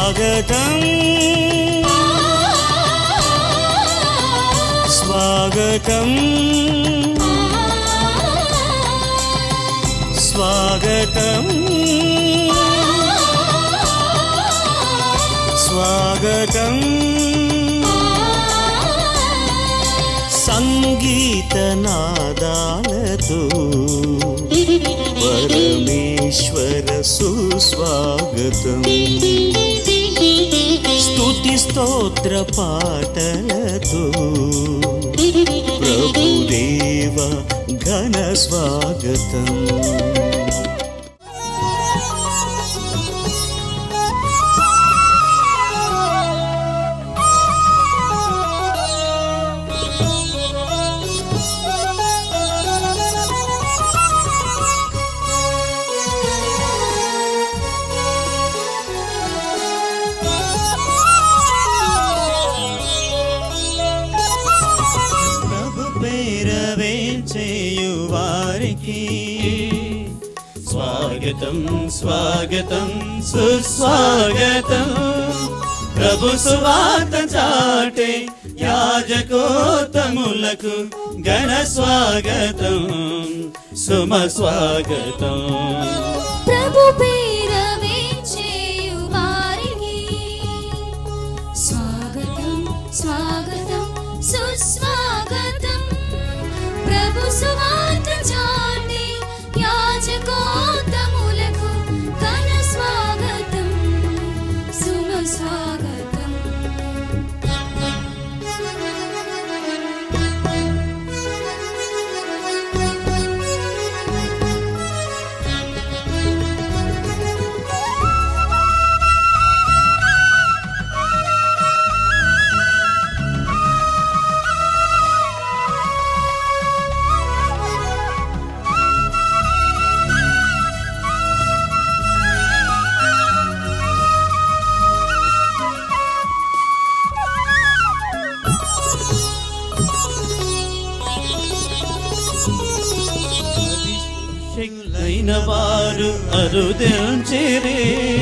స్వాగతం స్వాగతం స్వాగతం స్వాగతం సంగీత నాదాలతో పరమేశ్వర సుస్వాగతం స్తుతి స్తోత్ర పాటలతో ప్రభుదేవ ఘన స్వాగతం స్వాగతం స్వాగతం సుస్వాగతం ప్రభు సువార్త చాటే యాజకోత్తములకు ఘన స్వాగతం సుమ స్వాగతం ప్రభు పేరవేంచేయు వారికి స్వాగతం స్వాగతం సుస్వాగతం ప్రభు సువార్త చాటే యాజకోత్తములకు ఘన స్వాగతం సుమ స్వాగతం వారు అరుదించిరి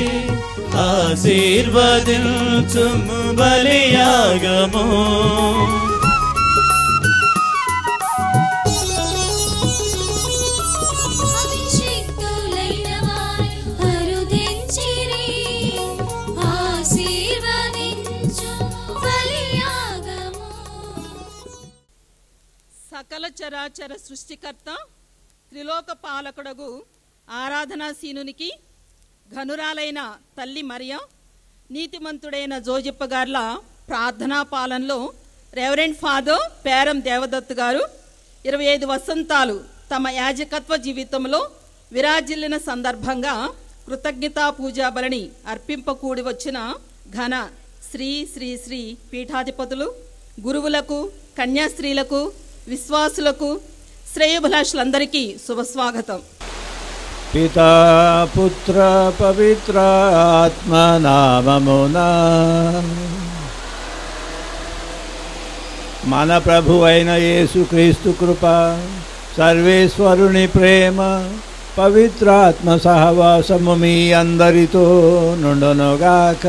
ఆశీర్వదించుము బలియాగము సకల చరాచర సృష్టికర్త త్రిలోక పాలకుడగు ఆరాధనాసీనునికి ఘనురాలైన తల్లి మరియ నీతిమంతుడైన జోజప్ప గార్ల ప్రార్థనా పాలనలో రెవ్.Fr.P.Devadatt గారు 25 వసంతాలు తమ యాజకత్వ జీవితంలో విరాజిల్లిన సందర్భంగా కృతజ్ఞతా పూజా బలిని అర్పింపకూడి వచ్చిన ఘన శ్రీ శ్రీ శ్రీ పీఠాధిపతులు గురువులకు కన్యాస్త్రీలకు విశ్వాసులకు శ్రేయోభిలాషులందరికీ శుభస్వాగతం. పితా పుత్ర పవిత్ర ఆత్మ నామమునా మన ప్రభు అయిన యేసుక్రీస్తు కృప సర్వేశ్వరుని ప్రేమ పవిత్రాత్మ సహవాసము మీ అందరితో నుండునుగాక.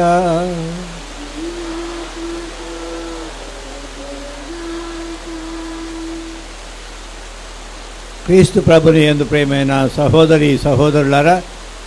క్రీస్తు ప్రభుని యందు ప్రేమైన సహోదరి సహోదరులారా,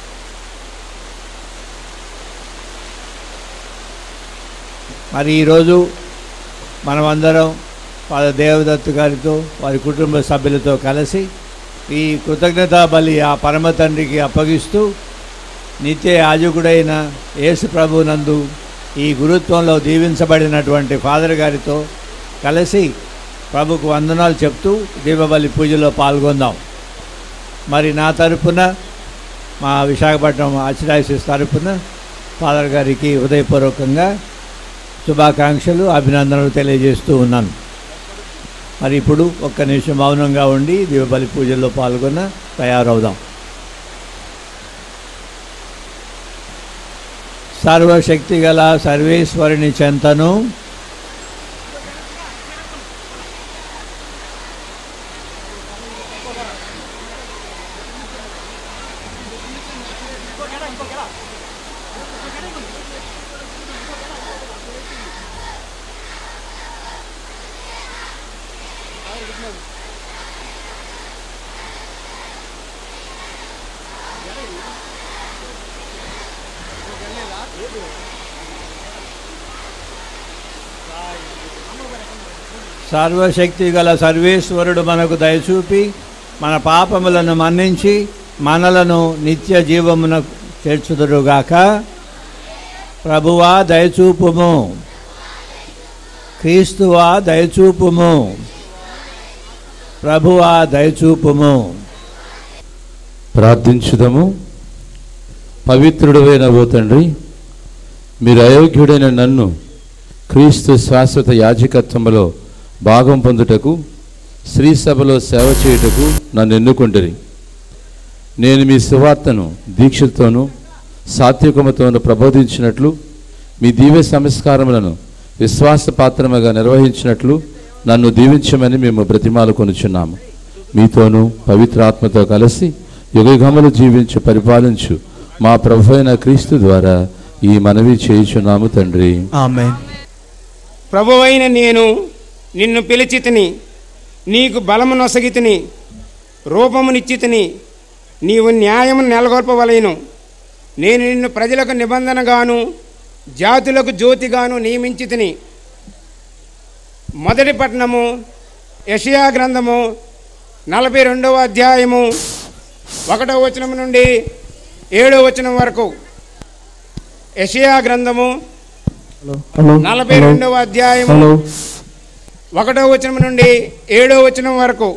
మరి ఈరోజు మనమందరం ఫాదర్ దేవదత్ గారితో వారి కుటుంబ సభ్యులతో కలిసి ఈ కృతజ్ఞతా బలి ఆ పరమ తండ్రికి అప్పగిస్తూ నిత్య యాజకుడైన యేసు ప్రభునందు ఈ గురుత్వంలో దీవించబడినటువంటి ఫాదర్ గారితో కలిసి ప్రభుకు వందనాలు చెప్తూ దీపబలి పూజలో పాల్గొందాం. మరి నా తరపున మా విశాఖపట్నం ఆర్చిడయాసిస్ తరపున ఫాదర్ గారికి హృదయపూర్వకంగా శుభాకాంక్షలు అభినందనలు తెలియజేస్తూ ఉన్నాను. మరి ఇప్పుడు ఒక్క నిమిషం మౌనంగా ఉండి దీపబలి పూజల్లో పాల్గొన తయారవుదాం. సర్వశక్తి గల సర్వేశ్వరుని చెంతను సర్వశక్తి గల సర్వేశ్వరుడు మనకు దయచూపి మన పాపములను మన్నించి మనలను నిత్య జీవమునకు చేర్చుదురుగాక. ప్రభువా దయచూపుము, క్రీస్తువా దయచూపుము, ప్రభువా దయచూపుము. ప్రార్థించుదము. పవిత్రుడైన ఓ తండ్రి, మీరు అయోగ్యుడైన నన్ను క్రీస్తు శాశ్వత యాజకత్వములో భాగం పొందుటకు, శ్రీ సభలో సేవ చేయుటకు నన్ను ఎన్నుకుంటురి. నేను మీ సువార్తను దీక్షతోనూ సాత్వికముతోనూ ప్రబోధించినట్లు, మీ దివ్య సంస్కారములను విశ్వాసపాత్రముగా నిర్వహించినట్లు నన్ను దీవించమని మేము బ్రతిమాలుకొనుచున్నాము. మీతోనూ పవిత్రాత్మతో కలిసి యుగయుగములు జీవించు పరిపాలించు మా ప్రభువైన క్రీస్తు ద్వారా ఈ మనవి చేయుచున్నాము తండ్రి. ఆమేన్. ప్రభువైన నేను నిన్ను పిలిచితిని, నీకు బలము నొసగితిని, రూపమునిచ్చితిని, నీవు న్యాయము నెలకొల్పవలెను. నేను నిన్ను ప్రజలకు నిబంధనగాను జాతులకు జ్యోతిగాను నియమించితిని. మొదటి పట్టణము యెషయా గ్రంథము 42వ అధ్యాయము 1వ వచనం నుండి 7వ వచనం వరకు. యెషయా గ్రంథము 42వ అధ్యాయము 1వ వచనం నుండి 7వ వచనం వరకు.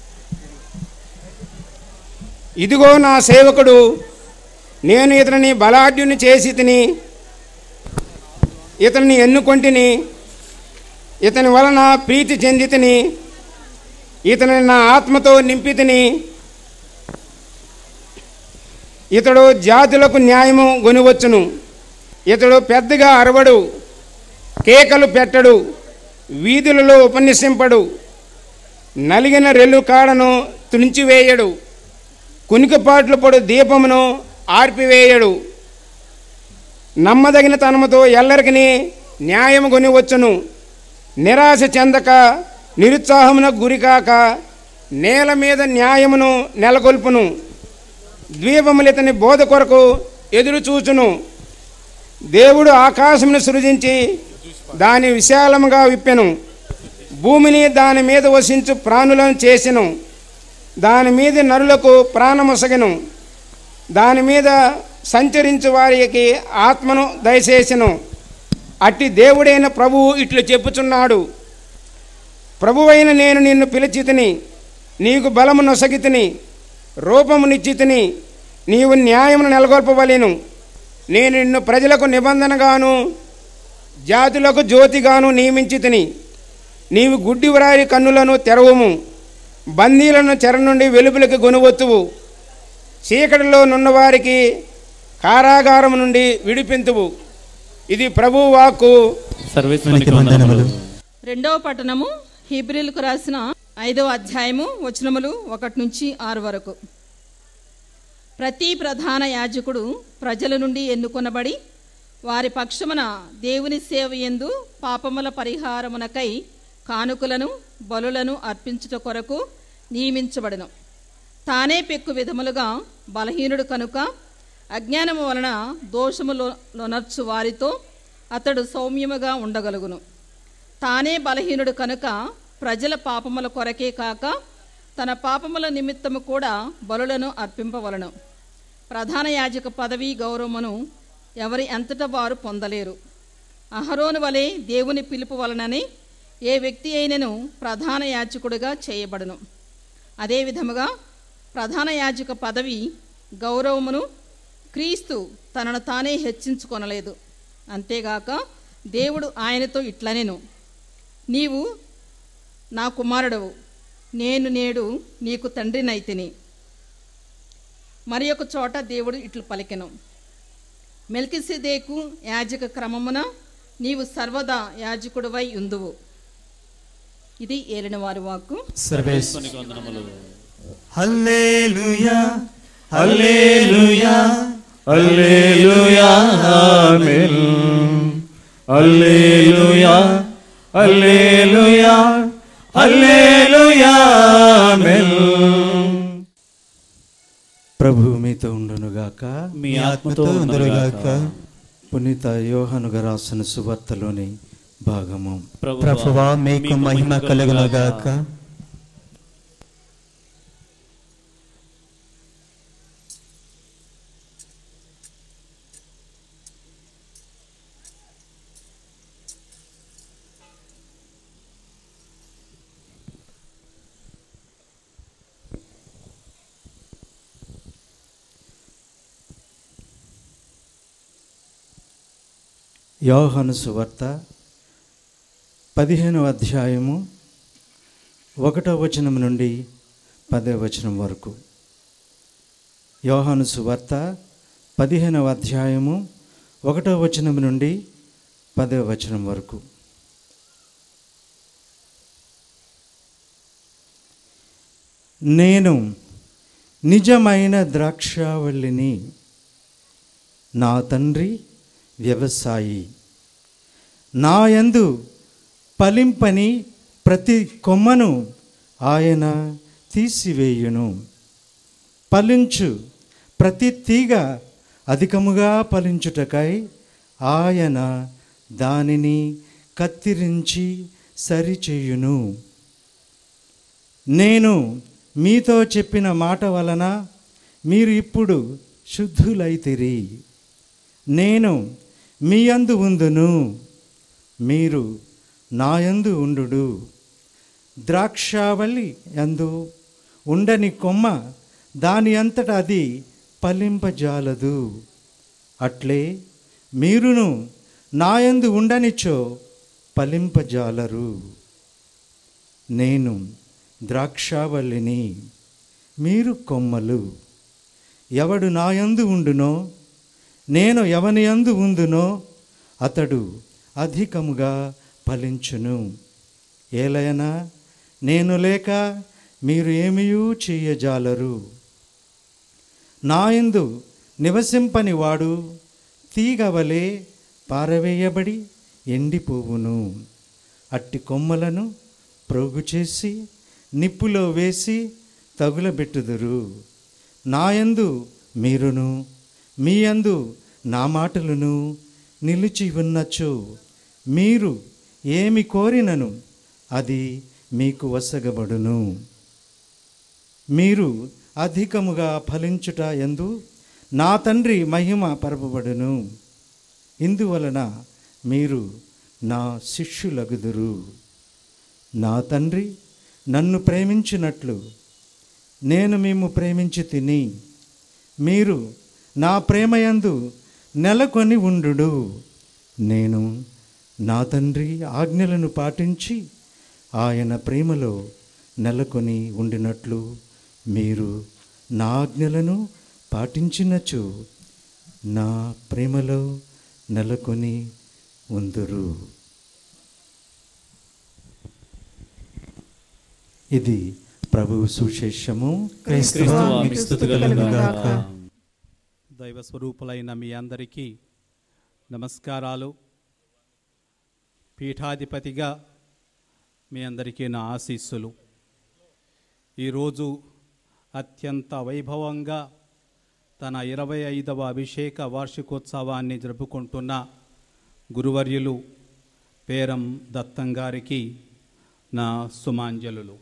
ఇదిగో నా సేవకుడు, నేను ఇతనిని బలాఢ్యుని చేసి తిని, ఇతనిని ఎన్నుకొంటిని, ఇతని వలన ప్రీతి చెందితిని, ఇతనిని నా ఆత్మతో నింపితిని. ఇతడు జాతులకు న్యాయము గొనివచ్చును. ఇతడు పెద్దగా అరవడు, కేకలు పెట్టడు, వీధులలో ఉపన్యసింపడు, నలిగిన రెల్లు కాడను తుంచివేయడు, కునికిపాట్లు పడు దీపమును ఆర్పివేయడు. నమ్మదగిన తనముతో ఎల్లరికి న్యాయము కొనివచ్చును. నిరాశ చెందక, నిరుత్సాహమునకు గురికాక, నేల మీద న్యాయమును నెలకొల్పును. ద్వీపములితని బోధ కొరకు ఎదురు చూచును. దేవుడు ఆకాశమును సృజించి దాని విశాలముగా విప్పెను. భూమిని దాని మీద వసించు ప్రాణులను చేసెను. దాని మీద నరులకు ప్రాణమొసగెను. దాని మీద సంచరించు వారికి ఆత్మను దయచేసెను. అట్టి దేవుడైన ప్రభువు ఇట్లు చెప్పుచున్నాడు, ప్రభువైన నేను నిన్ను పిలిచితిని, నీకు బలము నొసగితిని, రూపమునిచ్చితిని, నీవు న్యాయమును నెలకొల్పవలెను. నేను నిన్ను ప్రజలకు నిబంధనగాను జాతులకు జ్యోతిగాను నియమించితిని. నీవు గుడ్డివారి కన్నులను తెరవుము, బందీలను చెర నుండి వెలుపలికి గొనువొత్తువు, చీకటిలో నున్నవారికి కారాగారం నుండి విడిపింతువు. ఇది ప్రభువు వాక్కు. రెండవ పట్టణము హీబ్రీలకు రాసిన 5వ అధ్యాయము వచనములు 1 నుంచి 6 వరకు. ప్రతి ప్రధాన యాజకుడు ప్రజల నుండి ఎన్నుకొనబడి వారి పక్షమున దేవుని సేవ యందు పాపముల పరిహారమునకై కానుకలను బలులను అర్పించుట కొరకు నియమించబడెను. తానే పెక్కు విధములుగా బలహీనుడు కనుక అజ్ఞానము వలన దోషములొనర్చు వారితో అతడు సౌమ్యముగా ఉండగలుగును. తానే బలహీనుడు కనుక ప్రజల పాపముల కొరకే కాక తన పాపముల నిమిత్తము కూడా బలులను అర్పింపవలను. ప్రధాన యాజక పదవి గౌరవమును ఎవరి అంతటా వారు పొందలేరు. అహరోను వలె దేవుని పిలుపు వలననే ఏ వ్యక్తి అయినను ప్రధాన యాజకుడిగా చేయబడును. అదేవిధముగా ప్రధాన యాజక పదవి గౌరవమును క్రీస్తు తనను తానే హెచ్చించుకొనలేదు. అంతేగాక దేవుడు ఆయనతో ఇట్లనెను, నీవు నా కుమారుడవు, నేను నేడు నీకు తండ్రినైతిని. మరి ఒక చోట దేవుడు ఇట్లు పలికెను, మెల్కిసెదెకు యాజక క్రమమున నీవు సర్వదా యాజకుడివై ఉందువు. ఇది ఏలినవారి వాక్కు. హల్లెలూయా హల్లెలూయా హల్లెలూయా ఆమేన్ హల్లెలూయా హల్లెలూయా హల్లెలూయా ఆమేన్. ప్రభు మీతో ఉండునుగాక, మీ ఆత్మతో ఉండునుగాక. పునీత యోహాను గారు రాసిన సువార్తలోని భాగము. ప్రభువా మీకు మహిమ కలుగునుగాక. యోహాను సువార్త 15వ అధ్యాయము 1వ వచనం నుండి 10వ వచనం వరకు. యోహాను సువార్త 15వ అధ్యాయము 1వ వచనం నుండి 10వ వచనం వరకు. నేను నిజమైన ద్రాక్షావల్లిని, నా తండ్రి వ్యవసాయి. నా యందు ఫలింపని ప్రతి కొమ్మను ఆయన తీసివేయును. ఫలించు ప్రతి తీగ అధికముగా ఫలించుటకై ఆయన దానిని కత్తిరించి సరిచేయును. నేను మీతో చెప్పిన మాట వలన మీరు ఇప్పుడు శుద్ధులైతిరి. నేను మీ యందు ఉందును, మీరు నా యందు ఉండుడు. ద్రాక్షావల్లి యందు ఉండని కొమ్మ దాని అంతటా అది ఫలింపజాలదు. అట్లే మీరును నా యందు ఉండనిచో ఫలింపజాలరు. నేను ద్రాక్షావల్లిని, మీరు కొమ్మలు. ఎవడు నా యందు ఉండునో, నేను ఎవని యందు ఉందునో అతడు అధికముగా ఫలించును. ఏలయనా నేను లేక మీరు ఏమీయూ చేయజాలరు. నా యందు నివసింపని వాడు తీగవలే పారవేయబడి ఎండిపోవును. అట్టి కొమ్మలను ప్రోగు చేసి నిప్పులో వేసి తగులబెట్టుదురు. నా యందు మీరును, మీ యందు నా మాటలను నిలిచి ఉన్నచో మీరు ఏమి కోరినను అది మీకు వసగబడును. మీరు అధికముగా ఫలించుట యందు నా తండ్రి మహిమ పరపబడును. ఇందువలన మీరు నా శిష్యులగుదురు. నా తండ్రి నన్ను ప్రేమించినట్లు నేను మేము ప్రేమించి తిని, మీరు నా ప్రేమయందు నెలకొని ఉండుడు. నేను నా తండ్రి ఆజ్ఞలను పాటించి ఆయన ప్రేమలో నెలకొని ఉండినట్లు మీరు నా ఆజ్ఞలను పాటించినచో నా ప్రేమలో నెలకొని ఉందురు. ఇది ప్రభువు సువిశేషము. క్రీస్తువా మీకు స్తుతి కలుగునుగాక. దైవ స్వరూపులైన మీ అందరికీ నమస్కారాలు. పీఠాధిపతిగా మీ అందరికీ నా ఆశీస్సులు. ఈరోజు అత్యంత వైభవంగా తన 25వ అభిషేక వార్షికోత్సవాన్ని జరుపుకుంటున్న గురువర్యులు పేరం దత్తం గారికి నా సుమాంజలులు,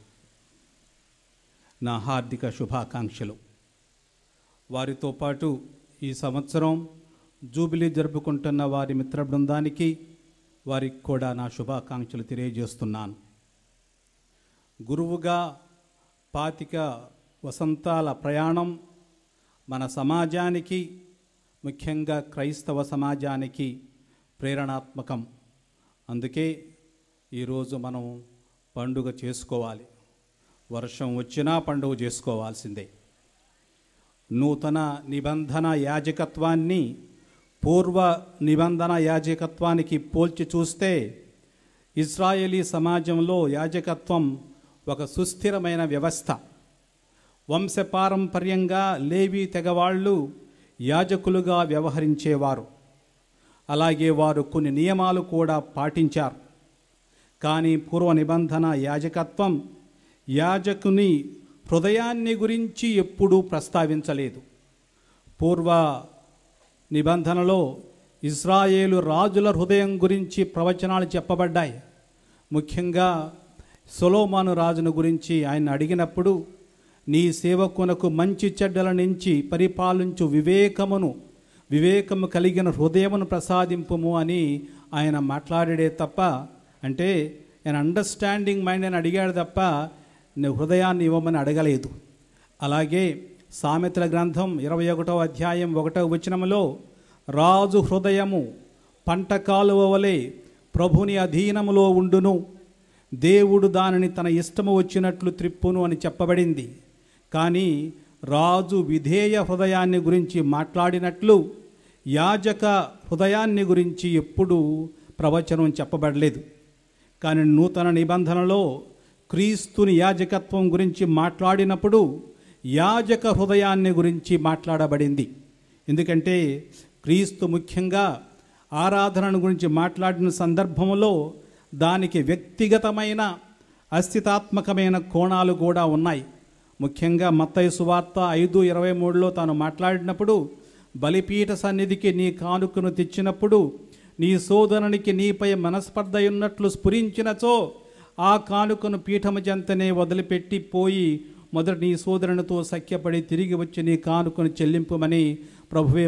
నా హార్దిక శుభాకాంక్షలు. వారితో పాటు ఈ సంవత్సరం జూబిలీ జరుపుకుంటున్న వారి మిత్ర బృందానికి వారికి కూడా నా శుభాకాంక్షలు తెలియజేస్తున్నాను. గురువుగా 25 వసంతాల ప్రయాణం మన సమాజానికి, ముఖ్యంగా క్రైస్తవ సమాజానికి ప్రేరణాత్మకం. అందుకే ఈరోజు మనం పండుగ చేసుకోవాలి. వర్షం వచ్చినా పండుగ చేసుకోవాల్సిందే. నూతన నిబంధన యాజకత్వాన్ని పూర్వ నిబంధన యాజకత్వానికి పోల్చి చూస్తే ఇజ్రాయేలీ సమాజంలో యాజకత్వం ఒక సుస్థిరమైన వ్యవస్థ. వంశపారంపర్యంగా లేవీ తెగవాళ్ళు యాజకులుగా వ్యవహరించేవారు. అలాగే వారు కొన్ని నియమాలు కూడా పాటించారు. కానీ పూర్వ నిబంధన యాజకత్వం యాజకుని హృదయాన్ని గురించి ఎప్పుడూ ప్రస్తావించలేదు. పూర్వ నిబంధనలో ఇజ్రాయేలు రాజుల హృదయం గురించి ప్రవచనాలు చెప్పబడ్డాయి. ముఖ్యంగా సొలొమోను రాజును గురించి ఆయన అడిగినప్పుడు, నీ సేవకునకు మంచి చెడ్డల నుంచి పరిపాలించు వివేకము కలిగిన హృదయమును ప్రసాదింపుము అని ఆయన మాట్లాడాడే తప్ప, అంటే ఆయన అండర్స్టాండింగ్ మైండ్ అని అడిగాడు తప్ప హృదయాన్ని ఇవ్వమని అడగలేదు. అలాగే సామెతల గ్రంథం 21వ అధ్యాయం 1వ వచనములో, రాజు హృదయము పంట కాలువ వలె ప్రభుని అధీనములో ఉండును, దేవుడు దానిని తన ఇష్టము వచ్చినట్లు త్రిప్పును అని చెప్పబడింది. కానీ రాజు విధేయ హృదయాన్ని గురించి మాట్లాడినట్లు యాజక హృదయాన్ని గురించి ఎప్పుడూ ప్రవచనం చెప్పబడలేదు. కానీ నూతన నిబంధనలో క్రీస్తుని యాజకత్వం గురించి మాట్లాడినప్పుడు యాజక హృదయాన్ని గురించి మాట్లాడబడింది. ఎందుకంటే క్రీస్తు ముఖ్యంగా ఆరాధనను గురించి మాట్లాడిన సందర్భంలో దానికి వ్యక్తిగతమైన అస్థితాత్మకమైన కోణాలు కూడా ఉన్నాయి. ముఖ్యంగా మత్తయి సువార్త 5:23లో తాను మాట్లాడినప్పుడు, బలిపీఠ సన్నిధికి నీ కానుకను తెచ్చినప్పుడు నీ సోదరునికి నీపై మనస్పర్ధ ఉన్నట్లు స్ఫురించినచో ఆ కానుకను పీఠము చెంతనే వదిలిపెట్టి పోయి మొదట నీ సోదరునితో సఖ్యపడి తిరిగి వచ్చి నీ కానుకను చెల్లింపుమని ప్రభువే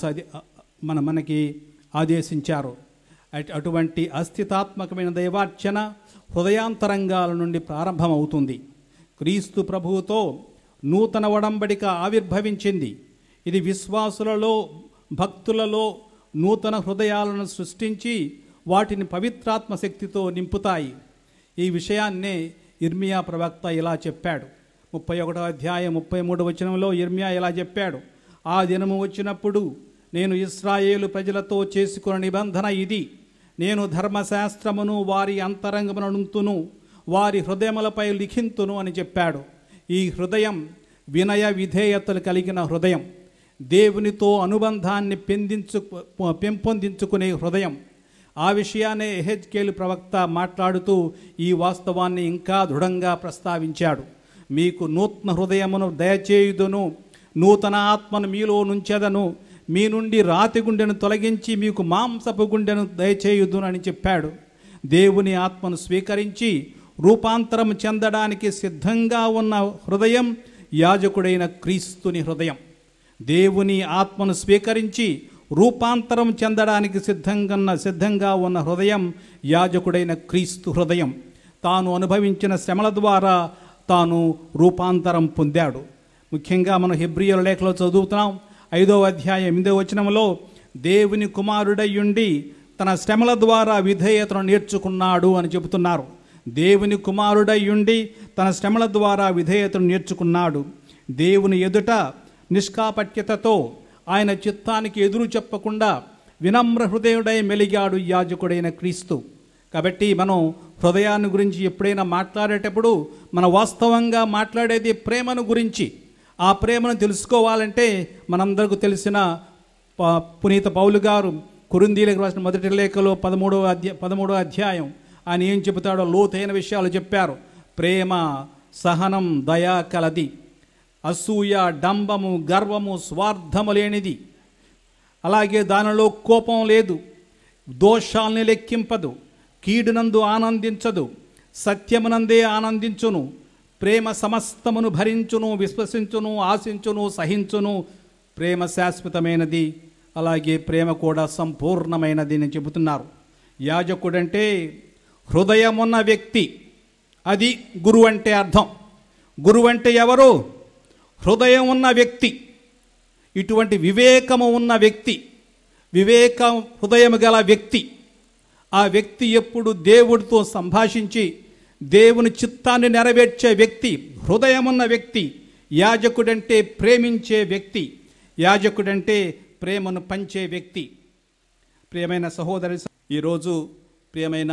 మనకి ఆదేశించారు. అటువంటి అస్థితాత్మకమైన దైవార్చన హృదయాంతరంగాల నుండి ప్రారంభమవుతుంది. క్రీస్తు ప్రభువుతో నూతన ఒడంబడిక ఆవిర్భవించింది. ఇది విశ్వాసులలో, భక్తులలో నూతన హృదయాలను సృష్టించి వాటిని పవిత్రాత్మ శక్తితో నింపుతాయి. ఈ విషయాన్నే ఇర్మియా ప్రవక్త ఇలా చెప్పాడు. 31వ అధ్యాయం 33వ వచనంలో ఇర్మియా ఇలా చెప్పాడు, ఆ దినము వచ్చినప్పుడు నేను ఇశ్రాయేలు ప్రజలతో చేసుకున్న నిబంధన ఇది, నేను ధర్మశాస్త్రమును వారి అంతరంగమునంతును వారి హృదయములపై లిఖింతును అని చెప్పాడు. ఈ హృదయం వినయ విధేయతలు కలిగిన హృదయం, దేవునితో అనుబంధాన్ని పెంపొందించుకునే హృదయం. ఆ విషయాన్నే ఎహెజ్కేలు ప్రవక్త మాట్లాడుతూ ఈ వాస్తవాన్ని ఇంకా దృఢంగా ప్రస్తావించాడు. మీకు నూతన హృదయమును దయచేయుదును, నూతన ఆత్మను మీలో నుంచెదను, మీ నుండి రాతి గుండెను తొలగించి మీకు మాంసపు గుండెను దయచేయుదును అని చెప్పాడు. దేవుని ఆత్మను స్వీకరించి రూపాంతరం చెందడానికి సిద్ధంగా ఉన్న హృదయం యాజకుడైన క్రీస్తుని హృదయం. దేవుని ఆత్మను స్వీకరించి రూపాంతరం చెందడానికి సిద్ధంగా ఉన్న హృదయం యాజకుడైన క్రీస్తు హృదయం. తాను అనుభవించిన శ్రమల ద్వారా తాను రూపాంతరం పొందాడు. ముఖ్యంగా మనం హెబ్రీయుల లేఖలో చదువుతున్నాం. 5వ అధ్యాయం 8వ వచనంలో, దేవుని కుమారుడయ్యుండి తన శ్రమల ద్వారా విధేయతను నేర్చుకున్నాడు అని చెబుతున్నారు. దేవుని కుమారుడయ్యుండి తన శ్రమల ద్వారా విధేయతను నేర్చుకున్నాడు. దేవుని ఎదుట నిష్కాపట్యతతో ఆయన చిత్తానికి ఎదురు చెప్పకుండా వినమ్ర హృదయుడై మెలిగాడు యాజకుడైన క్రీస్తు. కాబట్టి మనం హృదయాన్ని గురించి ఎప్పుడైనా మాట్లాడేటప్పుడు మన వాస్తవంగా మాట్లాడేది ప్రేమను గురించి. ఆ ప్రేమను తెలుసుకోవాలంటే మనందరికీ తెలిసిన పునీత పౌలు గారు కొరింథీయులకు రాసిన మొదటి లేఖలో 13వ అధ్యాయం ఆయన ఏం చెబుతాడో లోతైన విషయాలు చెప్పారు. ప్రేమ సహనం దయా కలది, అసూయ డంబము గర్వము స్వార్థము లేనిది, అలాగే దానిలో కోపం లేదు, దోషాల్ని లెక్కింపదు, కీడునందు ఆనందించదు, సత్యమునందే ఆనందించును, ప్రేమ సమస్తమును భరించును, విశ్వసించును, ఆశించును, సహించును. ప్రేమ శాశ్వతమైనది, అలాగే ప్రేమ కూడా సంపూర్ణమైనది అని చెబుతున్నారు. యాజకుడంటే హృదయం ఉన్న వ్యక్తి, అది గురువు అంటే అర్థం. గురువు అంటే ఎవరు? హృదయం ఉన్న వ్యక్తి. ఇటువంటి వివేకము ఉన్న వ్యక్తి, హృదయము గల వ్యక్తి. ఆ వ్యక్తి ఎప్పుడు దేవుడితో సంభాషించి దేవుని చిత్తాన్ని నెరవేర్చే వ్యక్తి, హృదయమున్న వ్యక్తి. యాజకుడంటే ప్రేమించే వ్యక్తి, యాజకుడంటే ప్రేమను పంచే వ్యక్తి. ప్రియమైన సహోదరి, ఈరోజు ప్రియమైన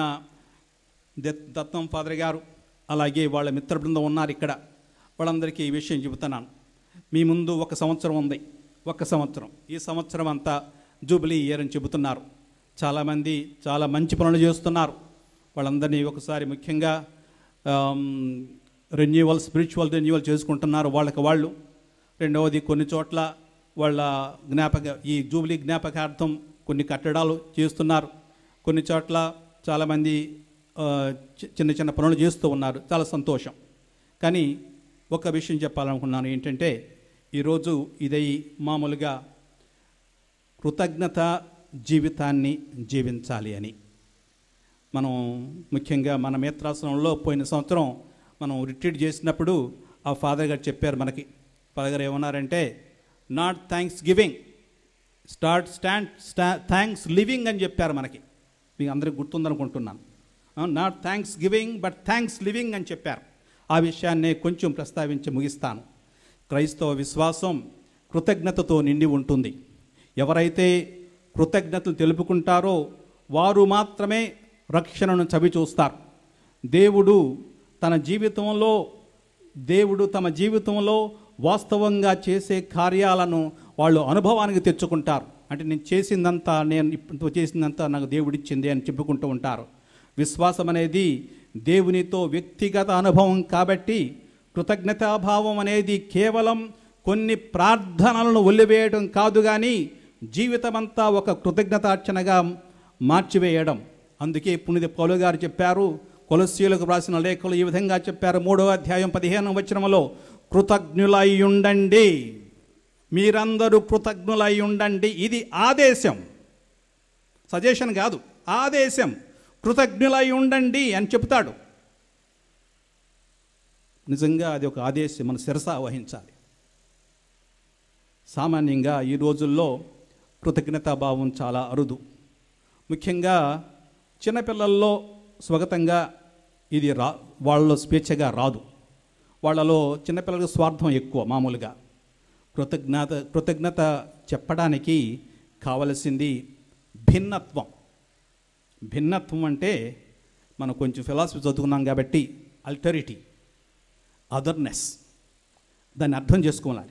దత్తం ఫాదర్ గారు అలాగే వాళ్ళ మిత్ర బృందం ఉన్నారు ఇక్కడ. వాళ్ళందరికీ ఈ విషయం చెబుతున్నాను. మీ ముందు 1 సంవత్సరం ఉంది. 1 సంవత్సరం, ఈ సంవత్సరం అంతా జూబిలీ ఇయర్ అని చెబుతున్నారు. చాలామంది చాలా మంచి పనులు చేస్తున్నారు. వాళ్ళందరినీ ఒకసారి ముఖ్యంగా స్పిరిచువల్ రెన్యూవల్ చేసుకుంటున్నారు వాళ్ళకి వాళ్ళు. రెండవది కొన్ని చోట్ల వాళ్ళ ఈ జూబిలీ జ్ఞాపకార్థం కొన్ని కట్టడాలు చేస్తున్నారు. కొన్ని చోట్ల చాలామంది చిన్న చిన్న పనులు చేస్తూ ఉన్నారు. చాలా సంతోషం. కానీ ఒక విషయం చెప్పాలనుకున్నాను ఏంటంటే, ఈరోజు ఇదై మామూలుగా కృతజ్ఞత జీవితాన్ని జీవించాలి అని మనం ముఖ్యంగా మన మేత్రాసనంలో పోయిన సంవత్సరం మనం రిట్రీట్ చేసినప్పుడు ఆ ఫాదర్ గారు చెప్పారు మనకి. ఫాదర్ గారు ఏమన్నారంటే, not thanksgiving, thanks living అని చెప్పారు మనకి. మీకు అందరికి గుర్తుందనుకుంటున్నాను. Not thanksgiving but thanks living అని చెప్పారు. ఆ విషయాన్ని కొంచెం ప్రస్తావించి ముగిస్తాను. క్రైస్తవ విశ్వాసం కృతజ్ఞతతో నిండి ఉంటుంది. ఎవరైతే కృతజ్ఞతలు తెలుపుకుంటారో వారు మాత్రమే రక్షణను చవి చూస్తారు. దేవుడు తమ జీవితంలో వాస్తవంగా చేసే కార్యాలను వాళ్ళు అనుభవానికి తెచ్చుకుంటారు. అంటే నేను చేసిందంతా నాకు దేవుడిచ్చింది అని చెప్పుకుంటూ ఉంటారు. విశ్వాసం అనేది దేవునితో వ్యక్తిగత అనుభవం కాబట్టి కృతజ్ఞతాభావం అనేది కేవలం కొన్ని ప్రార్థనలను ఒల్లివేయడం కాదు, కానీ జీవితమంతా ఒక కృతజ్ఞతార్చనగా మార్చివేయడం. అందుకే పుణ్య పౌలు గారు చెప్పారు, కొలస్సీయులకు రాసిన లేఖలు ఈ విధంగా చెప్పారు. 3వ అధ్యాయం 15వ వచనములో, కృతజ్ఞులై ఉండండి, మీరందరూ కృతజ్ఞులై ఉండండి. ఇది ఆదేశం, సజెషన్ కాదు, ఆదేశం. కృతజ్ఞులై ఉండండి అని చెప్తాడు. నిజంగా అది ఒక ఆదేశం, మన శిరస వహించాలి. సామాన్యంగా ఈ రోజుల్లో కృతజ్ఞతాభావం చాలా అరుదు. ముఖ్యంగా చిన్నపిల్లల్లో స్వగతంగా ఇది వాళ్ళలో స్వేచ్ఛగా రాదు. వాళ్ళలో చిన్నపిల్లలకు స్వార్థం ఎక్కువ. మామూలుగా కృతజ్ఞత చెప్పడానికి కావలసింది భిన్నత్వం. భిన్నత్వం అంటే మనం కొంచెం ఫిలాసఫీ చదువుకున్నాం కాబట్టి అల్టరిటీ, అదర్నెస్, దాన్ని అర్థం చేసుకోవాలి.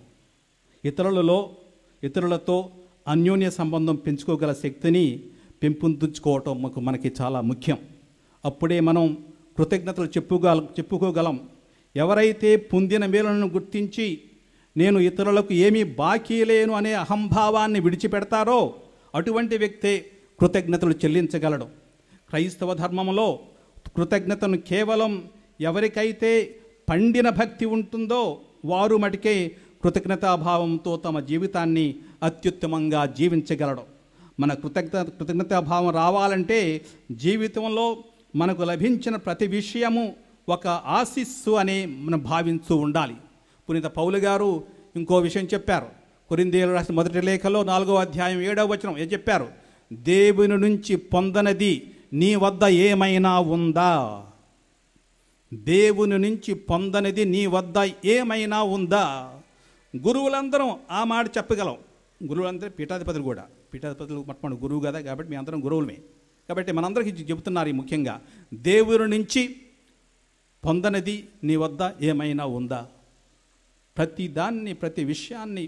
ఇతరులతో అన్యోన్య సంబంధం పెంచుకోగల శక్తిని పెంపొందించుకోవటం మనకి చాలా ముఖ్యం. అప్పుడే మనం కృతజ్ఞతలు చెప్పుకోగలం. ఎవరైతే పొందిన మేలులను గుర్తించి నేను ఇతరులకు ఏమీ బాకీ లేను అనే అహంభావాన్ని విడిచిపెడతారో అటువంటి వ్యక్తే కృతజ్ఞతలు చెల్లించగలడు. క్రైస్తవ ధర్మంలో కృతజ్ఞతను కేవలం ఎవరికైతే పండిన భక్తి ఉంటుందో వారు మటుకే కృతజ్ఞతాభావంతో తమ జీవితాన్ని అత్యుత్తమంగా జీవించగలడు. మన కృతజ్ఞతాభావం రావాలంటే జీవితంలో మనకు లభించిన ప్రతి విషయము ఒక ఆశీస్సు అని మనం భావించు ఉండాలి. పునీత పౌలు గారు ఇంకో విషయం చెప్పారు. కొరింథీయులకు రాసిన మొదటి లేఖలో 4వ అధ్యాయం 7వ వచనం ఏం చెప్పారు? దేవుని నుంచి పొందనది నీ వద్ద ఏమైనా ఉందా? దేవుని నుంచి పొందనిది నీ వద్ద ఏమైనా ఉందా? గురువులందరం ఆ మాట చెప్పగలం. గురువులందరూ పీఠాధిపతులు కూడా, పీఠాధిపతులు మొట్టమొదటి గురువు కదా, కాబట్టి మీ అందరం గురువులమే. కాబట్టి మనందరికీ చెబుతున్నారు ఈ ముఖ్యంగా, దేవుని నుంచి పొందనిది నీ వద్ద ఏమైనా ఉందా? ప్రతి దాన్ని, ప్రతి విషయాన్ని,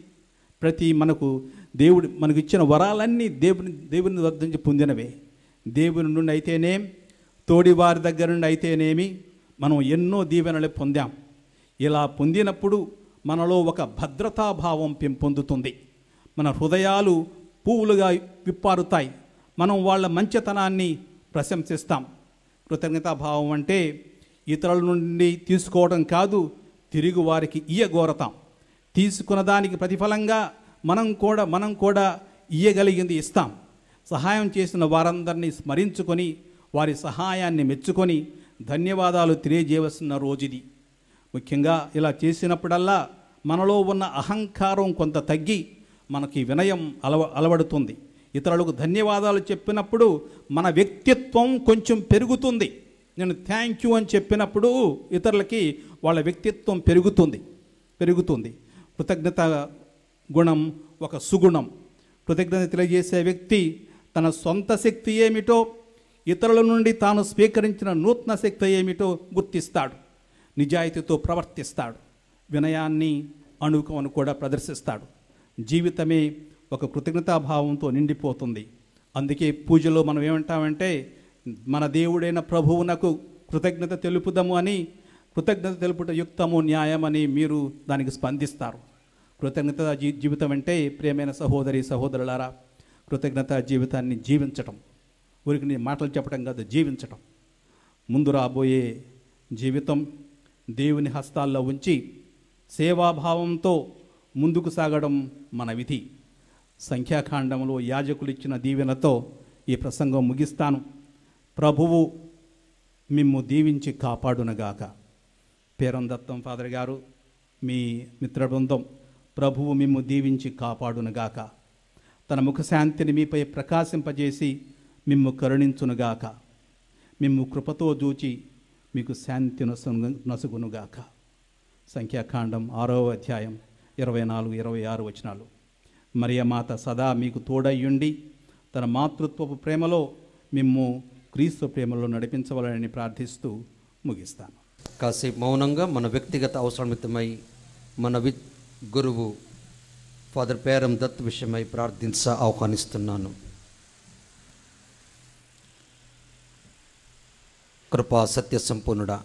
మనకు ఇచ్చిన వరాలన్నీ దేవుని వద్ద నుంచి పొందినవే. దేవుని నుండి అయితేనేం, తోడివారి దగ్గర నుండి అయితేనేమి మనం ఎన్నో దీవెనలు పొందాం. ఇలా పొందినప్పుడు మనలో ఒక భద్రతాభావం పెంపొందుతుంది. మన హృదయాలు పువ్వులుగా విప్పారుతాయి. మనం వాళ్ళ మంచితనాన్ని ప్రశంసిస్తాం. కృతజ్ఞతాభావం అంటే ఇతరుల నుండి తీసుకోవడం కాదు, తిరిగి వారికి ఇయ్యగోరతాం. తీసుకున్న దానికి ప్రతిఫలంగా మనం కూడా ఇయ్యగలిగింది ఇస్తాం. సహాయం చేసిన వారందరినీ స్మరించుకొని వారి సహాయాన్ని మెచ్చుకొని ధన్యవాదాలు తెలియజేయవలసిన రోజుది. ముఖ్యంగా ఇలా చేసినప్పుడల్లా మనలో ఉన్న అహంకారం కొంత తగ్గి మనకి వినయం అలవడుతుంది. ఇతరులకు ధన్యవాదాలు చెప్పినప్పుడు మన వ్యక్తిత్వం కొంచెం పెరుగుతుంది. నేను థ్యాంక్ యూ అని చెప్పినప్పుడు ఇతరులకి వాళ్ళ వ్యక్తిత్వం పెరుగుతుంది. కృతజ్ఞత గుణం ఒక సుగుణం. కృతజ్ఞత తెలియజేసే వ్యక్తి తన సొంత శక్తి ఏమిటో, ఇతరుల నుండి తాను స్వీకరించిన నూతన శక్తి ఏమిటో గుర్తిస్తాడు. నిజాయితీతో ప్రవర్తిస్తాడు. వినయాన్ని, అణుకువను కూడా ప్రదర్శిస్తాడు. జీవితమే ఒక కృతజ్ఞతాభావంతో నిండిపోతుంది. అందుకే పూజలో మనం ఏమంటామంటే మన దేవుడైన ప్రభువునకు కృతజ్ఞత తెలుపుదాము అని, కృతజ్ఞత తెలుపుట యుక్తము న్యాయమని మీరు దానికి స్పందిస్తారు. కృతజ్ఞత జీవితం అంటే ప్రియమైన సహోదరి సహోదరులారా, కృతజ్ఞత జీవితాన్ని జీవించటం, ఊరికి మాటలు చెప్పడం కాదు, జీవించటం. ముందు రాబోయే జీవితం దేవుని హస్తాల్లో ఉంచి సేవాభావంతో ముందుకు సాగడం మన విధి. సంఖ్యాకాండంలో యాజకులు ఇచ్చిన దీవెనతో ఈ ప్రసంగం ముగిస్తాను. ప్రభువు మిమ్ము దీవించి కాపాడునగాక. పేరందత్తం ఫాదర్ గారు, మీ మిత్ర బృందం, ప్రభువు మిమ్ము దీవించి కాపాడునగాక. తన ముఖశాంతిని మీపై ప్రకాశింపజేసి మిమ్ము కరుణించునుగాక. మిమ్ము కృపతో జూచి మీకు శాంతి నసుగునుగాక. సంఖ్యాకాండం 6వ అధ్యాయం 24-26 వచనాలు. మరియమాత సదా మీకు తోడయ్యుండి తన మాతృత్వపు ప్రేమలో మిమ్ము క్రీస్తు ప్రేమలో నడిపించవాలని ప్రార్థిస్తూ ముగిస్తాను. కాసేపు మౌనంగా మన వ్యక్తిగత అవసరమితమై మన గురువు ఫాదర్ పేరందత్ విషయమై ప్రార్థించ ఆహ్వానిస్తున్నాను. కృపా సత్య సంపూర్ణుడా,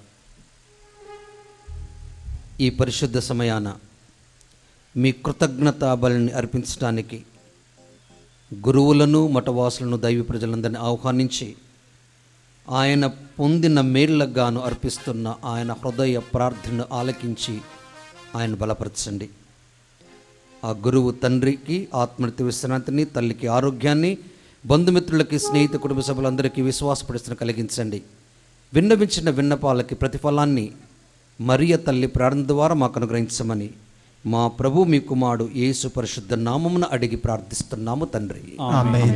ఈ పరిశుద్ధ సమయాన మీ కృతజ్ఞతా బలిని అర్పించడానికి గురువులను మఠవాసులను దైవ ప్రజలందరినీ ఆహ్వానించి ఆయన పొందిన మేళ్లకు గాను అర్పిస్తున్న ఆయన హృదయ ప్రార్థనను ఆలకించి ఆయన బలపరచండి. ఆ గురువు తండ్రికి ఆత్మనిత్య విశ్రాంతిని, తల్లికి ఆరోగ్యాన్ని, బంధుమిత్రులకి, స్నేహిత కుటుంబ సభ్యులందరికీ విశ్వాసపరిస్థితిని కలిగించండి. విన్నవించిన విన్నపాలకి ప్రతిఫలాన్ని మరియ తల్లి ప్రార్థన ద్వారా మాకు అనుగ్రహించమని మా ప్రభు మీ కుమారుడు యేసు పరిశుద్ధ నామమున అడిగి ప్రార్థిస్తున్నాము తండ్రి. ఆమేన్.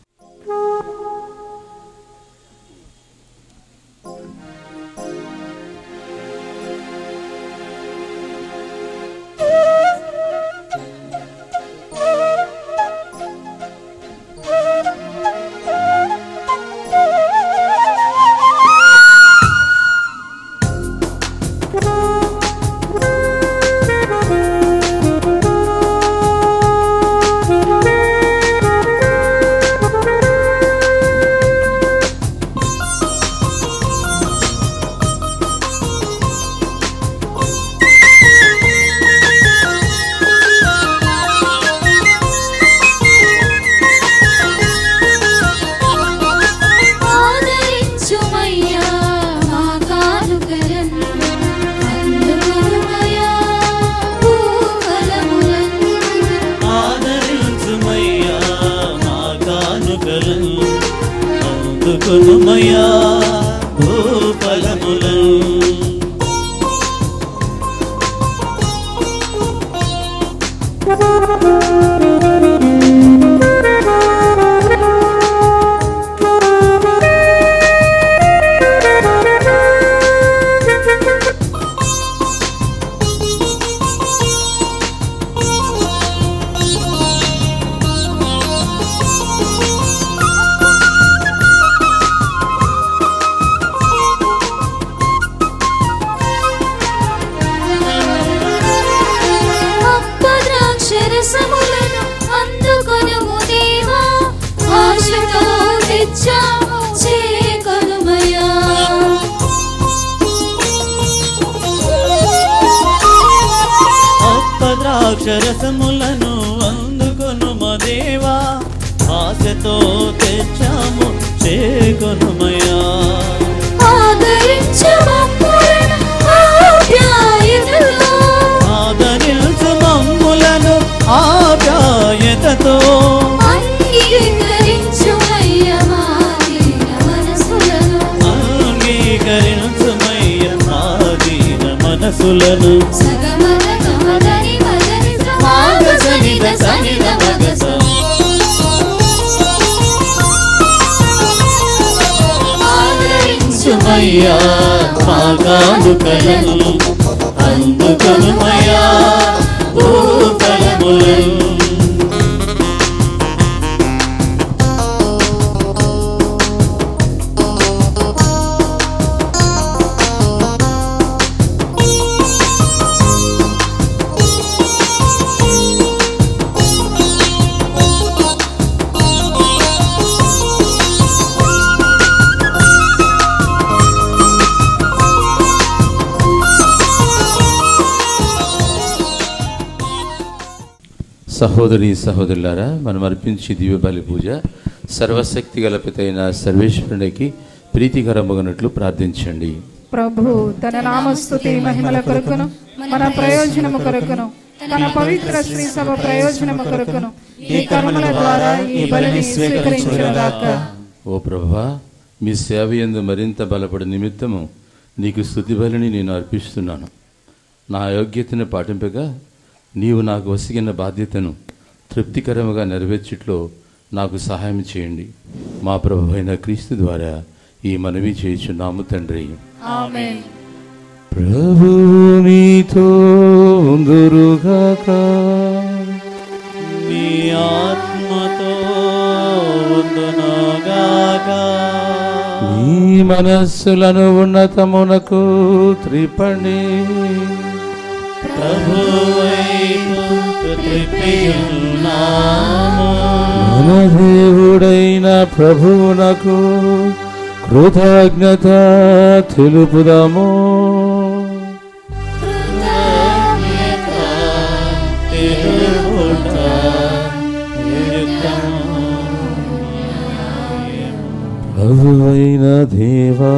అందుకొనుమయ్యా భూఫలములను. అక్షరసములను అందుకొనుమ దేవా, ఆశతో తెచ్చాము చేకొనుమయ్యా. ఆదరించు మమ్ములను ఆప్యాయతతో అంగీకరించుమయ్య మా దీన మనసులను. ఆదరించుమయ్యా మా కానుకలను, అందుకొనుమయ్యా భూఫలములను. సహోదరి సహోదరులారా, మనం అర్పించి దివ్యబలి పూజ సర్వశక్తి గల పితైన సర్వేశ్వరునికి ప్రీతికరమగునట్లు ప్రార్థించండి. ప్రభు తన నామస్తుతి మహిమల కొరకును మన ప్రయోజనము కొరకును తన పవిత్ర శ్రీ సభ ప్రయోజనము కొరకును ఈ కర్మల ద్వారా ఈ బలిని స్వీకరించుగాక. ఓ ప్రభువా, మీ సేవ యందు మరింత బలపడి నిమిత్తము నీకు స్తుతి బలిని నేను అర్పిస్తున్నాను. నా యోగ్యతను పాటింపగా నీవు నాకు వసిగిన బాధ్యతను తృప్తికరముగా నెరవేర్చుట్లో నాకు సహాయం చేయండి. మా ప్రభు అయిన క్రీస్తు ద్వారా ఈ మనవి చేయుచున్నాము తండ్రి. ఆమేన్. ప్రభు మీతో ఉందురుగాక. మీ ఆత్మతో ఉండునుగాక. మీ మనస్సులను ఉన్నతమునకు త్రిపండి. ప్రభువైపు త్రిప్పియున్నాము. మన దేవుడైన ప్రభువునకు కృతజ్ఞత తెలుపుదాము. కృతజ్ఞత తెలుపుట యుక్తము. ప్రభువైన దేవా,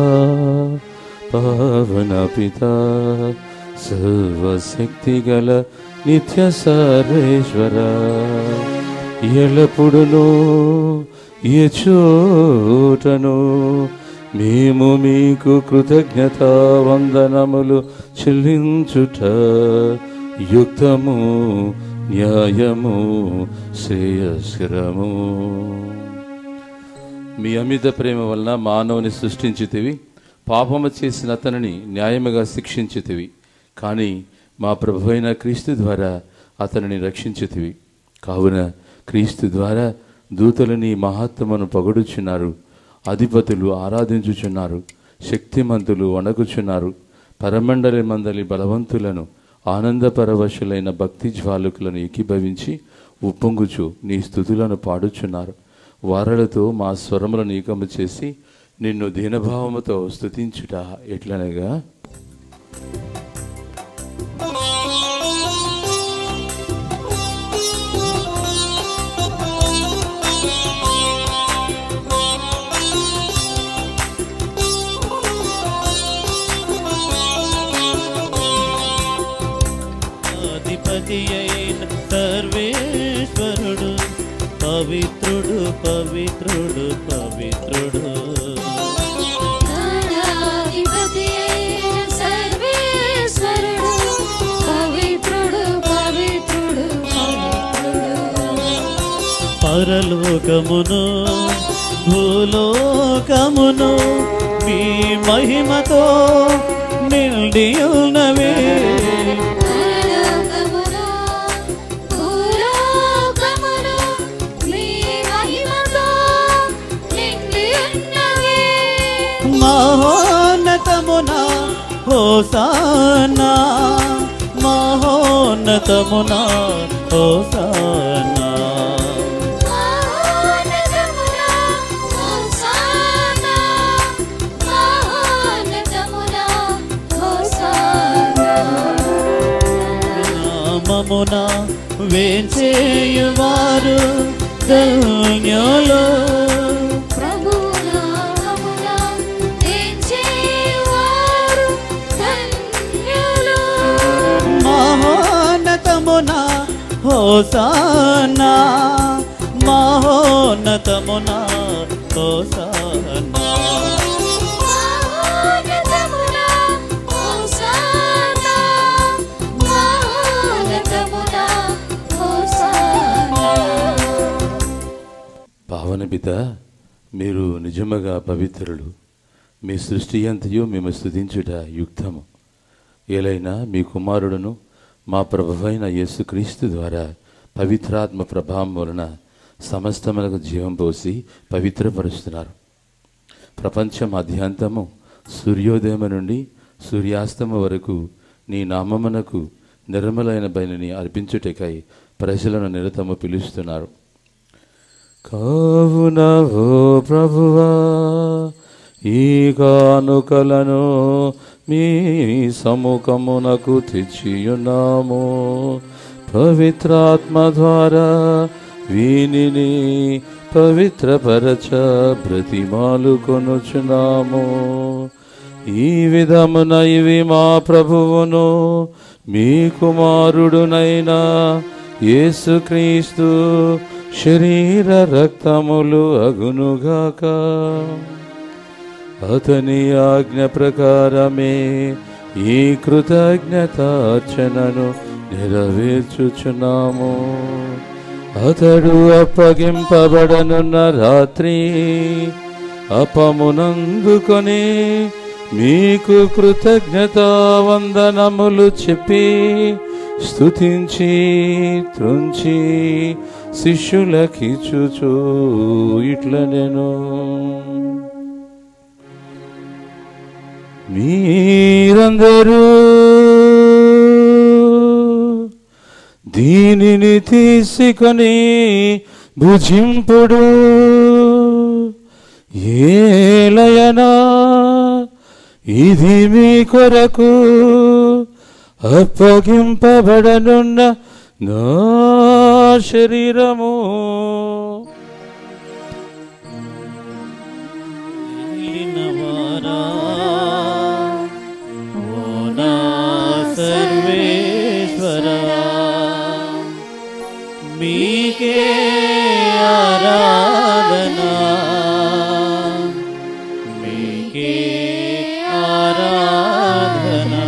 పావన పిత, సర్వశక్తి గల నిత్య సర్వేశ్వర, ఎల్లప్పుడును ఏ చోటను మేము మీకు కృతజ్ఞత వందనములు చెల్లించుట యుక్తము, న్యాయము, శ్రేయస్కరము. మీ అమిత ప్రేమ వలన మానవుని సృష్టించితివి, పాపము చేసిన అతనిని న్యాయముగా శిక్షించితివి. కానీ మా ప్రభు అయిన క్రీస్తు ద్వారా అతనిని రక్షించితివి. కావున క్రీస్తు ద్వారా దూతలని మహాత్మను పొగడుచున్నారు, అధిపతులు ఆరాధించుచున్నారు, శక్తిమంతులు వణకుచున్నారు, పరమండలి మందలి బలవంతులను ఆనందపరవశులైన భక్తి జ్వాలకులను ఏకీభవించి ఉప్పొంగుచు నీ స్తుతులను పాడుచున్నారు. వారలతో మా స్వరములను ఏకము చేసి నిన్ను దీనభావముతో స్తుతించుట ఎట్లనగా, అధిపతి అయిన సర్వేశ్వరుడు పవిత్రుడు, పవిత్రుడు, పవిత్రుడు. గణాధిపతి అయిన సర్వేశ్వరుడు పవిత్రుడు, పవిత్రుడు, పవిత్రుడు. పరలోకమును భూలోకమును మీ మహిమతో నిండి ఉన్నవే. పరలోకమును భూలోకమును మీ మహిమతో నిండి ఉన్నవే. మహోన్నతమున హోసానా, మహోన్నతమున హోసానా. మహోన్నతమున హోసానా, మహోన్నతమున హోసానా. నామమున వేంచేయువారు ధన్యులు. ప్రభు నామమున వేంచేయువారు ధన్యులు. మహోన్నతమున హోసానా, మహోన్నతమున హోసానా. మహోన్నతమున హోసానా, మహోన్నతమున హోసానా. పావన పిత, మీరు నిజముగా పవిత్రులు. మీ సృష్టి అంతయు మేము స్తుతించుట యుక్తము. ఏలైనా మీ కుమారుడును మా ప్రభువైన యేసుక్రీస్తు ద్వారా పవిత్రాత్మ ప్రభావం వలన సమస్తములకు జీవం పోసి పవిత్రపరుస్తున్నారు. ప్రపంచం ఆద్యంతము సూర్యోదయం నుండి సూర్యాస్తమ వరకు నీ నామమునకు నిర్మలైన బలిని అర్పించుటకై ప్రజలను నిరతము పిలుస్తున్నారు. కావున ఓ ప్రభువా, ఈ కానుకలను మీ సముఖమునకు తెచ్చియున్నాము. పవిత్రాత్మ ద్వారా వీనిని పవిత్రపరచ బ్రతిమాలు కొనుచున్నాము. ఈ విధమున ఇవి మా ప్రభువును మీ కుమారుడునైన యేసుక్రీస్తు శరీర రక్తములు అగునుగాక. అతని ఆజ్ఞ ప్రకారమే ఈ కృతజ్ఞతార్చనను నెరవేర్చుచున్నాము. అతడు అప్పగింపబడనున్న రాత్రి అపమునందుకొని మీకు కృతజ్ఞతావందనములు చెప్పి స్తుతించి త్రుంచి శిష్యులకిచ్చుచు ఇట్లనెను, మీరందరూ దీనిని తీసుకొని భుజింపుడు. ఏలయనా ఇది మీ కొరకు అప్పగింపబడనున్న నా శరీరము. సర్వేశ్వరా మీకే ఆరాధనా, మీకే ఆరాధనా.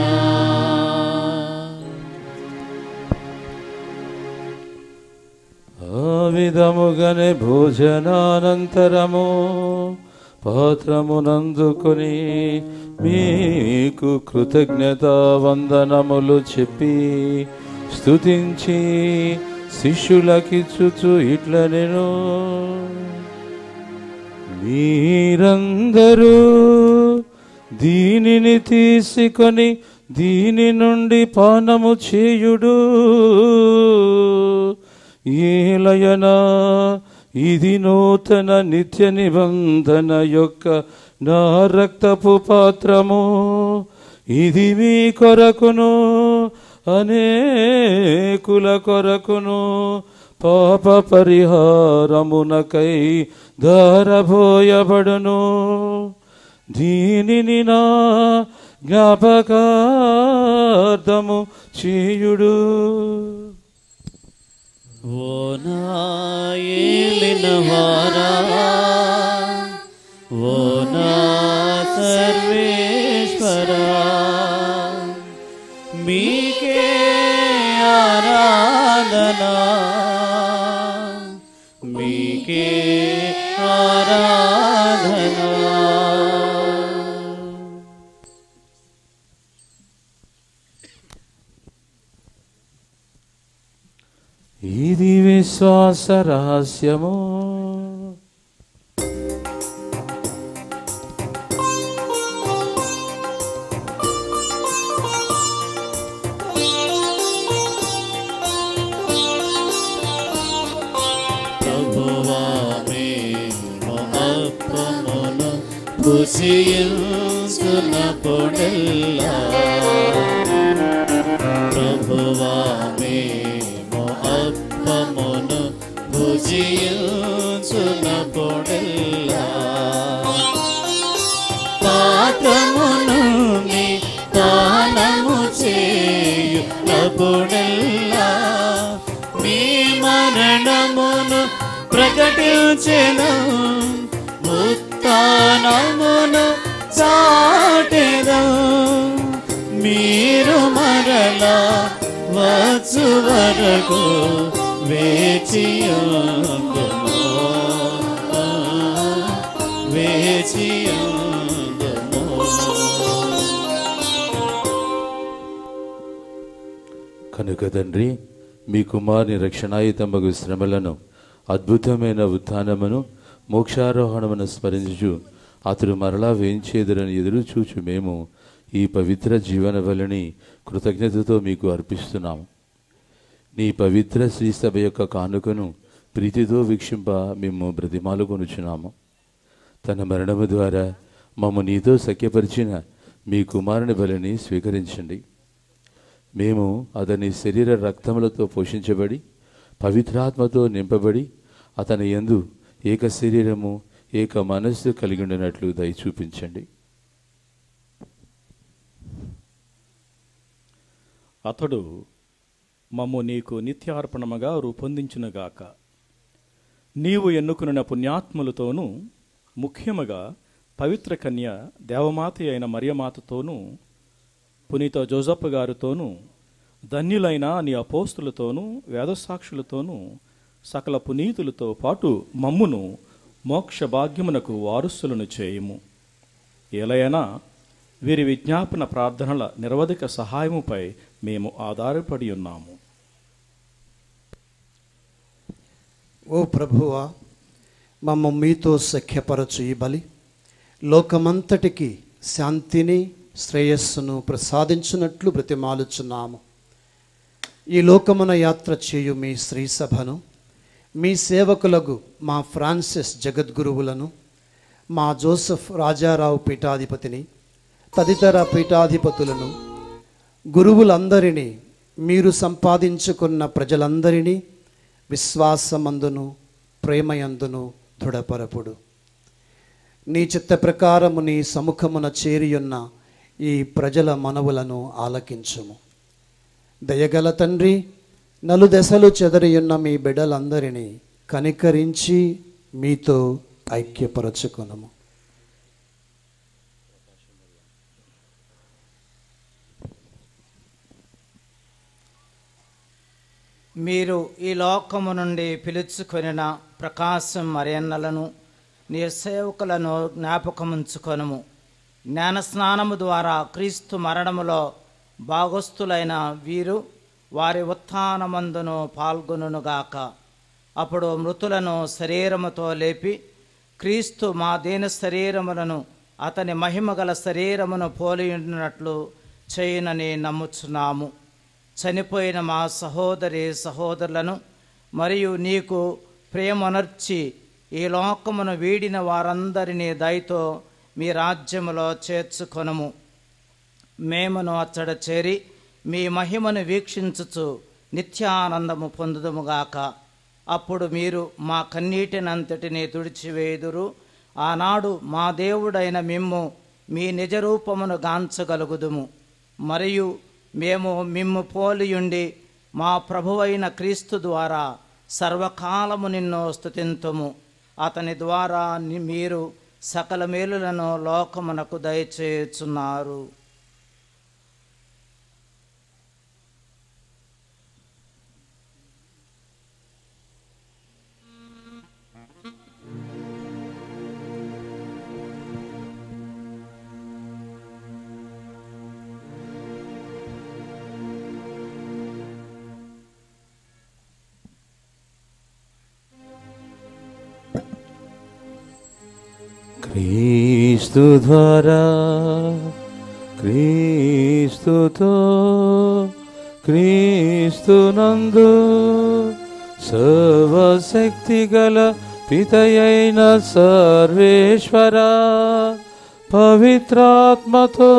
ఆ విధముగానే భోజనానంతరము పాత్రమునందుకొని మీకు కృతజ్ఞతా వందనములు చెప్పి స్తుతించి శిష్యులకిచ్చుచు ఇట్లనెను, మీరందరూ దీనిని తీసుకొని దీని నుండి పానము చేయుడు. ఏలయనా ఇది నూతన నిత్య నిబంధన యొక్క నా రక్తపు పాత్రము. ఇది మీ కొరకును అనేకుల కొరకును పాప పరిహారమునకై ధారబోయబడును. దీనిని నా జ్ఞాపకార్థము చేయుడు. ఓ నా ఏలినవారా, ఓ నా సర్వేశ్వరా మీకే ఆరాధనా, మీకే ఆరాధనా. ఇది విశ్వాస రహస్యము. ప్రభువా మేము అప్పమును భుజించునప్పుడెల్లా, ప్రభువా మేము అప్పమును భుజించునప్పుడెల్లా, పాత్రమును మీ పానము చేయునప్పుడెల్లా మీ మరణమును ప్రకటించెను, ఉత్థానమును చాటెదం. మీరు మరలా వచ్చు వరకు వేచియుందుము, వేచియుందుము. కనుక తండ్రి మీ కుమారుని రక్షణాయుతమగు శ్రమలను అద్భుతమైన ఉత్థానమును మోక్షారోహణమును స్మరించు అతడు మరలా వేయించేదురని ఎదురు చూచు మేము ఈ పవిత్ర జీవన బలిని కృతజ్ఞతతో మీకు అర్పిస్తున్నాము. నీ పవిత్ర శ్రీసభ యొక్క కానుకను ప్రీతితో వీక్షింప మేము బ్రతిమాలు కొనుచున్నాము. తన మరణము ద్వారా మమ్ము నీతో సఖ్యపరిచిన మీ కుమారుని బలిని స్వీకరించండి. మేము అతని శరీర రక్తములతో పోషించబడి పవిత్రాత్మతో నింపబడి అతని యందు ఏక శరీరము ఏక మనస్సు కలిగి ఉండినట్లు దయ చూపించండి. అతడు మమ్ము నీకు నిత్యార్పణముగా రూపొందించునుగాక. నీవు ఎన్నుకున్న పుణ్యాత్ములతోనూ ముఖ్యముగా పవిత్ర కన్య దేవమాత అయిన మరియమాతతోనూ పునీత జోజప్ప గారితోనూ ధన్యులైన నీ అపోస్తులతోనూ వేదసాక్షులతోనూ సకల పునీతులతో పాటు మమ్మును మోక్ష భాగ్యమునకు వారసులను చేయుము. ఎలయనా వీరి విజ్ఞాపన ప్రార్థనల నిరవధిక సహాయముపై మేము ఆధారపడి ఉన్నాము. ఓ ప్రభువా, మమ్మ మీతో సఖ్యపరచు ఈ బలి లోకమంతటికి శాంతిని శ్రేయస్సును ప్రసాదించున్నట్లు బ్రతిమాలుచున్నాము. ఈ లోకమున యాత్ర చేయు మీ శ్రీ సభను, మీ సేవకులకు మా ఫ్రాన్సిస్ జగద్గురువులను, మా జోసెఫ్ రాజారావు పీఠాధిపతిని, తదితర పీఠాధిపతులను, గురువులందరినీ, మీరు సంపాదించుకున్న ప్రజలందరినీ విశ్వాసమందును ప్రేమయందును దృఢపరపుడు. నీ చిత్త ప్రకారము నీ సముఖమున చేరియున్న ఈ ప్రజల మనవులను ఆలకించుము. దయగల తండ్రి, నలుదెసలు చెదరియున్న మీ బిడ్డలందరినీ కనికరించి మీతో ఐక్యపరచుకొనుము. మీరు ఈ లోకము నుండి పిలుచుకొనిన ప్రకాశం మరియన్నలను నీ సేవకులను జ్ఞాపకముంచుకొనుము. జ్ఞానస్నానము ద్వారా క్రీస్తు మరణములో భాగస్థులైన వీరు వారి ఉత్థానమందును పాల్గొనుగాక. అప్పుడు మృతులను శరీరముతో లేపి క్రీస్తు మా దీన శరీరములను అతని మహిమగల శరీరమును పోలియున్నట్లు చేయునని నమ్ముచున్నాము. చనిపోయిన మా సహోదరి సహోదరులను మరియు నీకు ప్రేమనర్చి ఈ లోకమును వీడిన వారందరినీ దయతో మీ రాజ్యములో చేర్చుకొనుము. మేమును అచ్చట చేరి మీ మహిమను వీక్షించుచు నిత్యానందము పొందుదుముగాక. అప్పుడు మీరు మా కన్నీటినంతటినీ తుడిచివేయుదురు. ఆనాడు మా దేవుడైన మిమ్ము మీ నిజరూపమును గాంచగలుగుదుము. మరియు మేము మిమ్ము పోలియుండి మా ప్రభువైన క్రీస్తు ద్వారా సర్వకాలము నిన్ను స్తుతింతుము. అతని ద్వారా మీరు సకల మేలులను లోకమునకు దయచేయుచున్నారు. క్రీస్తు ద్వారా, క్రీస్తుతో, క్రీస్తునందు సర్వశక్తి గల పితయైన సర్వేశ్వర పవిత్రాత్మతో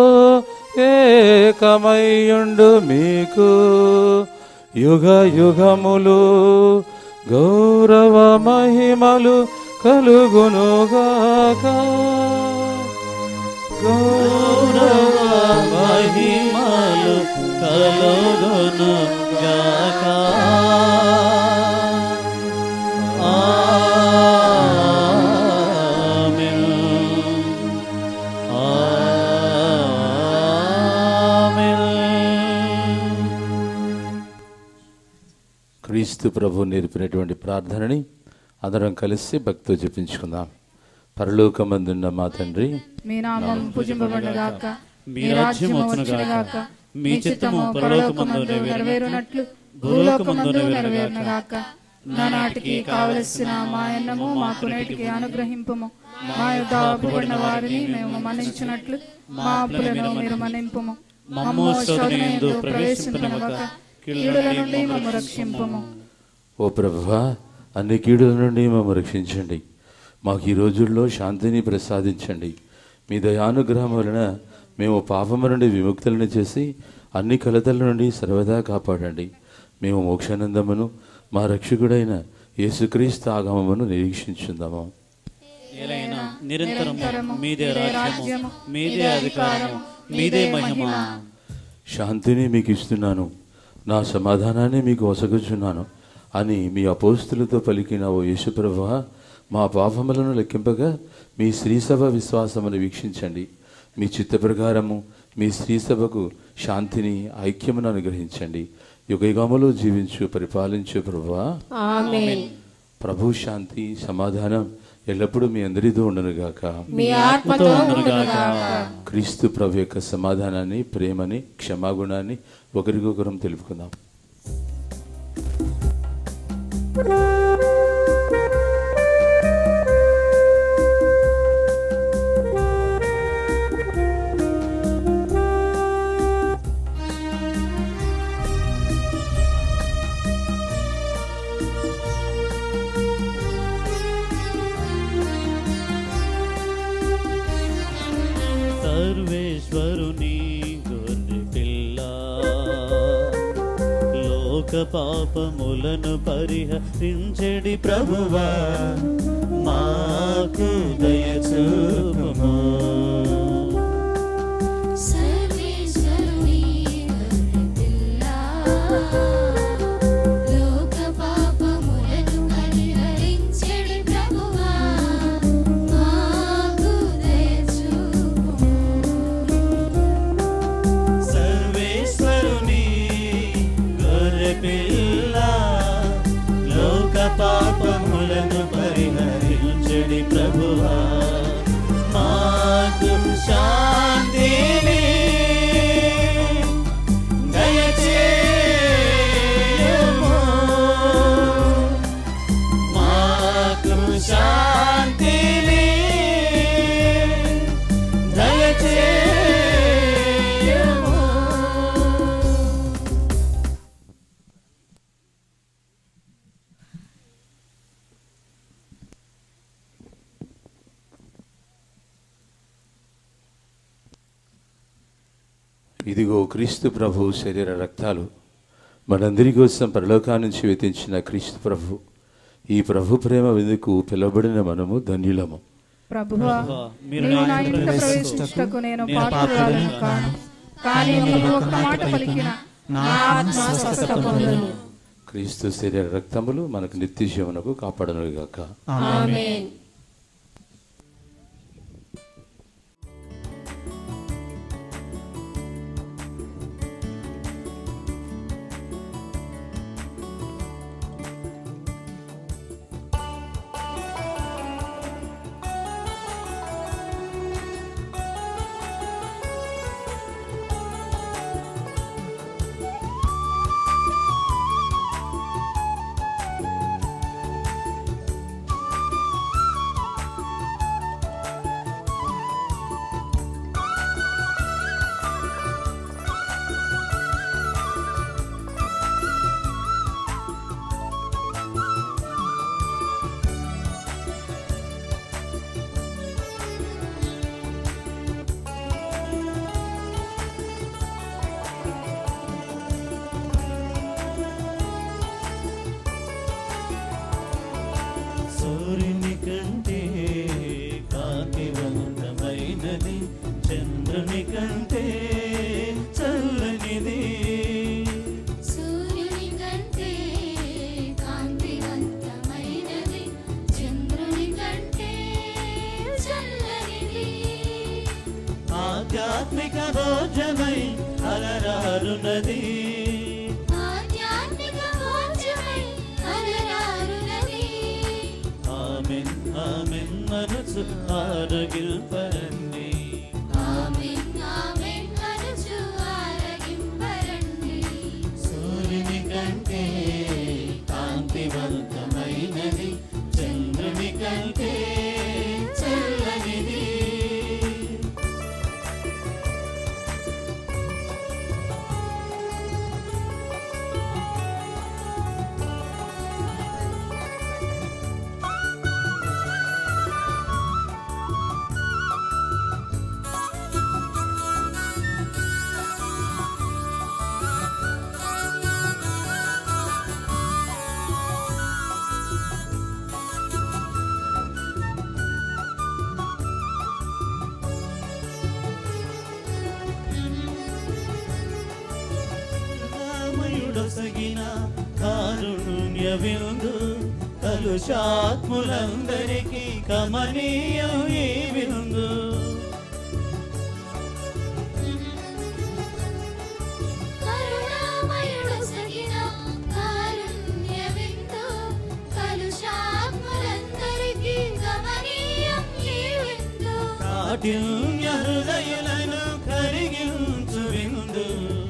ఏకమయ్యుండు మీకు యుగ యుగములు గౌరవ మహిమలు కలుగునుగాక. గౌరవ మహిమలు కలుగునుగాక. ఆమేన్. ఆమేన్. క్రీస్తు ప్రభు నేర్పినటువంటి ప్రార్థనని అందరం కలిసి భక్తితో జపించుకుందాం. పరలోకమందున్న మా తండ్రి, మీ నామం పూజింపబడుగాక, మీ రాజ్యం వచ్చునుగాక, మీ చిత్తము పరలోకమందు నెరవేరునట్లు భూలోకమందు నెరవేరునుగాక. నానాటికి కావలసిన మా అన్నము మాకు నేటికి అనుగ్రహింపుము. మా యొద్ద అప్పుబడిన వారిని మేము మన్నించినట్లు మా అప్పులను మీరు మన్నింపుము. మమ్ము శోధనయందు ప్రవేశింపనివ్వక కీడుల నుండి మమ్ము రక్షింపుము. ఓ ప్రభువా, అన్ని కీడుల నుండి మమ్మల్ని రక్షించండి. మాకు ఈ రోజుల్లో శాంతిని ప్రసాదించండి. మీ దయానుగ్రహం వలన మేము పాపము నుండి విముక్తులను చేసి అన్ని కలతల నుండి సర్వదా కాపాడండి. మేము మోక్షానందమును మా రక్షకుడైన యేసుక్రీస్తు ఆగమమును నిరీక్షించుందాము. ఏలైనా నిరంతరము మీదే రాజ్యము, మీదే అధికారము, మీదే మహిమ. శాంతిని మీకు ఇస్తున్నాను, నా సమాధానాన్ని మీకు వసగుచున్నాను అని మీ అపోస్తులతో పలికిన ఓ యేసుప్రభువా, మా పాపములను లెక్కింపగా మీ శ్రీసభ విశ్వాసమును వీక్షించండి. మీ చిత్త ప్రకారము మీ శ్రీసభకు శాంతిని, ఐక్యమును అనుగ్రహించండి. యుగయుగములు జీవించు పరిపాలించు ప్రభువా. ఆమేన్. ప్రభు శాంతి సమాధానం ఎల్లప్పుడూ మీ అందరితో ఉండనుగాక. మీ ఆత్మతో ఉండునుగాక. క్రీస్తు ప్రభు యొక్క సమాధానాన్ని, ప్రేమని, క్షమాగుణాన్ని ఒకరికొకరం తెలుపుకుందాం. సర్వేశ్వరుని గొర్రె పిల్ల, లోక పాపములను పరిహరించెడి ప్రభువా, మాకు దయచూపుము. సర్వేశ్వరుని గొర్రె పిల్ల, లోక పాపములను పరిహరించెడి ప్రభువా, మాకు దయచూపుము. సర్వేశ్వరుని గొర్రె పిల్ల, లోక పాపములను పరిహరించెడి ప్రభువా, మాకు శాంతిని దయచేయుము. మాకు శాంతిని దయచేయుము. ఇదిగో క్రీస్తు ప్రభు శరీర రక్తాలు, మనందరి కోసం పరలోకా నుంచి వెతించిన క్రీస్తు ప్రభు. ఈ ప్రభు ప్రేమ విందుకు పిలువబడిన మనము ధన్యులము. ప్రభువా, మీరు నా ఇంట ప్రవేశించుటకు నేను పాత్రురాలను కాను, కానీ మీరు ఒక్క మాట పలికిన నా ఆత్మ స్వస్థత పొందును. క్రీస్తు శరీర రక్తములు మనకు నిత్య జీవనకు కాపాడనుగాక. ఆమేన్. సూర్యుని కంటే కాంతివంతమైనది, చంద్రుని కంటే చల్లనిది. సూర్యుని కంటే కాంతివంతమైనది, చంద్రుని కంటే చల్లనిది. ఆధ్యాత్మిక భోజమై అలరారునది. ఆధ్యాత్మిక మోక్షమై అలరారునది. ఆమెన్ ఆమెన్ మనసు ఆరగిల్పరండి. ఆమేన్ ఆమేన్ అనుచు ఆరగింపరండి. సూర్యుని కంటే కాంతివంతమైనది, చంద్రుని కంటే చల్లనిది. నొసగిన కారుణ్య విందు కలుషాత్ములందరికీ కమనీయం ఈ విందు. కాఠిన్య హృదయులను కరిగించు విందు.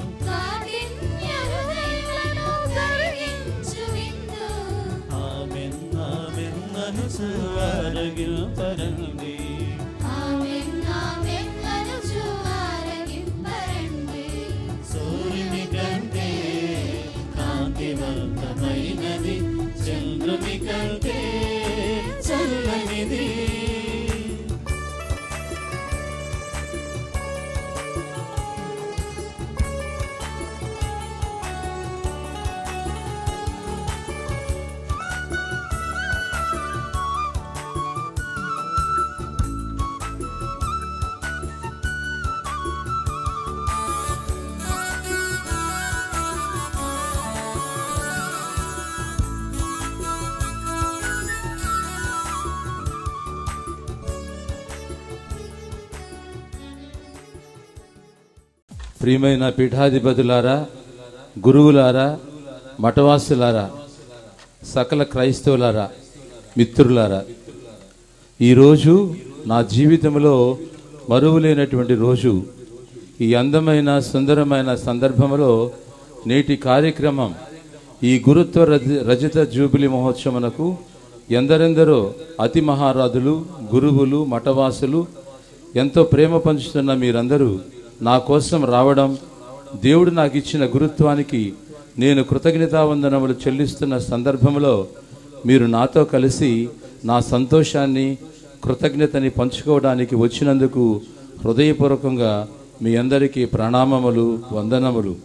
ఆమెన్ ఆమెన్ అనుచు ఆరగింపరండి. సూర్యుని కంటే కాంతివంతమైనది, చంద్రుని కంటే చల్లనిది. ప్రియమైన పీఠాధిపతులారా, గురువులారా, మఠవాసులారా, సకల క్రైస్తవులారా, మిత్రులారా, ఈరోజు నా జీవితంలో మరువలేనటువంటి రోజు. ఈ అందమైన సుందరమైన సందర్భంలో నేటి కార్యక్రమం ఈ గురుత్వ రజత జూబిలీ మహోత్సవమునకు ఎందరెందరో అతి మహారాధులు, గురువులు, మఠవాసులు ఎంతో ప్రేమ పంచుతున్న మీరందరూ నా కోసం రావడం, దేవుడు నాకు ఇచ్చిన గురుత్వానికి నేను కృతజ్ఞతావందనములు చెల్లిస్తున్న సందర్భంలో మీరు నాతో కలిసి నా సంతోషాన్ని, కృతజ్ఞతని పంచుకోవడానికి వచ్చినందుకు హృదయపూర్వకంగా మీ అందరికీ ప్రణామములు, వందనములు.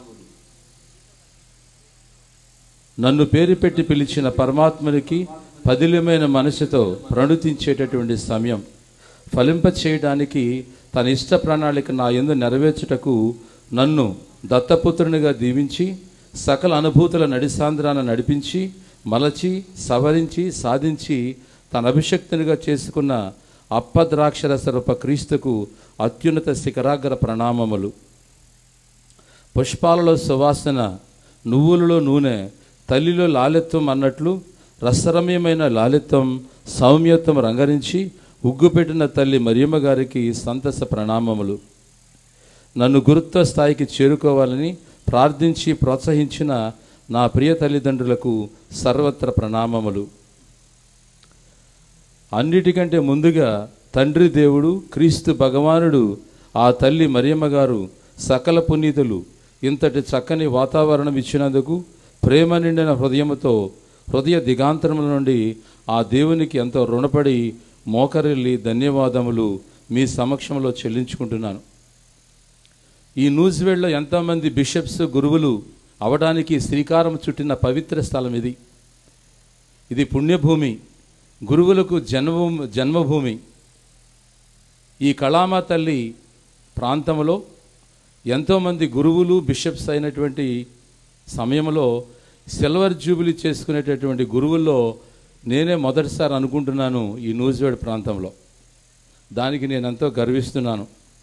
నన్ను పేరు పెట్టి పిలిచిన పరమాత్మనికి పదిలమైన మనసుతో ప్రణుతించేటటువంటి సమయం ఫలింప చేయడానికి తన ఇష్ట ప్రణాళిక నా యందు నెరవేర్చుటకు నన్ను దత్తపుత్రునిగా దీవించి సకల అనుభూతుల నడిసాంద్రాన నడిపించి మలచి సవరించి సాధించి తన అభిషక్తునిగా చేసుకున్న అప్పద్రాక్షరసరూప క్రీస్తుకు అత్యున్నత శిఖరాగ్ర ప్రణామములు. పుష్పాలలో సువాసన, నువ్వులలో నూనె, తల్లిలో లాలిత్వం అన్నట్లు రసరమ్యమైన లాలిత్వం, సౌమ్యత్వం రంగరించి ఉగ్గుపెట్టిన తల్లి మరియమ్మ గారికి సంతస ప్రణామములు. నన్ను గురుత్వ స్థాయికి చేరుకోవాలని ప్రార్థించి ప్రోత్సహించిన నా ప్రియ తల్లిదండ్రులకు సర్వత్ర ప్రణామములు. అన్నిటికంటే ముందుగా తండ్రి దేవుడు, క్రీస్తు భగవానుడు, ఆ తల్లి మరియమ్మ గారు, సకల పునీతులు ఇంతటి చక్కని వాతావరణం ఇచ్చినందుకు ప్రేమ నిండిన హృదయముతో హృదయ దిగాంతరముల నుండి ఆ దేవునికి ఎంతో రుణపడి మోకరిల్లి ధన్యవాదములు మీ సమక్షంలో చెల్లించుకుంటున్నాను. ఈ నూజివేడ్లో ఎంతోమంది బిషప్స్, గురువులు అవడానికి శ్రీకారం చుట్టిన పవిత్ర స్థలం ఇది. ఇది పుణ్యభూమి, గురువులకు జన్మభూమి. ఈ కళామా తల్లి ప్రాంతంలో ఎంతోమంది గురువులు, బిషప్స్ అయినటువంటి సమయంలో సిల్వర్ జూబిలీ చేసుకునేటటువంటి గురువుల్లో నేనే మొదటిసారి అనుకుంటున్నాను ఈ నూజివేడ్ ప్రాంతంలో. దానికి నేను ఎంతో గర్విస్తున్నాను.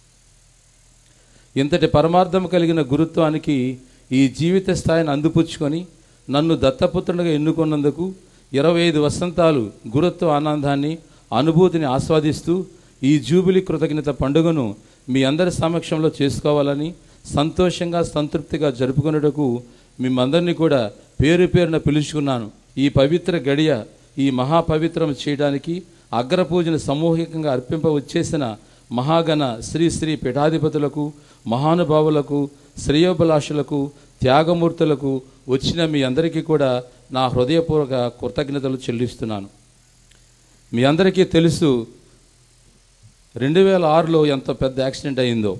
ఇంతటి పరమార్థం కలిగిన గురుత్వానికి ఈ జీవిత స్థాయిని అందిపుచ్చుకొని నన్ను దత్తపుత్రునిగా ఎన్నుకున్నందుకు 25 వసంతాలు గురుత్వ ఆనందాన్ని, అనుభూతిని ఆస్వాదిస్తూ ఈ జూబిలీ కృతజ్ఞత పండుగను మీ అందరి సమక్షంలో చేసుకోవాలని, సంతోషంగా సంతృప్తిగా జరుపుకునేటకు మిమ్మందరినీ కూడా పేరు పేరున పిలుచుకున్నాను. ఈ పవిత్ర గడియ, ఈ మహాపవిత్రం చేయడానికి అగ్రపూజను సమూహికంగా అర్పింప వచ్చేసిన మహాగణ శ్రీ శ్రీ పీఠాధిపతులకు, మహానుభావులకు, శ్రేయోభిలాషులకు, త్యాగమూర్తులకు వచ్చిన మీ అందరికీ కూడా నా హృదయపూర్వక కృతజ్ఞతలు చెల్లిస్తున్నాను. మీ అందరికీ తెలుసు 2006లో ఎంత పెద్ద యాక్సిడెంట్ అయిందో.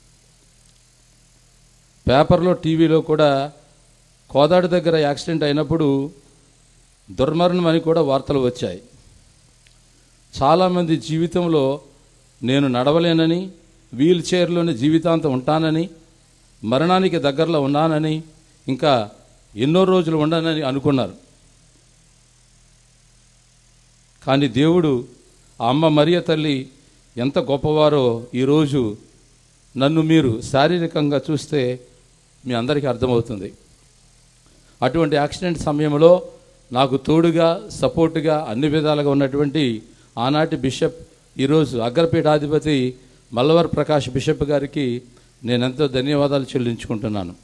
పేపర్లో, టీవీలో కూడా కోదాడ దగ్గర యాక్సిడెంట్ అయినప్పుడు దుర్మరణం అని కూడా వార్తలు వచ్చాయి. చాలామంది జీవితంలో నేను నడవలేనని, వీల్ చైర్లోనే జీవితాంతం ఉంటానని, మరణానికి దగ్గరలో ఉన్నానని, ఇంకా ఎన్నో రోజులు ఉండనని అనుకున్నారు. కానీ దేవుడు, ఆ అమ్మ మరియ తల్లి ఎంత గొప్పవారో ఈరోజు నన్ను మీరు శారీరకంగా చూస్తే మీ అందరికీ అర్థమవుతుంది. అటువంటి యాక్సిడెంట్ సమయంలో నాకు తోడుగా సపోర్టుగా అన్ని విధాలుగా ఉన్నటువంటి ఆనాటి బిషప్, ఈరోజు అగ్రపీఠాధిపతి మల్లవర్ ప్రకాష్ బిషప్ గారికి నేనెంతో ధన్యవాదాలు చెల్లించుకుంటున్నాను.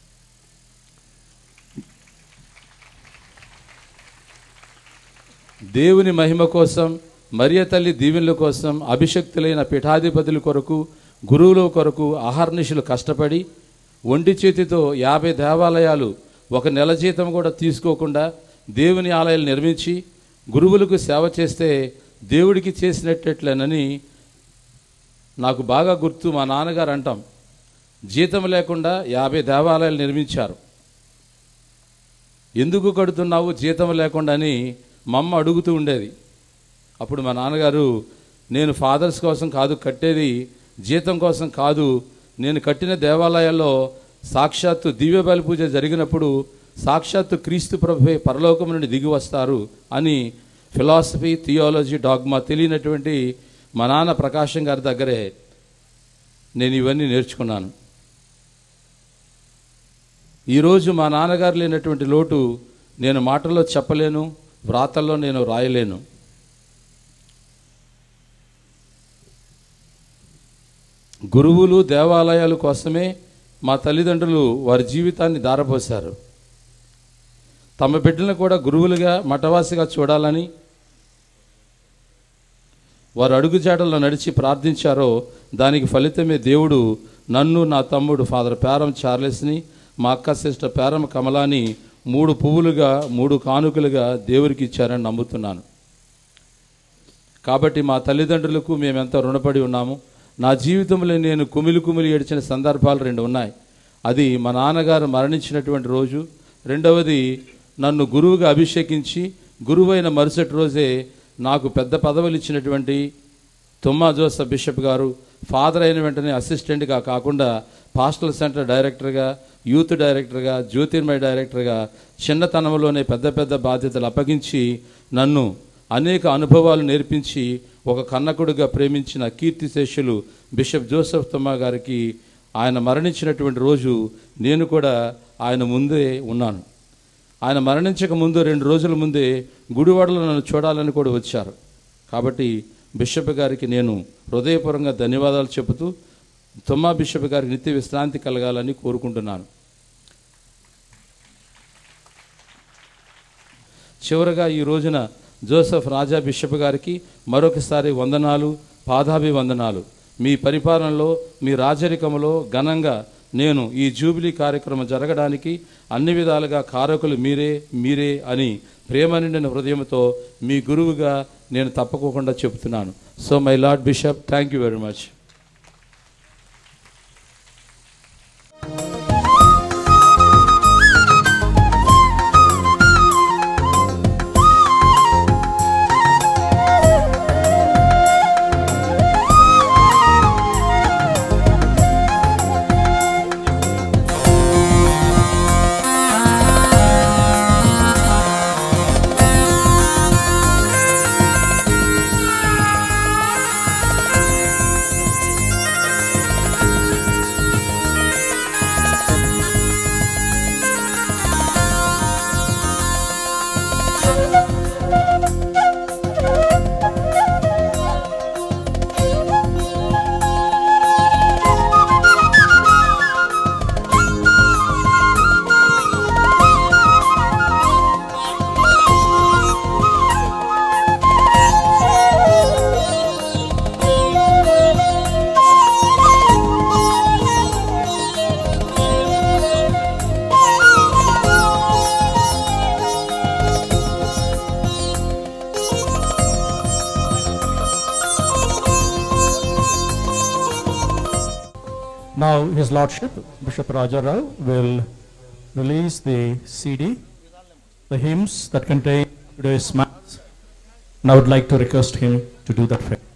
దేవుని మహిమ కోసం, మరియ తల్లి దీవెనల కోసం అభిషక్తులైన పీఠాధిపతుల కొరకు, గురువుల కొరకు అహర్నిశలు కష్టపడి ఒంటి చేతితో 50 దేవాలయాలు, 1 నెల జీతం కూడా తీసుకోకుండా దేవుని ఆలయాలు నిర్మించి గురువులకు సేవ చేస్తే దేవుడికి చేసినట్లేనని నాకు బాగా గుర్తు. మా నాన్నగారు అంటాం, జీతం లేకుండా 50 దేవాలయాలు నిర్మించారు. ఎందుకు కడుతున్నావు జీతం లేకుండా అని మా అమ్మ అడుగుతూ ఉండేది. అప్పుడు మా నాన్నగారు, నేను ఫాదర్స్ కోసం కాదు కట్టేది, జీతం కోసం కాదు, నేను కట్టిన దేవాలయాల్లో సాక్షాత్తు దివ్య బలి పూజ జరిగినప్పుడు సాక్షాత్తు క్రీస్తు ప్రభువే పరలోకం నుండి దిగి వస్తారు అని ఫిలాసఫీ, థియాలజీ, డాగ్మా తెలియనటువంటి మా నాన్న ప్రకాశం గారి దగ్గరే నేను ఇవన్నీ నేర్చుకున్నాను. ఈరోజు మా నాన్నగారు లేనటువంటి లోటు నేను మాటల్లో చెప్పలేను, వ్రాతల్లో నేను రాయలేను. గురువులు, దేవాలయాల కోసమే మా తల్లిదండ్రులు వారి జీవితాన్ని ధారపోశారు. తమ బిడ్డలను కూడా గురువులుగా, మఠవాసిగా చూడాలని వారు అడుగుజాడల్లో నడిచి ప్రార్థించారో దానికి ఫలితమే దేవుడు నన్ను, నా తమ్ముడు ఫాదర్ పేరం చార్లెస్ని, మా అక్క సిస్టర్ పేరం కమలాని 3 పువ్వులుగా, 3 కానుకలుగా దేవుడికి ఇచ్చారని నమ్ముతున్నాను. కాబట్టి మా తల్లిదండ్రులకు మేమెంతో రుణపడి ఉన్నాము. నా జీవితంలో నేను కుమిలి ఏడ్చిన సందర్భాలు 2 ఉన్నాయి. అది మా నాన్నగారు మరణించినటువంటి రోజు, రెండవది నన్ను గురువుగా అభిషేకించి గురువైన మరుసటి రోజే నాకు పెద్ద పదవులు ఇచ్చినటువంటి Tumma Joseph bishop garu father అయిన వెంటనే అసిస్టెంట్గా కాకుండా పాస్టల్ సెంటర్ డైరెక్టర్గా, యూత్ డైరెక్టర్గా, జ్యోతిర్మయ డైరెక్టర్గా చిన్నతనంలోనే పెద్ద బాధ్యతలు అప్పగించి నన్ను అనేక అనుభవాలు నేర్పించి ఒక కన్నకుడుగా ప్రేమించిన కీర్తిశేషులు బిషప్ జోసెఫ్ తుమ్మా గారికి ఆయన మరణించినటువంటి రోజు నేను కూడా ఆయన ముందే ఉన్నాను. ఆయన మరణించక ముందు 2 రోజుల ముందే గుడివాడలో నన్ను చూడాలని కూడా వచ్చారు. కాబట్టి బిషప్ గారికి నేను హృదయపూర్వకంగా ధన్యవాదాలు చెబుతూ తుమ్మా బిషప్ గారికి నిత్య విశ్రాంతి కలగాలని కోరుకుంటున్నాను. చివరగా ఈ రోజున జోసెఫ్ రాజా బిషప్ గారికి మరొకసారి వందనాలు, పాదాభివందనాలు. మీ పరిపాలనలో, మీ రాజరికంలో ఘనంగా నేను ఈ జూబిలీ కార్యక్రమం జరగడానికి అన్ని విధాలుగా కారకులు మీరే అని ప్రేమ నిండిన హృదయంతో మీ గురువుగా నేను తప్పకుండా చెబుతున్నాను. So my lord bishop, thank you very much. Now His Lordship, Bishop Raja Rao, will release the CD, the hymns that contain today's Mass. And I would like to request him to do that favor.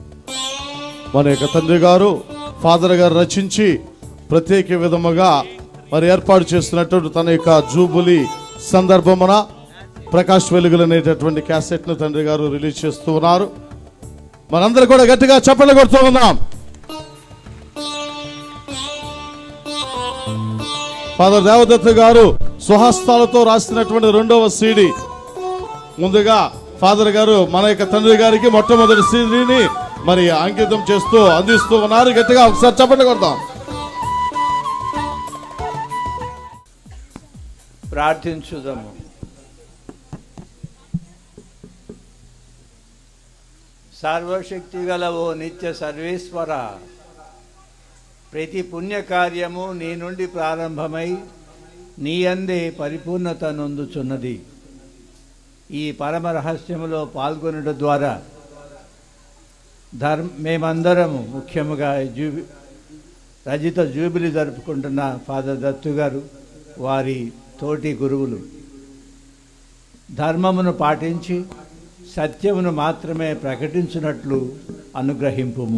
మన యొక్క తండ్రి గారు father గారు రచించి ప్రత్యేక విధముగా మరి ఏర్పాటు చేస్తున్నటువంటి తన యొక్క జూబిలీ సందర్భమున ప్రకాష్ వెలుగులు అనేటటువంటి క్యాసెట్ను తండ్రి గారు రిలీజ్ చేస్తూ ఉన్నారు. మనందరూ కూడా గట్టిగా చప్పట్లు కొడుతూ ఉన్నాం. ఫాదర్ దేవదత్ గారు స్వహస్తాలతో రాసినటువంటి 2వ సీడీ ముందుగా ఫాదర్ గారు మన యొక్క తండ్రి గారికి మొట్టమొదటి సీడీని మరి అంకితం చేస్తూ అందిస్తూ ఉన్నారు. గట్టిగా ఒకసారి చప్పట్లు కొడతాం. ప్రార్థించుదాము. సర్వశక్తి గల ఓ నిత్య సర్వేశ్వర, ప్రతి పుణ్యకార్యము నీ నుండి ప్రారంభమై నీ అందే పరిపూర్ణత నొందుచున్నది. ఈ పరమ రహస్యములో పాల్గొనడం ద్వారా మేమందరము ముఖ్యముగా రజిత జూబిలీ జరుపుకుంటున్న ఫాదర్ దత్తు గారు, వారి తోటి గురువులు ధర్మమును పాటించి సత్యమును మాత్రమే ప్రకటించినట్లు అనుగ్రహింపుము.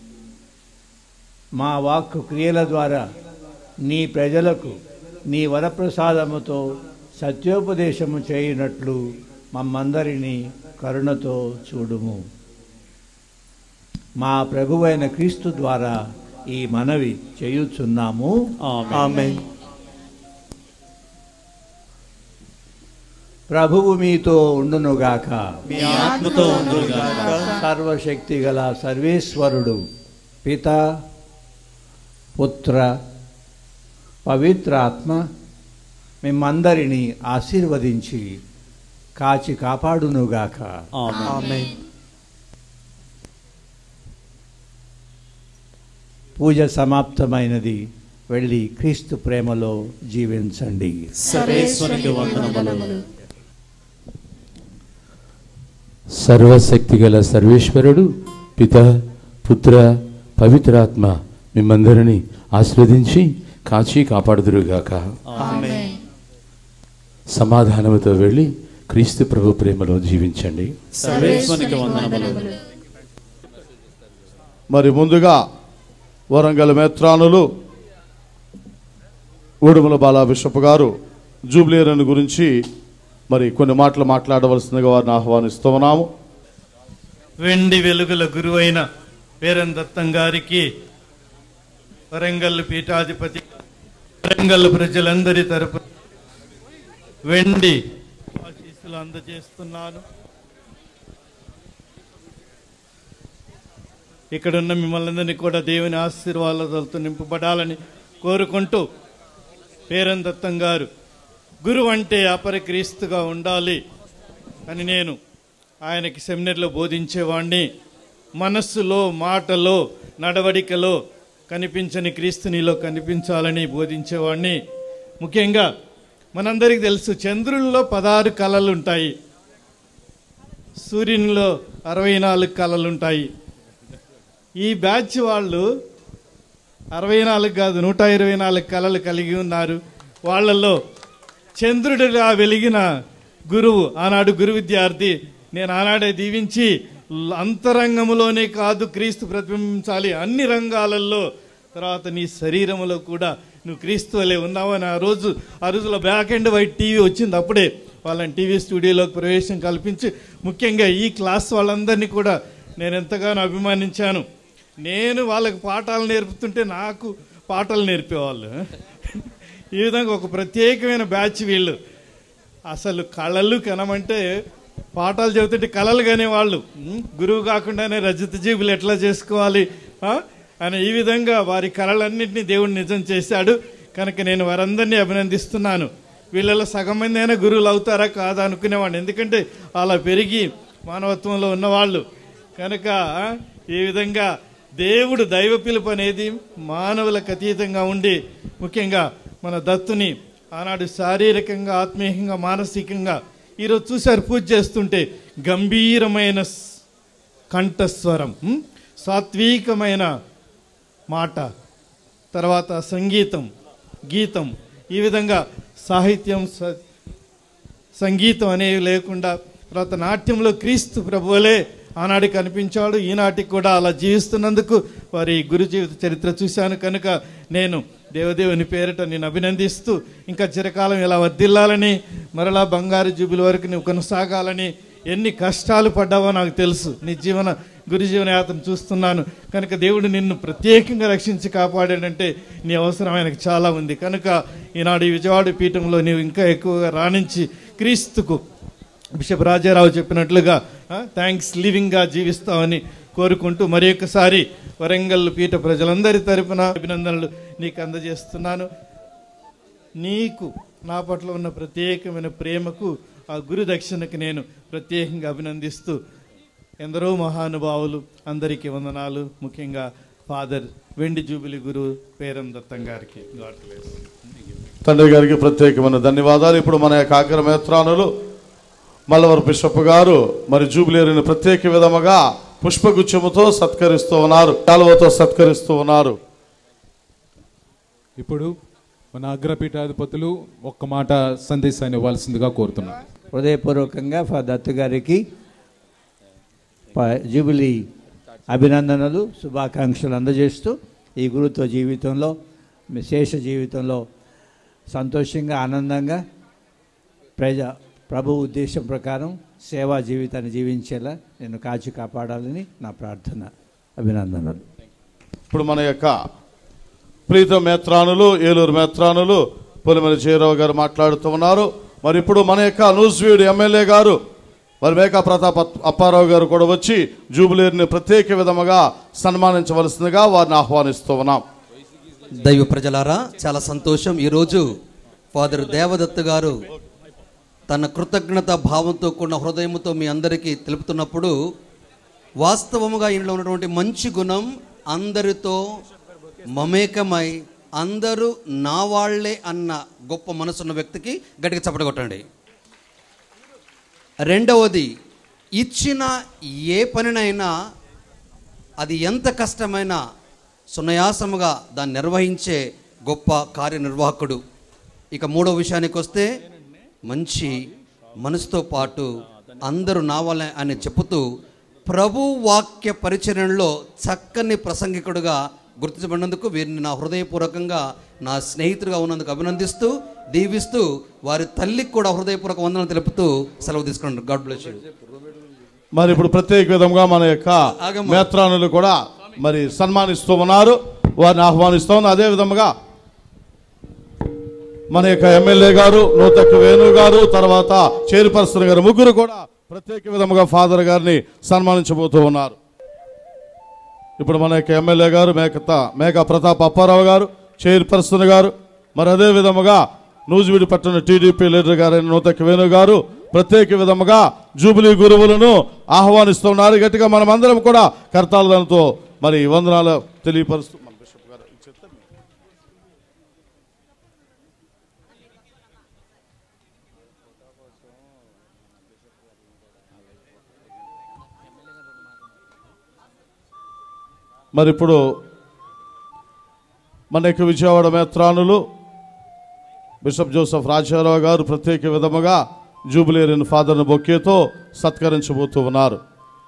మా వాక్కు క్రియల ద్వారా నీ ప్రజలకు నీ వరప్రసాదముతో సత్యోపదేశము చేయునట్లు మమ్మందరినీ కరుణతో చూడుము. మా ప్రభువైన క్రీస్తు ద్వారా ఈ మనవి చేయుచున్నాము. ఆమేన్. ప్రభువు మీతో ఉండునుగాక, మీ ఆత్మతో ఉండునుగాక. సర్వశక్తి గల సర్వేశ్వరుడు పిత పుత్ర పవిత్రాత్మ మిమ్మందరినీ ఆశీర్వదించి కాచి కాపాడునుగాక. ఆమేన్. పూజ సమాప్తమైనది. వెళ్ళి క్రీస్తు ప్రేమలో జీవించండి. సర్వేశ్వరునికి వందనములు. సర్వశక్తి గల సర్వేశ్వరుడు పిత పుత్ర పవిత్రాత్మ మిమ్మందరినీ ఆశీర్వదించి కాచి కాపాడుదురుగాక. ఆమేన్. సమాధానముతో వెళ్ళి క్రీస్తు ప్రభు ప్రేమలో జీవించండి. సర్వేశ్వరునికి వందనములు. మరి ముందుగా వరంగల్ మేత్రానులు ఊడుమల బాలా బిషప్ గారు జూబిలీలను గురించి మరి కొన్ని మాటలు మాట్లాడవలసిందిగా వారిని ఆహ్వానిస్తూ ఉన్నాము. వెండి వెలుగుల గురువైన వీరన్ దత్తం గారికి వరంగల్ పీఠాధిపతి వరంగల్ ప్రజలందరి తరపున వెండి ఆశీస్సులు అందజేస్తున్నాను. ఇక్కడున్న మిమ్మల్ని అందరినీ కూడా దేవుని ఆశీర్వాదాలతో నింపబడాలని కోరుకుంటూ, వీరన్ దత్తం గారు గురువు అంటే అపరిక్రీస్తుగా ఉండాలి అని నేను ఆయనకి సెమినర్లో బోధించేవాడిని. మనస్సులో మాటలో నడవడికలో కనిపించని క్రీస్తు నీలో కనిపించాలని బోధించేవాడిని. ముఖ్యంగా మనందరికీ తెలుసు, చంద్రుల్లో 16 కళలు ఉంటాయి, సూర్యునిలో 64 కళలు ఉంటాయి. ఈ బ్యాచ్ వాళ్ళు 64 కాదు 124 కళలు కలిగి ఉన్నారు. వాళ్ళల్లో చంద్రుడిగా వెలిగిన గురువు, ఆనాడు గురు విద్యార్థి, నేను ఆనాడే దీవించి అంతరంగంలోనే కాదు క్రీస్తు ప్రతిబింబించాలి అన్ని రంగాలలో, తర్వాత నీ శరీరంలో కూడా నువ్వు క్రీస్తు వలె ఉన్నావని ఆ రోజులో బ్లాక్ అండ్ వైట్ టీవీ వచ్చింది. అప్పుడే వాళ్ళని టీవీ స్టూడియోలోకి ప్రవేశం కల్పించి ముఖ్యంగా ఈ క్లాస్ వాళ్ళందరినీ కూడా నేను ఎంతగానో అభిమానించాను. నేను వాళ్ళకి పాఠాలు నేర్పుతుంటే నాకు పాటలు నేర్పేవాళ్ళు. ఈ విధంగా ఒక ప్రత్యేకమైన బ్యాచ్ వీళ్ళు. అసలు కళలు కనమంటే పాఠాలు చెబుతుంటే కళలు కనేవాళ్ళు. గురువు కాకుండానే రజత జీబులు ఎట్లా చేసుకోవాలి అని ఈ విధంగా వారి కళలన్నింటినీ దేవుడు నిజం చేశాడు. కనుక నేను వారందరినీ అభినందిస్తున్నాను. వీళ్ళలో సగం మంది అయినా గురువులు అవుతారా కాదా అనుకునేవాడిని, ఎందుకంటే అలా పెరిగి మానవత్వంలో ఉన్నవాళ్ళు. కనుక ఈ విధంగా దేవుడు దైవ పిలుపు అనేది మానవులకు అతీతంగా ఉండి, ముఖ్యంగా మన దత్తుని ఆనాడు శారీరకంగా ఆత్మీయంగా మానసికంగా ఈరోజు చూశారు పూజ చేస్తుంటే గంభీరమైన కంఠస్వరం, సాత్వికమైన మాట, తర్వాత సంగీతం గీతం, ఈ విధంగా సాహిత్యం సంగీతం అనేవి లేకుండా తర్వాత నాట్యంలో క్రీస్తు ప్రభువులే ఆనాడు కనిపించాడు. ఈనాటికి కూడా అలా జీవిస్తున్నందుకు వారి గురు జీవిత చరిత్ర చూశాను. కనుక నేను దేవదేవుని పేరిట నేను అభినందిస్తూ ఇంకా చిరకాలం ఇలా వర్ధిల్లాలని, మరలా బంగారు జూబిలీ వరకు నువ్వు కొనసాగాలని, ఎన్ని కష్టాలు పడ్డావో నాకు తెలుసు. నీ గురు జీవన యాత్ర చూస్తున్నాను కనుక దేవుడు నిన్ను ప్రత్యేకంగా రక్షించి కాపాడాడంటే నీ అవసరం ఆయనకు చాలా ఉంది. కనుక ఈనాడు ఈ విజయవాడ పీఠంలో నీవు ఇంకా ఎక్కువగా రాణించి క్రీస్తుకు బిషప్ రాజారావు చెప్పినట్లుగా థ్యాంక్స్ లివింగ్గా జీవిస్తామని కోరుకుంటూ మరి ఒకసారి వరంగల్ పీఠ ప్రజలందరి తరపున అభినందనలు నీకు అందజేస్తున్నాను. నీకు నా పట్ల ఉన్న ప్రత్యేకమైన ప్రేమకు ఆ గురు దక్షిణకు నేను ప్రత్యేకంగా అభినందిస్తూ ఎందరో మహానుభావులు అందరికీ వందనాలు. ముఖ్యంగా ఫాదర్ వెండి జూబిలీ గురు పేరం దత్తం గారికి గాడ్ బ్లెస్. తండ్రి గారికి ప్రత్యేకమైన ధన్యవాదాలు. ఇప్పుడు మన యొక్క అగ్ర మేత్రానులు మల్లవర బిషప్ గారు మరి జూబిలీని ప్రత్యేక విధముగా పుష్పగుచ్చముతో సత్కరిస్తూ ఉన్నారు, కాలువతో సత్కరిస్తూ ఉన్నారు. ఇప్పుడు మన అగ్రపీఠాధిపతులు ఒక్క మాట సందేశాన్ని ఇవ్వాల్సిందిగా కోరుతున్నాను. హృదయపూర్వకంగా ఫాదర్ దత్తు గారికి జూబిలీ అభినందనలు, శుభాకాంక్షలు అందజేస్తూ ఈ గురుత్వ జీవితంలో, శేష జీవితంలో సంతోషంగా, ఆనందంగా ప్రభు ఉద్దేశం ప్రకారం సేవా జీవితాన్ని జీవించేలా నేను కాచి కాపాడాలని నా ప్రార్థన. అభినందనలు. ఇప్పుడు మన యొక్క ప్రీత మేత్రానులు, ఏలూరు మేత్రానులు పొలిమేర జయరావు గారు మాట్లాడుతూ ఉన్నారు. మరి ఇప్పుడు మన యొక్క నూజివీడు ఎమ్మెల్యే గారు మరి మేకా ప్రతాప్ అప్పారావు గారు కూడా వచ్చి జూబిలీని ప్రత్యేక విధముగా సన్మానించవలసిందిగా వారిని ఆహ్వానిస్తూ ఉన్నాం. దైవ ప్రజలారా, చాలా సంతోషం. ఈరోజు ఫాదర్ దేవదత్ గారు తన కృతజ్ఞత భావంతో కూడిన హృదయంతో మీ అందరికీ తెలుపుతున్నప్పుడు, వాస్తవముగా ఇంట్లో ఉన్నటువంటి మంచి గుణం అందరితో మమేకమై అందరూ నా వాళ్లే అన్న గొప్ప మనసున్న వ్యక్తికి గట్టిగా చప్పట్లు కొట్టండి. రెండవది, ఇచ్చిన ఏ పనినైనా అది ఎంత కష్టమైనా సునాయాసముగా దాన్ని నిర్వహించే గొప్ప కార్యనిర్వాహకుడు. ఇక మూడవ విషయానికి వస్తే, మంచి మనసుతో పాటు అందరూ నా వల్లే అని చెబుతూ ప్రభు వాక్య పరిచర్యలో చక్కని ప్రసంగికుడుగా గుర్తించబడినందుకు వీరిని నా హృదయపూర్వకంగా నా స్నేహితుడిగా ఉన్నందుకు అభినందిస్తూ, దీవిస్తూ, వారి తల్లికి కూడా హృదయపూర్వక వందనలు తెలుపుతూ సెలవు తీసుకున్నాను. God bless you. మరి ఇప్పుడు ప్రత్యేక విధంగా మన యొక్క మేత్రానులు కూడా మరి సన్మానిస్తూ ఉన్నారు, వారిని ఆహ్వానిస్తూ ఉన్నారు. అదే విధముగా మన యొక్క ఎమ్మెల్యే గారు, నూతక్కు వేణు గారు, తర్వాత చైర్పర్సన్ గారు, ముగ్గురు కూడా ప్రత్యేక విధముగా ఫాదర్ గారిని సన్మానించబోతూ ఉన్నారు. ఇప్పుడు మన యొక్క ఎమ్మెల్యే గారు మేకా ప్రతాప్ అప్పారావు గారు, చైర్పర్సన్ గారు, మరి అదే విధముగా నూజివీడు పట్టణ టీడీపీ లీడర్ గారైన నూతక్కు వేణు గారు ప్రత్యేక విధముగా జూబిలీ గురువులను ఆహ్వానిస్తున్నారు. గట్టిగా మనమందరం కూడా కర్తాలతో మరి వందనాలు తెలియపరుస్తూ మరి ఇప్పుడు మన యొక్క విజయవాడ మేత్రానులు బిషప్ జోసెఫ్ రాజారావు గారు ప్రత్యేక విధముగా జూబిలీ ఫాదర్ను బొకేతో సత్కరించబోతూ ఉన్నారు.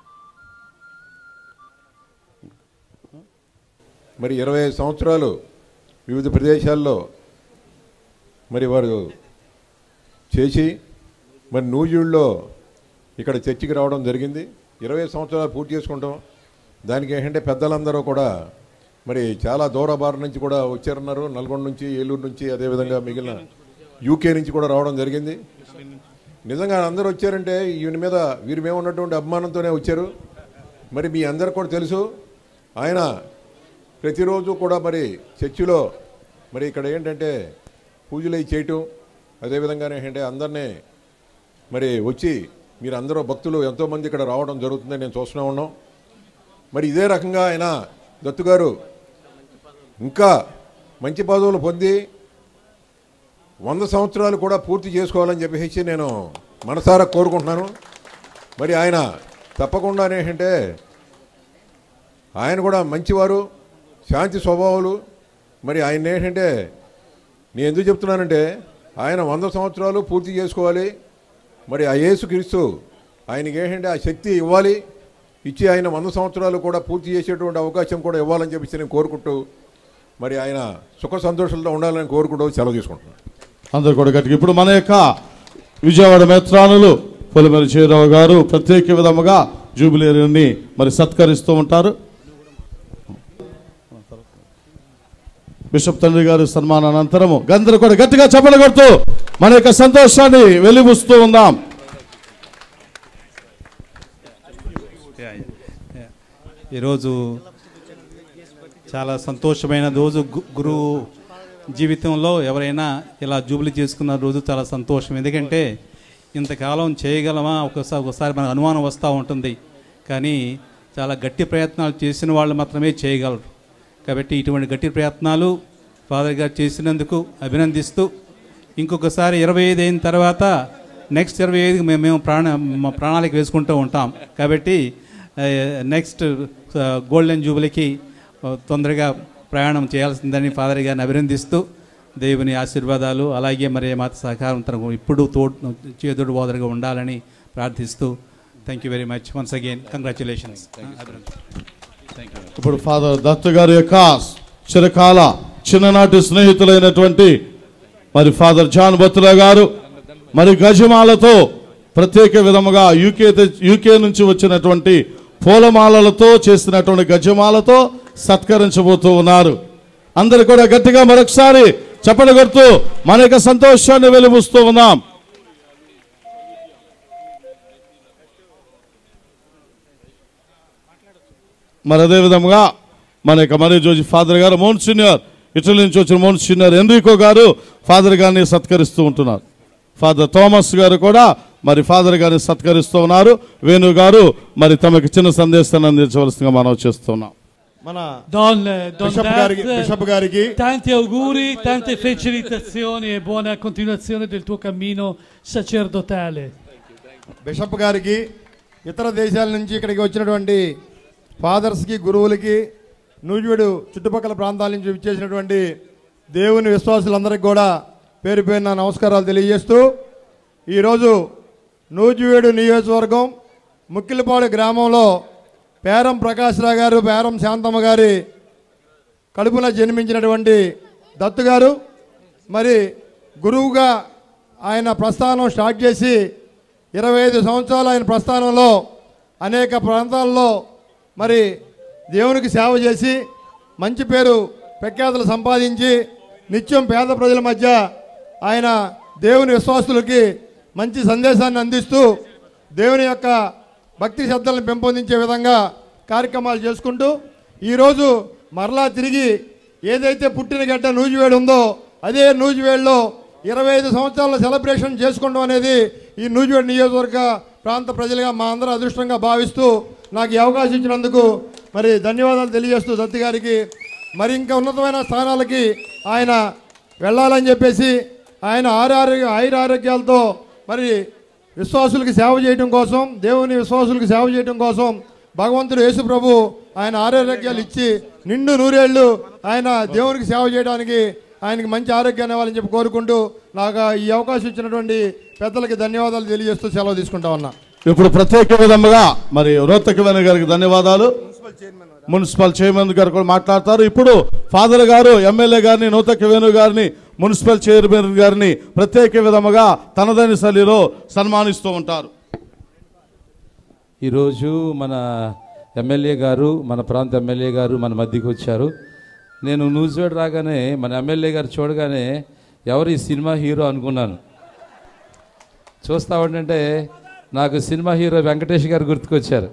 మరి 25 సంవత్సరాలు వివిధ ప్రదేశాల్లో మరి వారు చేసి మరి నూజివీడులో ఇక్కడ చర్చికి రావడం జరిగింది. 25 సంవత్సరాలు పూర్తి చేసుకుంటాం. దానికి ఏంటంటే పెద్దలందరూ కూడా మరి చాలా దూరబారు నుంచి కూడా వచ్చారన్నారు. నల్గొండ నుంచి, ఏలూరు నుంచి, అదేవిధంగా మిగిలిన యూకే నుంచి కూడా రావడం జరిగింది. నిజంగా అందరూ వచ్చారంటే వీరి మీద వీరి మీద ఉన్నటువంటి అభిమానంతోనే వచ్చారు. మరి మీ అందరికి కూడా తెలుసు, ఆయన ప్రతిరోజు కూడా మరి చర్చిలో మరి ఇక్కడ ఏంటంటే పూజలు అవి చేయటం, అదేవిధంగా ఏంటంటే అందరినీ మరి వచ్చి మీరు అందరూ భక్తులు ఎంతోమంది ఇక్కడ రావడం జరుగుతుందని నేను చూస్తూనే ఉన్నాం. మరి ఇదే రకంగా ఆయన దత్తుగారు ఇంకా మంచి పదవులు పొంది 100 సంవత్సరాలు కూడా పూర్తి చేసుకోవాలని చెప్పేసి నేను మనసారా కోరుకుంటున్నాను. మరి ఆయన తప్పకుండా ఏంటంటే ఆయన కూడా మంచివారు, శాంతి స్వభావాలు. మరి ఆయన ఏంటంటే నేను ఎందుకు చెప్తున్నానంటే ఆయన 100 సంవత్సరాలు పూర్తి చేసుకోవాలి. మరి ఆ యేసుక్రీస్తు ఆయనకి ఏంటంటే ఆ శక్తి ఇవ్వాలి, ఇచ్చి ఆయన 100 సంవత్సరాలు కూడా పూర్తి చేసేటువంటి అవకాశం కూడా ఇవ్వాలని చెప్పేసి నేను కోరుకుంటూ మరి ఆయన సుఖ సంతోషాలతో ఉండాలని కోరుకుంటూ సెలవు తీసుకుంటున్నాను. అందరు కూడా గట్టిగా ఇప్పుడు మన యొక్క విజయవాడ మేత్రానులు పొలిమేర చీరావు గారు ప్రత్యేక విధముగా జూబిలీని మరి సత్కరిస్తూ ఉంటారు. బిషప్ తండ్రి గారి సన్మాన అనంతరము గందరూ కూడా గట్టిగా చప్పట్లు కొడుతూ మన యొక్క సంతోషాన్ని వెలిబుస్తూ ఉందాం. ఈరోజు చాలా సంతోషమైన రోజు. గురువు జీవితంలో ఎవరైనా ఇలా జూబిలీ చేసుకున్న రోజు చాలా సంతోషం. ఎందుకంటే ఇంతకాలం చేయగలమా ఒకసారి మనకు అనుమానం వస్తూ ఉంటుంది. కానీ చాలా గట్టి ప్రయత్నాలు చేసిన వాళ్ళు మాత్రమే చేయగలరు. కాబట్టి ఇటువంటి గట్టి ప్రయత్నాలు ఫాదర్ గారు చేసినందుకు అభినందిస్తూ ఇంకొకసారి 25 అయిన తర్వాత నెక్స్ట్ 25కి మేము ప్రణాళిక వేసుకుంటూ ఉంటాం. కాబట్టి నెక్స్ట్ గోల్డెన్ జూబిలీకి తొందరగా ప్రయాణం చేయాల్సిందని ఫాదర్ గారిని అభినందిస్తూ దేవుని ఆశీర్వాదాలు అలాగే మరి మాత సహకారం తనకు ఇప్పుడు చేదుడు బోదరుగా ఉండాలని ప్రార్థిస్తూ thank you very much once again congratulations. ఇప్పుడు ఫాదర్ దత్తు గారి యొక్క చిరకాల చిన్ననాటి స్నేహితులైనటువంటి మరి ఫాదర్ జాన్ బత్తుల గారు మరి గజమాలతో ప్రత్యేక విధముగా యూకే నుంచి వచ్చినటువంటి పూలమాలలతో చేసినటువంటి గజమాలతో సత్కరించబోతూ ఉన్నారు. అందరు కూడా గట్టిగా మరొకసారి చప్పట్లు కొడుతూ మన యొక్క సంతోషాన్ని వెలిబుస్తూ ఉన్నాం. మరి అదే విధముగా మన యొక్క మరి జోజి ఫాదర్ గారు మౌంట్ సీనియర్ ఇటలీ నుంచి వచ్చిన మౌంట్ సీనియర్ ఎన్రికో గారు ఫాదర్ గారిని సత్కరిస్తూ ఉంటున్నారు. ఫాదర్ థామస్ గారు కూడా మరి ఫాదర్ గారిని సత్కరిస్తూ ఉన్నారు. వేణు గారు మరి తమకి చిన్న సందేశాన్ని అందించవలసిందిగా మనం చేస్తున్నాం. మన Don బిషప్ గారికి tanti auguri, tante felicitazioni e buona continuazione del tuo cammino sacerdotale. Bishop గారికి ఇతర దేశాల నుంచి ఇక్కడికి వచ్చినటువంటి ఫాదర్స్కి గురువులకి నూజివీడు చుట్టుపక్కల ప్రాంతాల నుంచి విచ్చేసినటువంటి దేవుని విశ్వాసులందరికీ కూడా పేరు పేరున నమస్కారాలు తెలియజేస్తూ ఈరోజు నూజివీడు నియోజకవర్గం ముక్కిలిపాడు గ్రామంలో పేరం ప్రకాశ్రావు గారు పేరం శాంతమ్మ గారి కడుపున జన్మించినటువంటి దత్తు గారు మరి గురువుగా ఆయన ప్రస్థానం స్టార్ట్ చేసి 25 సంవత్సరాలు ఆయన ప్రస్థానంలో అనేక ప్రాంతాల్లో మరి దేవునికి సేవ చేసి మంచి పేరు ప్రఖ్యాతులు సంపాదించి నిత్యం పేద ప్రజల మధ్య ఆయన దేవుని విశ్వాసులకి మంచి సందేశాన్ని అందిస్తూ దేవుని యొక్క భక్తి శ్రద్ధలను పెంపొందించే విధంగా కార్యక్రమాలు చేసుకుంటూ ఈరోజు మరలా తిరిగి ఏదైతే పుట్టిన గడ్డ నూజివేడు ఉందో అదే నూజివేడులో 25 సంవత్సరాల సెలబ్రేషన్ చేసుకోవడం అనేది ఈ నూజివేడు నియోజకవర్గ ప్రాంత ప్రజలుగా మా అందరూ అదృష్టంగా భావిస్తూ నాకు ఈ అవకాశం ఇచ్చినందుకు మరి ధన్యవాదాలు తెలియజేస్తూ దత్తు గారికి మరి ఇంకా ఉన్నతమైన స్థానాలకి ఆయన వెళ్ళాలని చెప్పేసి ఆయన ఆరోగ్యాలతో మరి విశ్వాసులకి సేవ చేయడం కోసం దేవుని విశ్వాసులకి సేవ చేయడం కోసం భగవంతుడు యేసు ప్రభు ఆయన ఆరోగ్యాలు ఇచ్చి నిండు నూరేళ్లు ఆయన దేవునికి సేవ చేయడానికి ఆయనకి మంచి ఆరోగ్యాన్ని ఇవ్వాలని చెప్పి కోరుకుంటూ నాకు ఈ అవకాశం ఇచ్చినటువంటి పెద్దలకి ధన్యవాదాలు తెలియజేస్తూ సెలవు తీసుకుంటా ఉన్నా. ఇప్పుడు ప్రత్యేక విధంగా మరి రోత్తకవేణి గారికి ధన్యవాదాలు. మున్సిపల్ చైర్మన్ గారు కూడా మాట్లాడతారు. ఇప్పుడు ఫాదర్ గారు ఎమ్మెల్యే గారిని నూతకవేణు గారిని మున్సిపల్ చైర్మన్ గారిని ప్రత్యేక విధముగా తనదైన శైలిలో సన్మానిస్తూ ఉంటారు. ఈరోజు మన ఎమ్మెల్యే గారు మన ప్రాంత ఎమ్మెల్యే గారు మన మధ్యకి వచ్చారు. నేను నూజివేడు రాగానే మన ఎమ్మెల్యే గారు చూడగానే ఎవరు ఈ సినిమా హీరో అనుకున్నాను. చూస్తా ఉంటే నాకు సినిమా హీరో వెంకటేష్ గారు గుర్తుకొచ్చారు.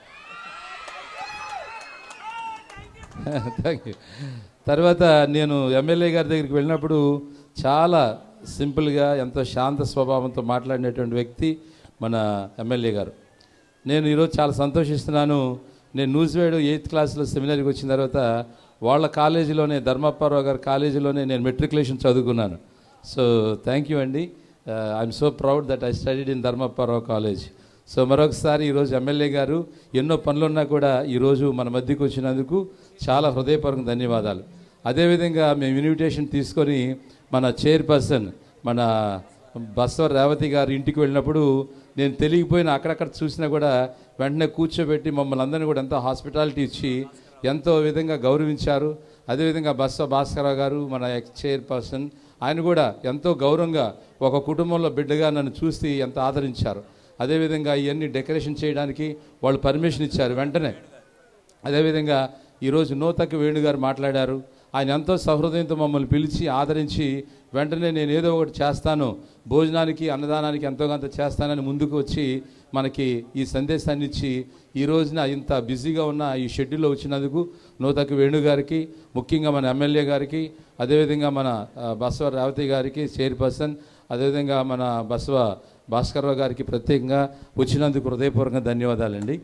Thank you. తర్వాత నేను ఎమ్మెల్యే గారి దగ్గరికి వెళ్ళినప్పుడు చాలా సింపుల్గా ఎంతో శాంత స్వభావంతో మాట్లాడినటువంటి వ్యక్తి మన ఎమ్మెల్యే గారు. నేను ఈరోజు చాలా సంతోషిస్తున్నాను. నేను నూజివేడు 8th క్లాస్లో సెమినార్కి వచ్చిన తర్వాత వాళ్ళ కాలేజీలోనే ధర్మప్పారావు గారి కాలేజీలోనే నేను మెట్రికులేషన్ చదువుకున్నాను. సో థ్యాంక్ యూ అండి. I'm so proud that I studied in Dharmapparao college. So మరొకసారి ఈరోజు ఎమ్మెల్యే గారు ఎన్నో పనులున్నా కూడా ఈరోజు మన మధ్యకు వచ్చినందుకు చాలా హృదయపూర్వక ధన్యవాదాలు. అదేవిధంగా మేము ఇన్విటేషన్ తీసుకొని మన చైర్పర్సన్ మన బస్వ రేవతి గారు ఇంటికి వెళ్ళినప్పుడు నేను తెలియకపోయినా అక్కడక్కడ చూసినా కూడా వెంటనే కూర్చోబెట్టి మమ్మల్ని అందరినీ కూడా ఎంతో హాస్పిటాలిటీ ఇచ్చి ఎంతో విధంగా గౌరవించారు. అదేవిధంగా బస్వ భాస్కరరావు గారు మన ఎక్స్ చైర్పర్సన్, ఆయన కూడా ఎంతో గౌరవంగా ఒక కుటుంబంలో బిడ్డగా నన్ను చూసి ఎంత ఆదరించారు. అదేవిధంగా ఇవన్నీ డెకరేషన్ చేయడానికి వాళ్ళు పర్మిషన్ ఇచ్చారు వెంటనే. అదేవిధంగా ఈరోజు నూతక్కి వేణుగారు మాట్లాడారు. ఆయన ఎంతో సహృదయంతో మమ్మల్ని పిలిచి ఆదరించి వెంటనే నేను ఏదో ఒకటి చేస్తాను, భోజనానికి అన్నదానానికి ఎంతో కొంత చేస్తానని ముందుకు వచ్చి మనకి ఈ సందేశాన్ని ఇచ్చి ఈ రోజున ఇంత బిజీగా ఉన్న ఈ షెడ్యూల్లో వచ్చినందుకు నూతక్కి వేణుగారికి, ముఖ్యంగా మన ఎమ్మెల్యే గారికి, అదేవిధంగా మన బస్వ రేవతి గారికి చైర్పర్సన్, అదేవిధంగా మన బస్వ భాస్కర్రావు గారికి ప్రత్యేకంగా వచ్చినందుకు హృదయపూర్వకంగా ధన్యవాదాలండి.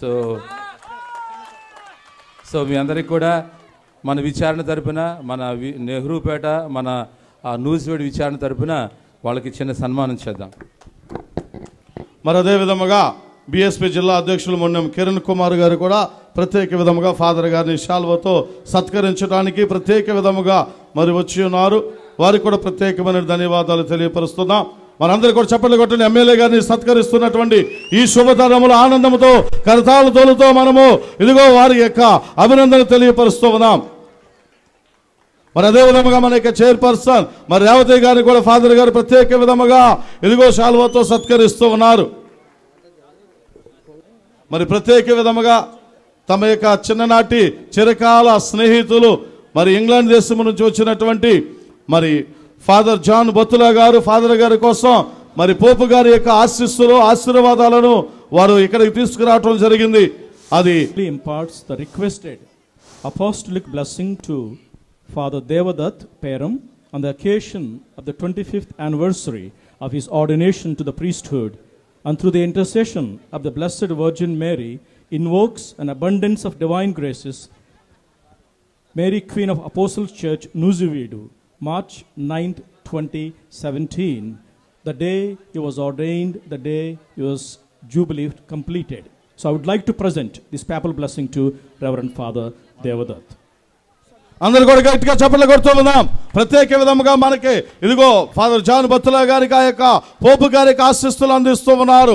సో మీ అందరికి కూడా మన విచారణ తరపున, మన నెహ్రూపేట, మన నూజివేడు విచారణ తరపున వాళ్ళకి చిన్న సన్మానం చేద్దాం. మరి అదే విధముగా బీఎస్పీ జిల్లా అధ్యక్షులు మొన్నం కిరణ్ కుమార్ గారు కూడా ప్రత్యేక విధముగా ఫాదర్ గారిని శాల్వతో సత్కరించడానికి ప్రత్యేక విధముగా మరి వచ్చి ఉన్నారు. వారికి కూడా ప్రత్యేకమైన ధన్యవాదాలు తెలియపరుస్తున్నాం. మనందరూ కూడా చప్పట్లు కొట్టండి. ఎమ్మెల్యే గారిని సత్కరిస్తున్నటువంటి ఈ శుభతరముల ఆనందంతో కరతాళతోలతో మనము ఇదిగో వారి యొక్క అభినందన తెలియపరుస్తూ ఉన్నాం. మరి అదే విధముగా మన యొక్క చైర్పర్సన్ మరి రేవతి గారిని కూడా ఫాదర్ గారు ప్రత్యేక విధముగా ఇదిగో శాలువతో సత్కరిస్తూ ఉన్నారు. మరి ప్రత్యేక విధముగా తమ యొక్క చిన్ననాటి చిరకాల స్నేహితులు మరి ఇంగ్లాండ్ దేశం నుంచి వచ్చినటువంటి మరి ఫాదర్ జాన్ బొత్తుల గారు ఫాదర్ గారి కోసం మరి పోపు గారి యొక్క ఆశీర్వాదాలను వారు ఇక్కడికి తీసుకురావడం జరిగింది. అది imparts the requested apostolic blessing to Father Devadatt Peram on the occasion of the 25th anniversary of his ordination to the priesthood, and through the intercession of the Blessed Virgin Mary invokes an abundance of divine graces. Mary, Queen of Apostles Church, Nuzeevedu, March 9th, 2017, the day he was ordained, the day he was Jubilee completed. So I would like to present this papal blessing to Rev.Fr.P.Devadatt. అందరూ కూడా గట్టిగా చప్పట్లు కొడుతూ ఉన్నాం. ప్రత్యేక విధముగా మనకి ఇదిగో ఫాదర్ జాన్ బత్తుల గారికి ఆ యొక్క పోపు గారికి ఆశీస్సులు అందిస్తూ ఉన్నారు.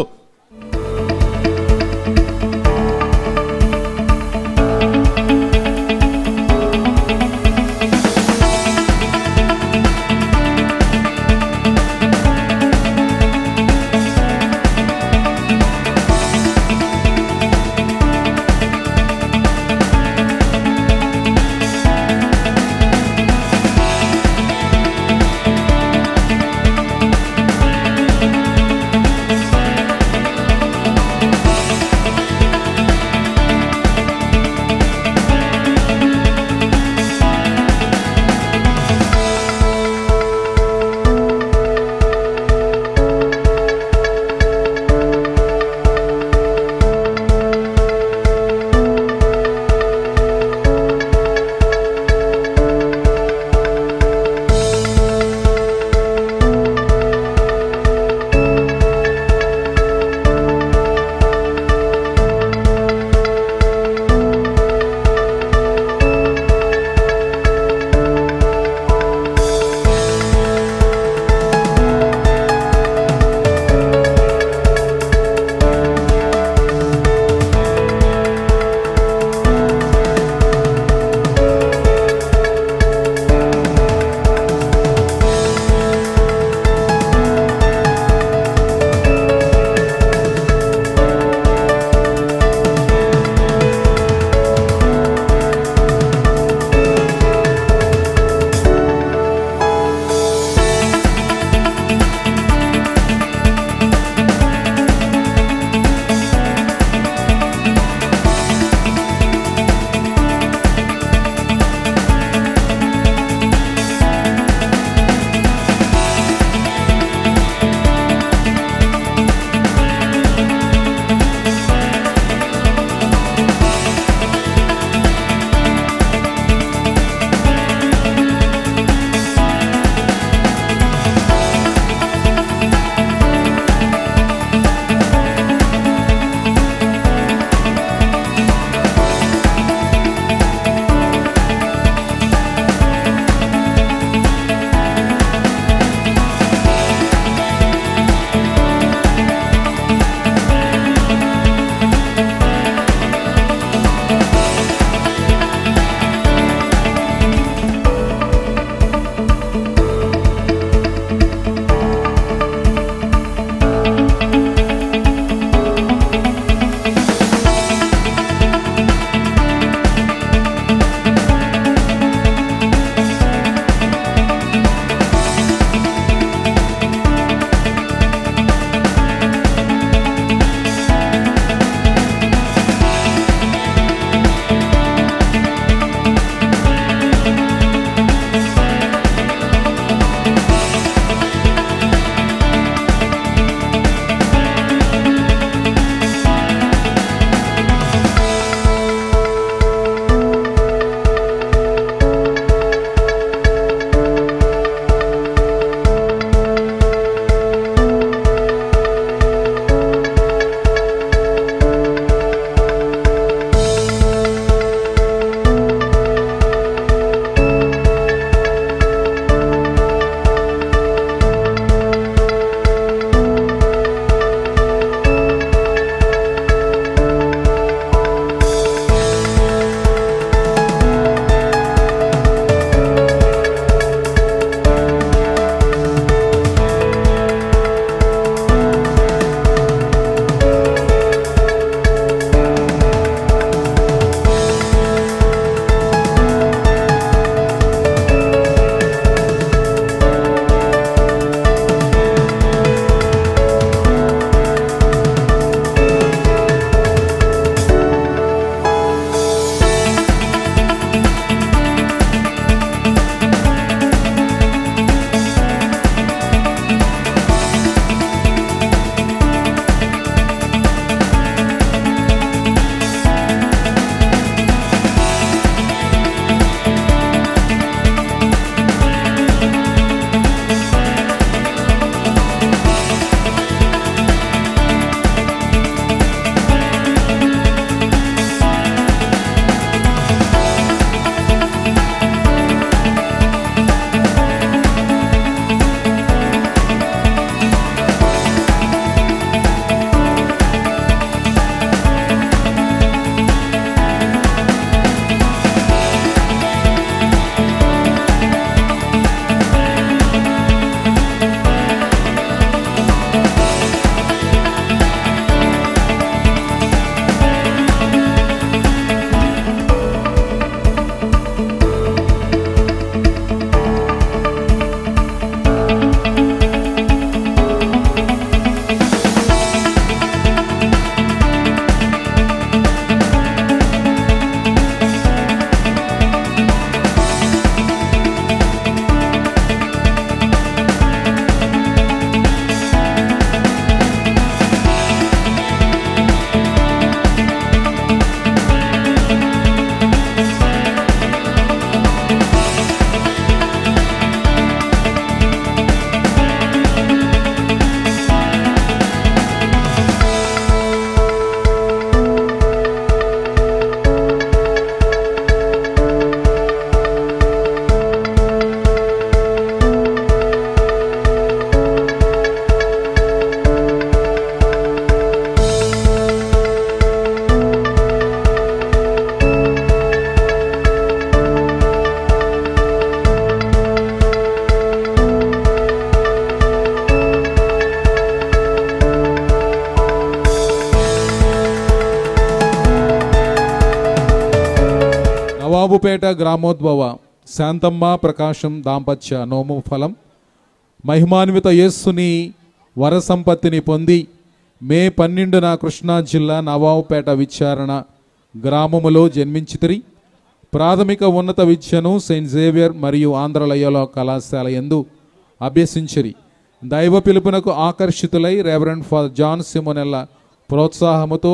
నవాబుపేట గ్రామోద్భవ శాంతమ్మ ప్రకాశం దాంపత్య నోము ఫలం మహిమాన్విత యేస్సుని వర సంపత్తిని పొంది మే 12న కృష్ణా జిల్లా నవాబుపేట విచారణ గ్రామములో జన్మించితిరి. ప్రాథమిక ఉన్నత విద్యను సెయింట్ జేవియర్ మరియు ఆంధ్రలయలో కళాశాల యందు అభ్యసించిరి. దైవ పిలుపునకు ఆకర్షితులై రెవరెండ్ జాన్ సిమోనెల్ల ప్రోత్సాహముతో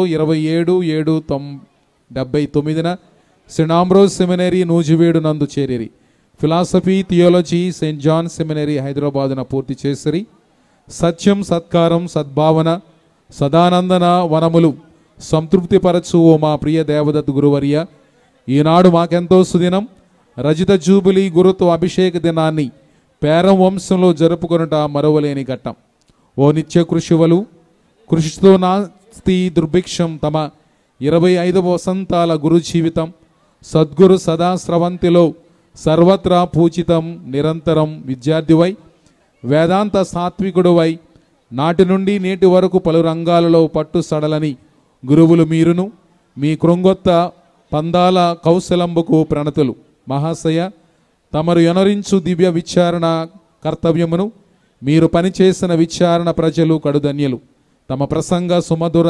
27/7/79న సెయింట్ ఆంబ్రోస్ సెమినరీ నూజివీడు నందు చేరిరి. Philosophy theology Saint John seminary హైదరాబాదున పూర్తి చేసిరి. సత్యం సత్కారం సద్భావన సదానందన వనములు సంతృప్తిపరచు ఓ మా ప్రియ దేవదత్ గురువర్య, ఈనాడు మాకెంతో సుదినం. రజిత జూబిలీ గురుత్వ అభిషేక దినాన్ని పేరం వంశంలో జరుపుకొనుట మరవలేని ఘట్టం. ఓ నిత్య కృషివలు కృషితో నాస్తి దుర్భిక్షం తమ 25 వసంతాల గురు జీవితం సద్గురు సదా స్రవంతిలో సర్వత్రా పూజితం. నిరంతరం విద్యార్థివై వేదాంత సాత్వికుడువై నాటి నుండి నేటి వరకు పలు రంగాలలో పట్టు సడలని గురువులు మీరును. మీ కృంగొత్త పందాల కౌశలంబుకు ప్రణతులు. మహాశయ, తమరు ఎనరించు దివ్య విచారణ కర్తవ్యమును మీరు పనిచేసిన విచారణ ప్రజలు కడుధన్యులు. తమ ప్రసంగ సుమధుర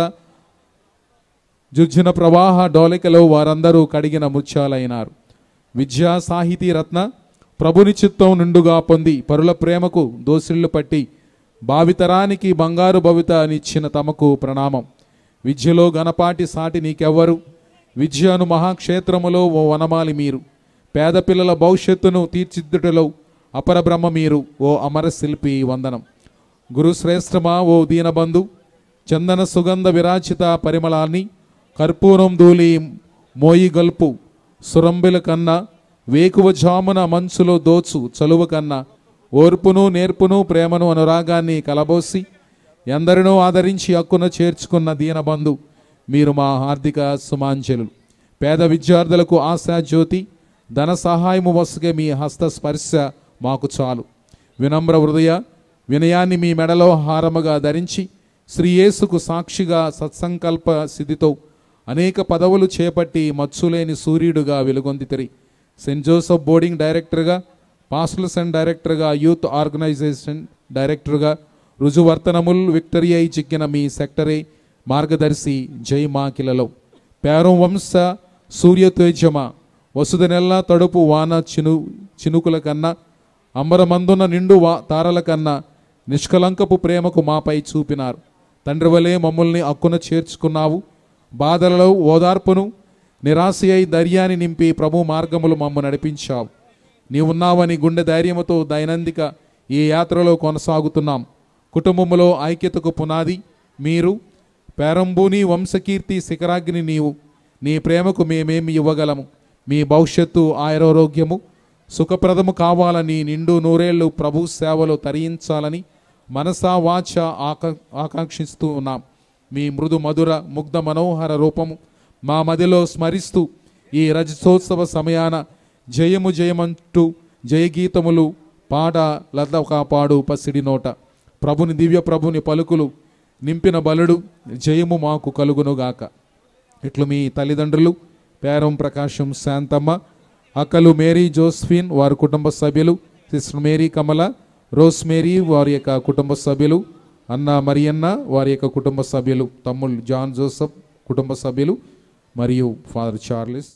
జుజ్జున ప్రవాహ డోలికలో వారందరూ కడిగిన ముత్యాలైనారు. విద్యా సాహితీ రత్న ప్రభుని చిత్తం నిండుగా పొంది పరుల ప్రేమకు దోసిళ్లు పట్టి భావితరానికి బంగారు భవిత నిచ్చిన తమకు ప్రణామం. విద్యలో గణపాటి సాటి నీకెవ్వరు? విద్యను మహాక్షేత్రములో ఓ వనమాలి మీరు. పేద పిల్లల భవిష్యత్తును తీర్చిదిద్దుటలో అపరబ్రహ్మ మీరు. ఓ అమర శిల్పి వందనం. గురుశ్రేష్టమా ఓ దీనబంధు, చందన సుగంధ విరాచిత పరిమళాన్ని కర్పూరం ధూళి మోయిగల్పు సురంబిల కన్నా వేకువ జామున మంచులో దోచు చలువ కన్నా ఓర్పును నేర్పును ప్రేమను అనురాగాన్ని కలబోసి ఎందరినో ఆదరించి హక్కున చేర్చుకున్న దీనబంధు మీరు మా హార్దిక సుమాంజలు. పేద విద్యార్థులకు ఆశాజ్యోతి ధన సహాయము వసగే మీ హస్త స్పర్శ మాకు చాలు. వినమ్ర హృదయ వినయాన్ని మీ మెడలో హారముగా ధరించి శ్రీయేసుకు సాక్షిగా సత్సంకల్ప సిద్ధితో అనేక పదవులు చేపట్టి మచ్చులేని సూర్యుడుగా వెలుగొందితిరి. సెయింట్ జోసెఫ్ బోర్డింగ్ డైరెక్టర్గా, పాస్టల్స్ అండ్ డైరెక్టర్గా, యూత్ ఆర్గనైజేషన్ డైరెక్టర్గా రుజువర్తనముల్ విక్టరీ అయి చిక్కిన మీ సెక్టరే మార్గదర్శి. జై మాకిలలో పేరం వంశ సూర్యతేజమ వసుధ నెల్ల తడుపు వాన చినుకుల కన్నా అంబరమందున నిండు తారల కన్నా నిష్కలంకపు ప్రేమకు మాపై చూపినారు. తండ్రి వలె మమ్మల్ని అక్కున చేర్చుకున్నావు. బాధలలో ఓదార్పును నిరాశ అయి ధైర్యాన్ని నింపి ప్రభు మార్గములు మమ్ము నడిపించావు. నీవున్నావని గుండె ధైర్యముతో దైనందిక ఈ యాత్రలో కొనసాగుతున్నాం. కుటుంబములో ఐక్యతకు పునాది మీరు. పేరంబూని వంశకీర్తి శిఖరాగ్ని నీవు. నీ ప్రేమకు మేమేమి ఇవ్వగలము? మీ భవిష్యత్తు ఆయురారోగ్యము సుఖప్రదము కావాలని నిండు నూరేళ్లు ప్రభు సేవలో తరించాలని మనసా వాచ ఆకాంక్షిస్తూ ఉన్నాం. మీ మృదు మధుర ముగ్ధ మనోహర రూపము మా మదిలో స్మరిస్తూ ఈ రజతోత్సవ సమయాన జయము జయమంటూ జయగీతములు పాట లత కాపాడు పసిడి నోట ప్రభుని దివ్య ప్రభుని పలుకులు నింపిన బలుడు జయము మాకు కలుగునుగాక. ఇట్లు మీ తల్లిదండ్రులు పేరం ప్రకాశం శాంతమ్మ, అక్కలు మేరీ జోస్ఫిన్ వారి కుటుంబ సభ్యులు, sister Mary Kamala, Rose Mary వారి యొక్క కుటుంబ సభ్యులు, అన్న మరియన్న వారి యొక్క కుటుంబ సభ్యులు, తమ్ముళ్ళు జాన్ జోసెఫ్ కుటుంబ సభ్యులు మరియు ఫాదర్ చార్లెస్.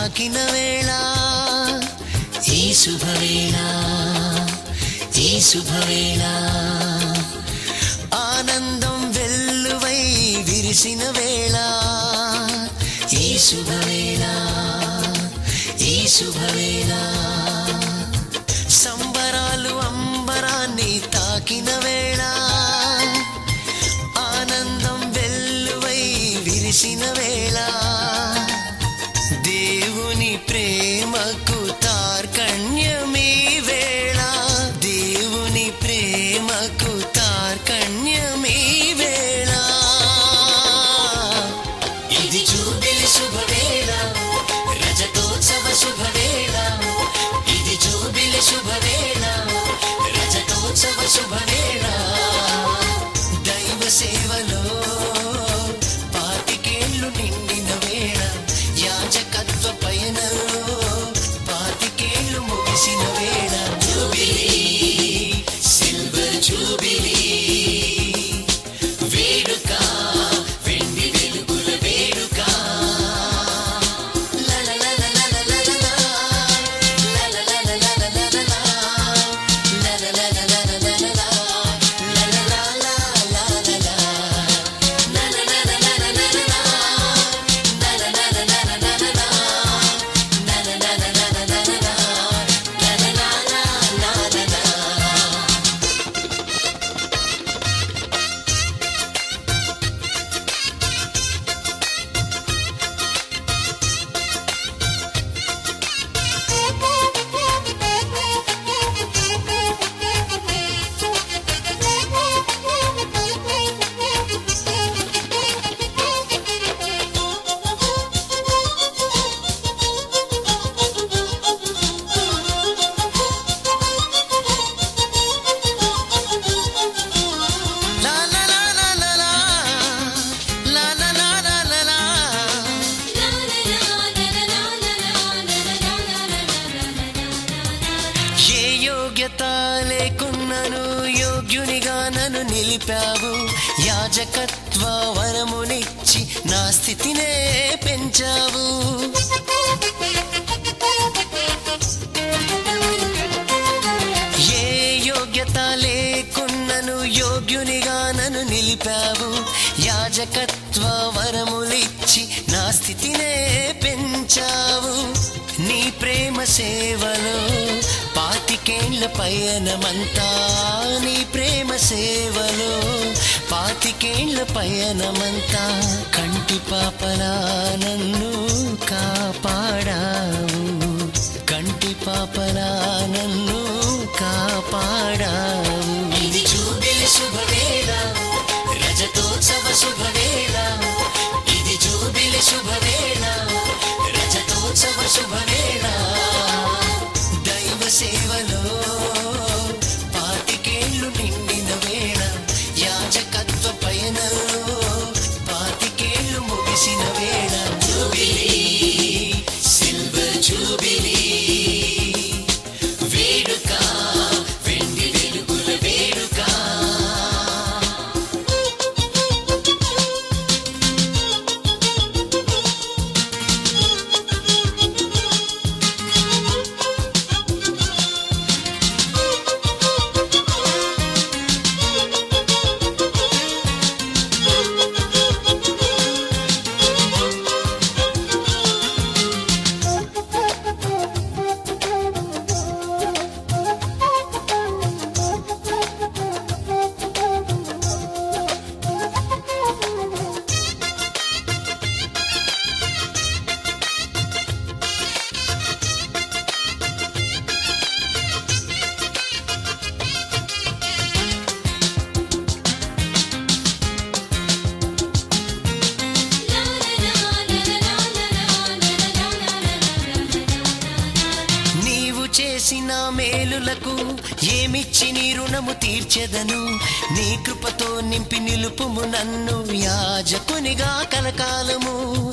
తాకిన వేళ ఈ శుభవేళ ఈ శుభవేళ ఆనందం వెల్లువై విరిసిన వేళ ఈ శుభవేళ ఈ శుభవేళ సంబరాలు అంబరాన్ని తాకిన వేళ ఆనందం వెల్లువై విరిసిన వేళ దేవుని ప్రేమకు తార్కణ్యమీ వేళ దేవుని ప్రేమకు తార్కణ్యమీ వేళ ఇది జూబిలీ శుభవేళ రజతోత్సవ శుభవేళ ఇది జూబిలీ శుభవేళ రజతోత్సవ శుభవేళ దైవ సేవలో పాతికేళ్లు నిండిన వేళ యాజకత్వ పయనంలో పాతికేళ్లు ముగిసిన వేళ జూబిలీ సిల్వర్ జూబిలీ వేడుక వెండి వెలుగుల వేడుక ఏ యోగ్యత లేకున్నను యోగ్యునిగా నన్ను నిలిపావు యాజకత్వ వరమునిచ్చి నా స్థితినే పెంచావు ఏ యోగ్యత లేకున్నను యోగ్యునిగా నన్ను నిలిపావు యాజకత్వ వరములిచ్చి నా స్థితినే పెంచావు నీ ప్రేమ సేవలో పాతికేళ్ల పయనమంతా నీ ప్రేమ సేవలో పాతికేళ్ల పయనమంతా కంటి పాపలా నన్ను కాపాడావు కంటి పాపలా నన్ను కాపాడావు ఇది జూబిలీ శుభవేళ రజతోత్సవ శుభవేళ ఇది జూబిలీ శుభవేళ రజతోత్సవ శుభవేళ దైవ సేవలో పాతికేళ్లు నిండిన వేళ యాజకత్వ పయనంలో పాతికేళ్లు ముగిసిన వేళ జూబిలీ సిల్వర్ జూబిలీ వేడుక వెండి వెలుగుల వేడుక చేసిన మేలులకు ఏమిచ్చి నీ రుణము తీర్చెదను నీ కృపతో నింపి నిలుపుము నన్ను యాజకునిగా కలకాలము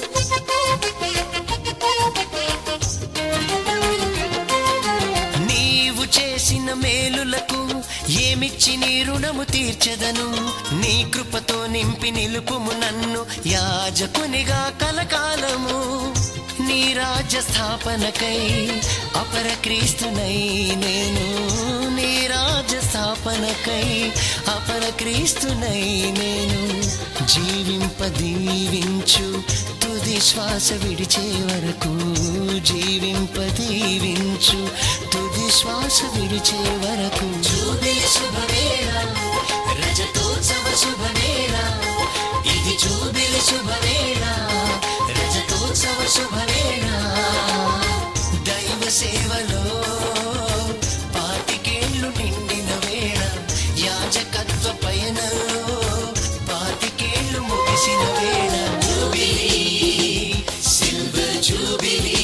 నీవు చేసిన మేలులకు ఏమిచ్చి నీ రుణము తీర్చెదను నీ కృపతో నింపి నిలుపుము నన్ను యాజకునిగా కలకాలము నీ రాజ్య స్థాపనకై అపర క్రీస్తునై నేను, నీ రాజ్య స్థాపనకై అపర క్రీస్తునై నేను, జీవింప దీవించు తుది శ్వాస విడిచే వరకు, జీవింప దీవించు తుది శ్వాస విడిచే వరకు. జూబిలీ శుభవేళ, రజతోత్సవ శుభవేళ, ఇది జూబిలీ శుభవేళ, రజతోత్సవ శుభవేళ. దైవ సేవలో పాతికేళ్లు నిండిన వేళ, యాజకత్వ పయనంలో పాతికేళ్లు ముగిసిన వేళ. జూబిలీ, సిల్వర్ జూబిలీ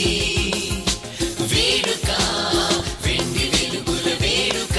వేడుక, వెండి వెలుగుల వేడుక.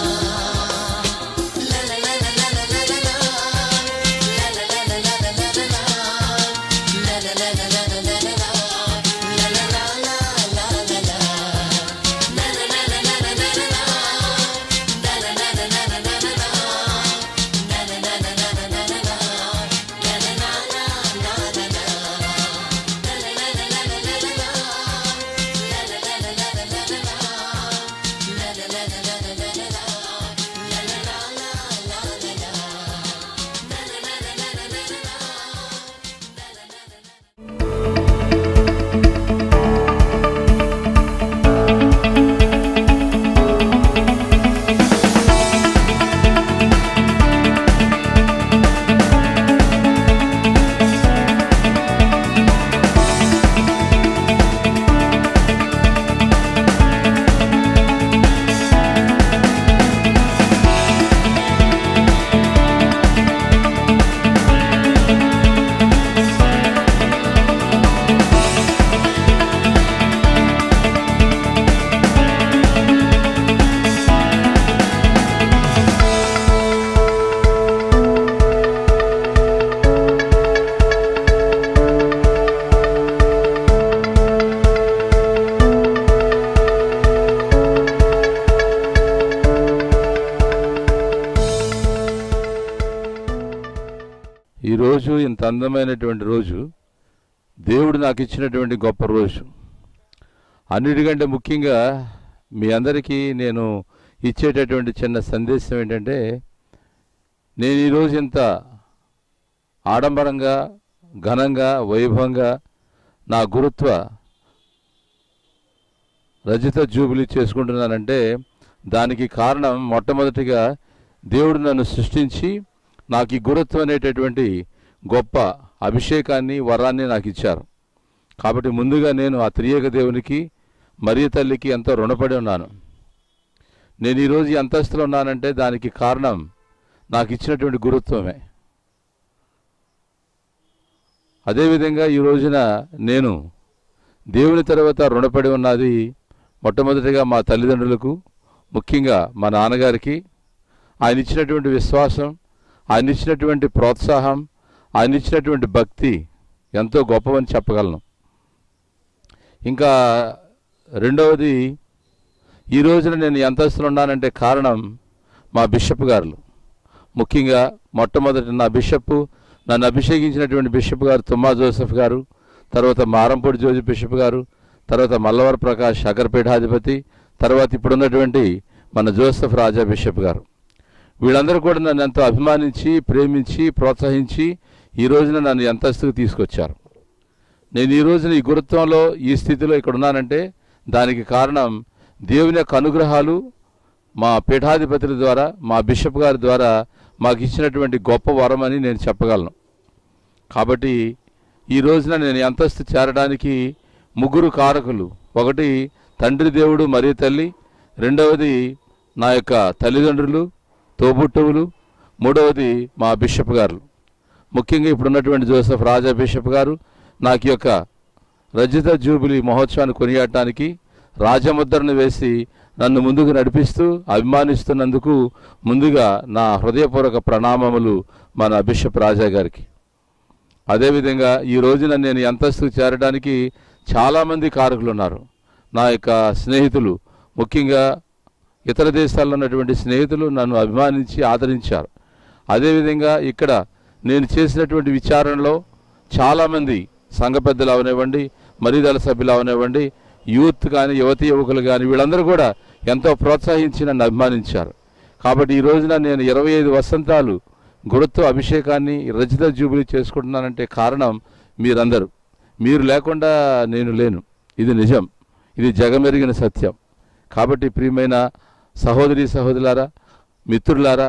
ఈరోజు ఇంత అందమైనటువంటి రోజు దేవుడు నాకు ఇచ్చినటువంటి గొప్ప రోజు. అన్నిటికంటే ముఖ్యంగా మీ అందరికీ నేను ఇచ్చేటటువంటి చిన్న సందేశం ఏంటంటే, నేను ఈరోజు ఇంత ఆడంబరంగా, ఘనంగా, వైభవంగా నా గురుత్వ రజత జూబిలీ చేసుకుంటున్నానంటే దానికి కారణం మొట్టమొదటిగా దేవుడు నన్ను సృష్టించి నాకు ఈ గురుత్వం అనేటటువంటి గొప్ప అభిషేకాన్ని, వరాన్ని నాకు ఇచ్చారు. కాబట్టి ముందుగా నేను ఆ త్రియేక దేవునికి, మరియ తల్లికి ఎంతో రుణపడి ఉన్నాను. నేను ఈరోజు ఈ అంతస్తులో ఉన్నానంటే దానికి కారణం నాకు ఇచ్చినటువంటి గురుత్వమే. అదేవిధంగా ఈ రోజున నేను దేవుని తర్వాత రుణపడి ఉన్నది మొట్టమొదటిగా మా తల్లిదండ్రులకు, ముఖ్యంగా మా నాన్నగారికి. ఆయన ఇచ్చినటువంటి విశ్వాసం, ఆయన ఇచ్చినటువంటి ప్రోత్సాహం, ఆయన ఇచ్చినటువంటి భక్తి ఎంతో గొప్పవని చెప్పగలను. ఇంకా రెండవది, ఈ రోజున నేను అంతస్తులో ఉన్నానంటే కారణం మా బిషప్ గారు. ముఖ్యంగా మొట్టమొదటి నా బిషప్, నన్ను అభిషేకించినటువంటి బిషప్ గారు తుమ్మా జోసెఫ్ గారు, తర్వాత మారంపూడి జోజెఫ్ బిషప్ గారు, తర్వాత మల్లవర ప్రకాష్ అగరపీఠాధిపతి, తర్వాత ఇప్పుడున్నటువంటి మన జోసెఫ్ రాజా బిషప్ గారు. వీళ్ళందరూ కూడా నన్ను ఎంతో అభిమానించి, ప్రేమించి, ప్రోత్సహించి ఈ రోజున నన్ను అంతస్తుకు తీసుకొచ్చారు. నేను ఈ రోజున ఈ గురుత్వంలో, ఈ స్థితిలో ఇక్కడ ఉన్నానంటే దానికి కారణం దేవుని యొక్క అనుగ్రహాలు, మా పీఠాధిపతుల ద్వారా, మా బిషప్ గారి ద్వారా మాకు ఇచ్చినటువంటి గొప్ప వరం అని నేను చెప్పగలను. కాబట్టి ఈ రోజున నేను అంతస్తు చేరడానికి ముగ్గురు కారకులు. ఒకటి తండ్రి దేవుడు మరియు తల్లి, రెండవది నా యొక్క తల్లిదండ్రులు, తోబుట్టువులు, మూడవది మా బిషప్ గారు. ముఖ్యంగా ఇప్పుడున్నటువంటి జోసెఫ్ రాజా బిషప్ గారు నాకు యొక్క రజత జూబిలీ మహోత్సవాన్ని కొనియాడటానికి రాజముద్రను వేసి నన్ను ముందుకు నడిపిస్తూ అభిమానిస్తున్నందుకు ముందుగా నా హృదయపూర్వక ప్రణామములు మన బిషప్ రాజా గారికి. అదేవిధంగా ఈ రోజున నేను అంతస్తుకు చేరడానికి చాలామంది కారకులు ఉన్నారు. నా యొక్క స్నేహితులు, ముఖ్యంగా ఇతర దేశాల్లో ఉన్నటువంటి స్నేహితులు నన్ను అభిమానించి ఆదరించారు. అదేవిధంగా ఇక్కడ నేను చేసినటువంటి విచారణలో చాలామంది సంఘ పెద్దలు అవనివ్వండి, మరీదల సభ్యులు అవనివ్వండి, యూత్ కానీ, యువతీ యువకులు కానీ వీళ్ళందరూ కూడా ఎంతో ప్రోత్సహించి నన్ను అభిమానించారు. కాబట్టి ఈ రోజున నేను 25 వసంతాలు గురుత్వ అభిషేకాన్ని రజిత జూబిలీ చేసుకుంటున్నానంటే కారణం మీరందరూ. మీరు లేకుండా నేను లేను. ఇది నిజం, ఇది జగమెరిగిన సత్యం. కాబట్టి ప్రియమైన సహోదరి సహోదరులారా, మిత్రులారా,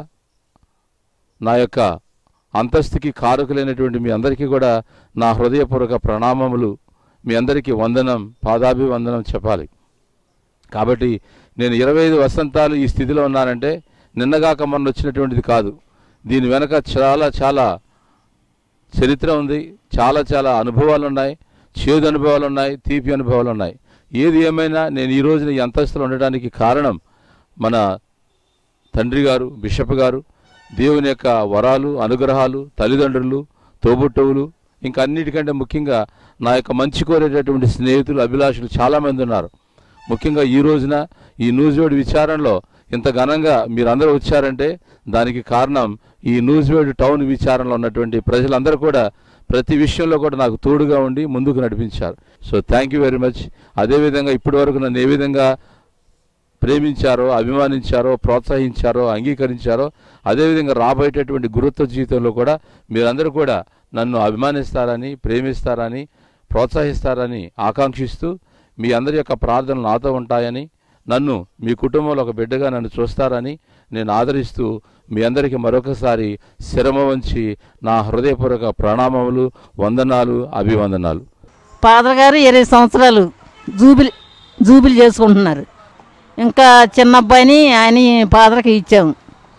నా యొక్క అంతస్తుకి కారకులైనటువంటి మీ అందరికీ కూడా నా హృదయపూర్వక ప్రణామములు. మీ అందరికీ వందనం, పాదాభివందనం చెప్పాలి. కాబట్టి నేను 25 వసంతాలు ఈ స్థితిలో ఉన్నానంటే నిన్నగాక మొన్న వచ్చినటువంటిది కాదు. దీని వెనక చాలా చాలా చరిత్ర ఉంది, చాలా చాలా అనుభవాలు ఉన్నాయి, చేదు అనుభవాలు ఉన్నాయి, తీపి అనుభవాలు ఉన్నాయి. ఏది ఏమైనా నేను ఈ రోజున ఈ అంతస్తులో ఉండడానికి కారణం మన తండ్రి గారు, బిషప్ గారు, దేవుని యొక్క వరాలు, అనుగ్రహాలు, తల్లిదండ్రులు, తోబుట్టువులు, ఇంకా అన్నిటికంటే ముఖ్యంగా నా యొక్క మంచి కోరేటటువంటి స్నేహితులు, అభిలాషులు చాలామంది ఉన్నారు. ముఖ్యంగా ఈ రోజున ఈ నూజివేడు విచారణలో ఇంత ఘనంగా మీరందరూ వచ్చారంటే దానికి కారణం ఈ నూజివేడు టౌన్ విచారణలో ఉన్నటువంటి ప్రజలందరూ కూడా ప్రతి విషయంలో కూడా నాకు తోడుగా ఉండి ముందుకు నడిపించారు. So thank you very much. అదేవిధంగా ఇప్పటి వరకు నన్ను ఏ విధంగా ప్రేమించారో, అభిమానించారో, ప్రోత్సహించారో, అంగీకరించారో అదేవిధంగా రాబోయేటటువంటి గురుత్వ జీవితంలో కూడా మీరందరూ కూడా నన్ను అభిమానిస్తారని, ప్రేమిస్తారని, ప్రోత్సహిస్తారని ఆకాంక్షిస్తూ మీ అందరి యొక్క ప్రార్థనలు నాతో ఉంటాయని, నన్ను మీ కుటుంబంలో ఒక బిడ్డగా నన్ను చూస్తారని నేను ఆదరిస్తూ మీ అందరికీ మరొకసారి శిరమ వంచి నా హృదయపూర్వక ప్రణామములు, వందనాలు, అభివందనాలు. ఫాదర్ గారు 20 సంవత్సరాలు జూబిలీ చేసుకుంటున్నారు. ఇంకా చిన్న అబ్బాయిని ఆయన ఫాదర్కి ఇచ్చాము.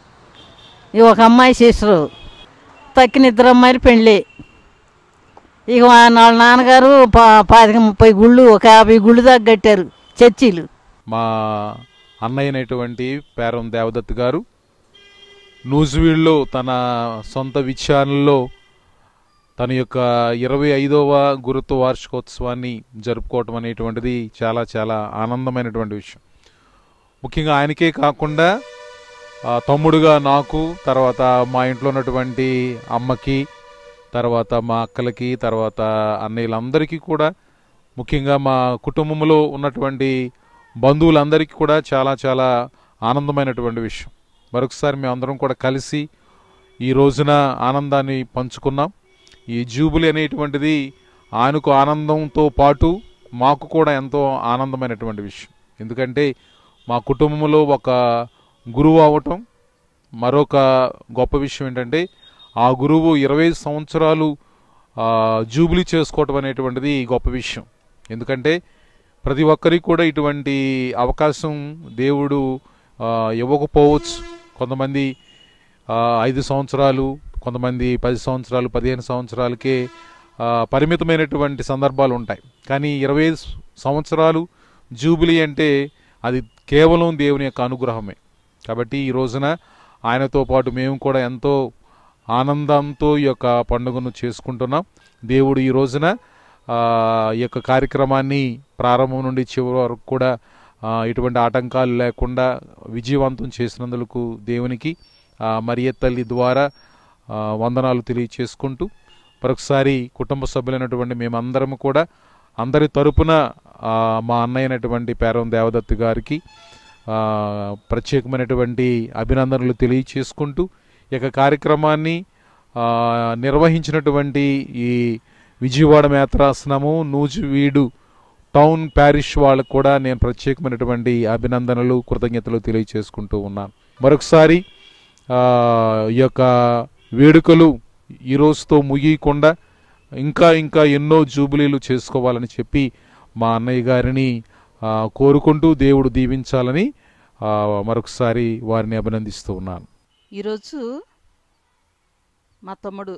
ఒక అమ్మాయి సిస్టరు, తక్కిన 2 అమ్మాయిలు పెళ్ళి. ఇక వాళ్ళ నాన్నగారు 25-30 గుళ్ళు, ఒక 50 గుళ్ళు దాకా కట్టారు, చర్చీలు. మా అన్నయ్యనటువంటి పేరం దేవదత్ గారు నూజివీడులో తన సొంత విచారణలో తన యొక్క 25వ గురుత్వ వార్షికోత్సవాన్ని జరుపుకోవటం అనేటువంటిది చాలా చాలా ఆనందమైనటువంటి విషయం. ముఖ్యంగా ఆయనకే కాకుండా తమ్ముడుగా నాకు, తర్వాత మా ఇంట్లో ఉన్నటువంటి అమ్మకి, తర్వాత మా అక్కలకి, తర్వాత అన్నయ్యలందరికీ కూడా, ముఖ్యంగా మా కుటుంబంలో ఉన్నటువంటి బంధువులందరికీ కూడా చాలా చాలా ఆనందమైనటువంటి విషయం. మరొకసారి మేము అందరం కూడా కలిసి ఈ రోజున ఆనందాన్ని పంచుకున్నాం. ఈ జూబిలీ అనేటువంటిది ఆయనకు ఆనందంతో పాటు మాకు కూడా ఎంతో ఆనందమైనటువంటి విషయం. ఎందుకంటే మా కుటుంబంలో ఒక గురువు అవటం, మరొక గొప్ప విషయం ఏంటంటే ఆ గురువు 25 సంవత్సరాలు జూబిలీ చేసుకోవటం అనేటువంటిది గొప్ప విషయం. ఎందుకంటే ప్రతి ఒక్కరికి కూడా ఇటువంటి అవకాశం దేవుడు ఇవ్వకపోవచ్చు. కొంతమంది 5 సంవత్సరాలు, కొంతమంది 10 సంవత్సరాలు, 15 సంవత్సరాలకే పరిమితమైనటువంటి సందర్భాలు ఉంటాయి. కానీ 25 సంవత్సరాలు జూబిలీ అంటే అది కేవలం దేవుని యొక్క అనుగ్రహమే. కాబట్టి ఈ రోజున ఆయనతో పాటు మేము కూడా ఎంతో ఆనందంతో ఈ యొక్క పండుగను చేసుకుంటున్నాం. దేవుడు ఈ రోజున ఈ యొక్క కార్యక్రమాన్ని ప్రారంభం నుండి చివరి వరకు కూడా ఎటువంటి ఆటంకాలు లేకుండా విజయవంతం చేసినందుకు దేవునికి మరియ తల్లి ద్వారా వందనాలు తెలియచేసుకుంటూ, మరొకసారి కుటుంబ సభ్యులైనటువంటి మేమందరం కూడా అందరి తరపున మా అన్నయ్యనటువంటి పేరం దేవదత్ గారికి ప్రత్యేకమైనటువంటి అభినందనలు తెలియచేసుకుంటూ, ఈ యొక్క కార్యక్రమాన్ని నిర్వహించినటువంటి ఈ విజయవాడ మేత్రాసనము, నూజివీడు టౌన్ ప్యారిష్ వాళ్ళకు కూడా నేను ప్రత్యేకమైనటువంటి అభినందనలు, కృతజ్ఞతలు తెలియచేసుకుంటూ ఉన్నాను. మరొకసారి ఈ యొక్క వేడుకలు ఈ రోజుతో ముగియకుండా ఇంకా ఇంకా ఎన్నో జూబిలీలు చేసుకోవాలని చెప్పి మా అన్నయ్య గారిని కోరుకుంటూ దేవుడు దీవించాలని మరొకసారి వారిని అభినందిస్తూ ఉన్నాను. ఈరోజు మా తమ్ముడు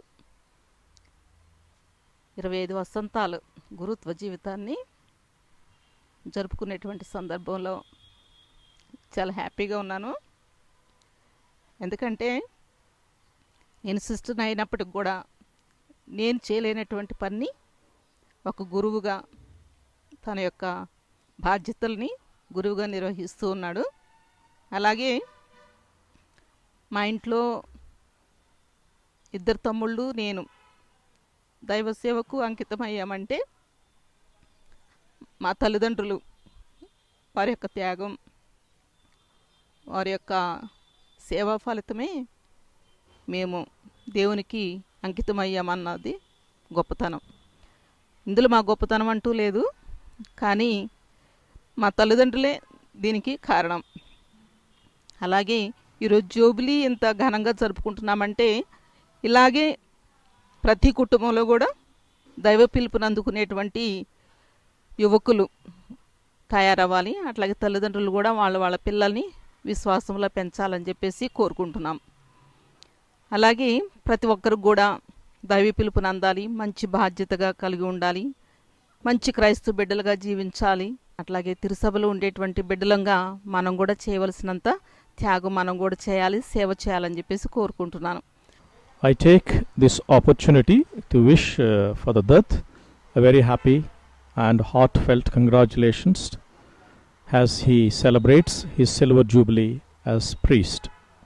25 వసంతాలు గురుత్వ జీవితాన్ని జరుపుకునేటువంటి సందర్భంలో చాలా హ్యాపీగా ఉన్నాను. ఎందుకంటే నేను సిస్టర్ని అయినప్పటికి కూడా నేను చేయలేనటువంటి పని ఒక గురువుగా తన యొక్క బాధ్యతల్ని గురువుగా నిర్వహిస్తూ ఉన్నాడు. అలాగే మా ఇంట్లో 2 తమ్ముళ్ళు, నేను దైవ సేవకు అంకితమయ్యామంటే మా తల్లిదండ్రులు వారి యొక్క త్యాగం, వారి యొక్క సేవా ఫలితమే మేము దేవునికి అంకితమయ్యామన్నది గొప్పతనం. ఇందులో మా గొప్పతనం అంటూ లేదు, కానీ మా తల్లిదండ్రులే దీనికి కారణం. అలాగే ఈరోజు జూబిలీ ఇంత ఘనంగా జరుపుకుంటున్నామంటే ఇలాగే ప్రతి కుటుంబంలో కూడా దైవ పిలుపుని అందుకునేటువంటి యువకులు తయారవ్వాలి. అట్లాగే తల్లిదండ్రులు కూడా వాళ్ళ పిల్లల్ని విశ్వాసంలో పెంచాలని చెప్పేసి కోరుకుంటున్నాం. అలాగే ప్రతి ఒక్కరికి కూడా దైవ పిలుపుని అందాలి, మంచి బాధ్యతగా కలిగి ఉండాలి, మంచి క్రైస్తవ బిడ్డలుగా జీవించాలి. అట్లాగే తిరుసభలో ఉండేటువంటి బిడ్డలంగా మనం కూడా చేయవలసినంత త్యాగం మనం కూడా చేయాలి, సేవ చేయాలని చెప్పేసి కోరుకుంటున్నాను. I take this opportunity to wish Father Dutt a very happy and heartfelt congratulations as he celebrates his silver jubilee as priest.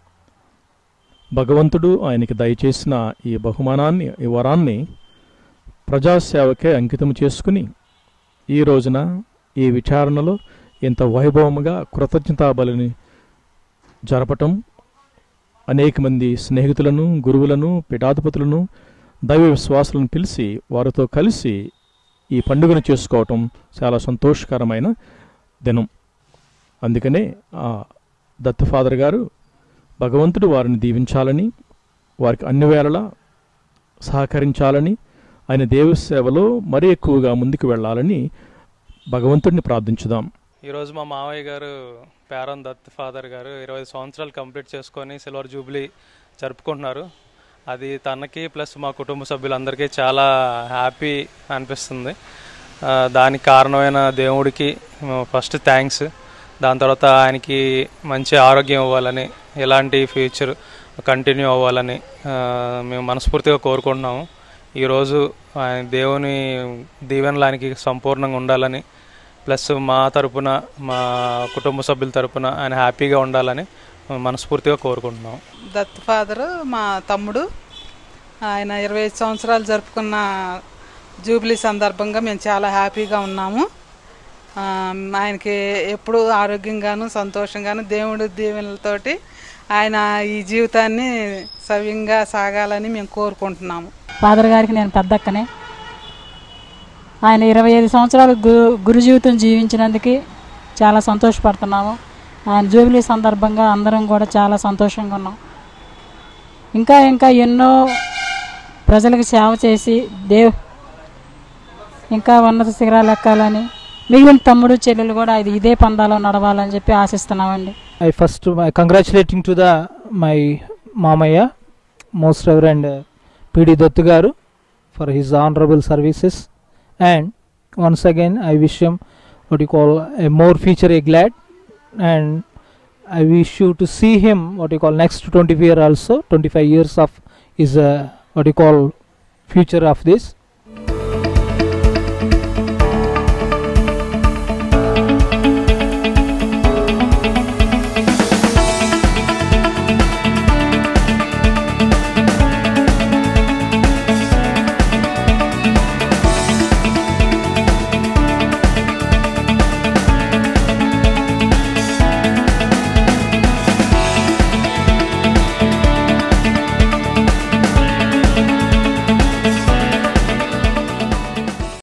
భగవంతుడు ఆయనకి దయచేసిన ఈ బహుమానాన్ని, ఈ వరాన్ని ప్రజాసేవకే అంకితం చేసుకుని ఈ రోజున ఈ విచారణలో ఇంత వైభవముగా కృతజ్ఞతాబలిని జరపటం, అనేక మంది స్నేహితులను, గురువులను, పీఠాధిపతులను, దైవ విశ్వాసులను పిలిచి వారితో కలిసి ఈ పండుగను చేసుకోవటం చాలా సంతోషకరమైన దినం. అందుకనే దత్ ఫాదర్ గారు భగవంతుడు వారిని దీవించాలని, వారికి అన్ని వేళలా సహకరించాలని, ఆయన దేవసేవలో మరీ ఎక్కువగా ముందుకు వెళ్ళాలని భగవంతుడిని ప్రార్థించుదాం. ఈరోజు మా మావయ్య గారు పేరం దత్ ఫాదర్ గారు 20 సంవత్సరాలు కంప్లీట్ చేసుకొని సిల్వర్ జూబ్లీ జరుపుకుంటున్నారు. అది తనకి ప్లస్ మా కుటుంబ సభ్యులందరికీ చాలా హ్యాపీ అనిపిస్తుంది. దానికి కారణమైన దేవుడికి ఫస్ట్ థ్యాంక్స్. దాని తర్వాత ఆయనకి మంచి ఆరోగ్యం ఇవ్వాలని, ఎలాంటి ఫ్యూచర్ కంటిన్యూ అవ్వాలని మేము మనస్ఫూర్తిగా కోరుకుంటున్నాము. ఈరోజు ఆయన దేవుని దీవెనలు ఆయనకి సంపూర్ణంగా ఉండాలని, ప్లస్ మా తరపున, మా కుటుంబ సభ్యుల తరపున ఆయన హ్యాపీగా ఉండాలని మనస్ఫూర్తిగా కోరుకుంటున్నాం. దత్ ఫాదర్ మా తమ్ముడు, ఆయన 25 సంవత్సరాలు జరుపుకున్న జూబిలీ సందర్భంగా మేము చాలా హ్యాపీగా ఉన్నాము. ఆయనకి ఎప్పుడూ ఆరోగ్యంగాను సంతోషంగాను దేవుడి దీవెనలతోటి ఆయన ఈ జీవితాన్ని సవ్యంగా సాగాలని మేము కోరుకుంటున్నాము. ఫాదర్ గారికి నేను పెద్దక్కనే. ఆయన 25 సంవత్సరాలు గురు జీవితం జీవించినందుకు చాలా సంతోషపడుతున్నాము. ఆయన జూబిలీ సందర్భంగా అందరం కూడా చాలా సంతోషంగా ఉన్నాం. ఇంకా ఇంకా ఎన్నో ప్రజలకు సేవ చేసి ఇంకా ఉన్నత శిఖరాలు ఎక్కాలని, మిగిలిన తమ్ముడు చెల్లెలు కూడా ఇదే పందాలో నడవాలని చెప్పి ఆశిస్తున్నామండి. I first congratulating to my Mamaya, Most Reverend P.Devadatt garu for his honorable services, and once again I wish him what you call a more future a glad, and I wish you to see him what you call next 25 years also, 25 years of his what you call future of this.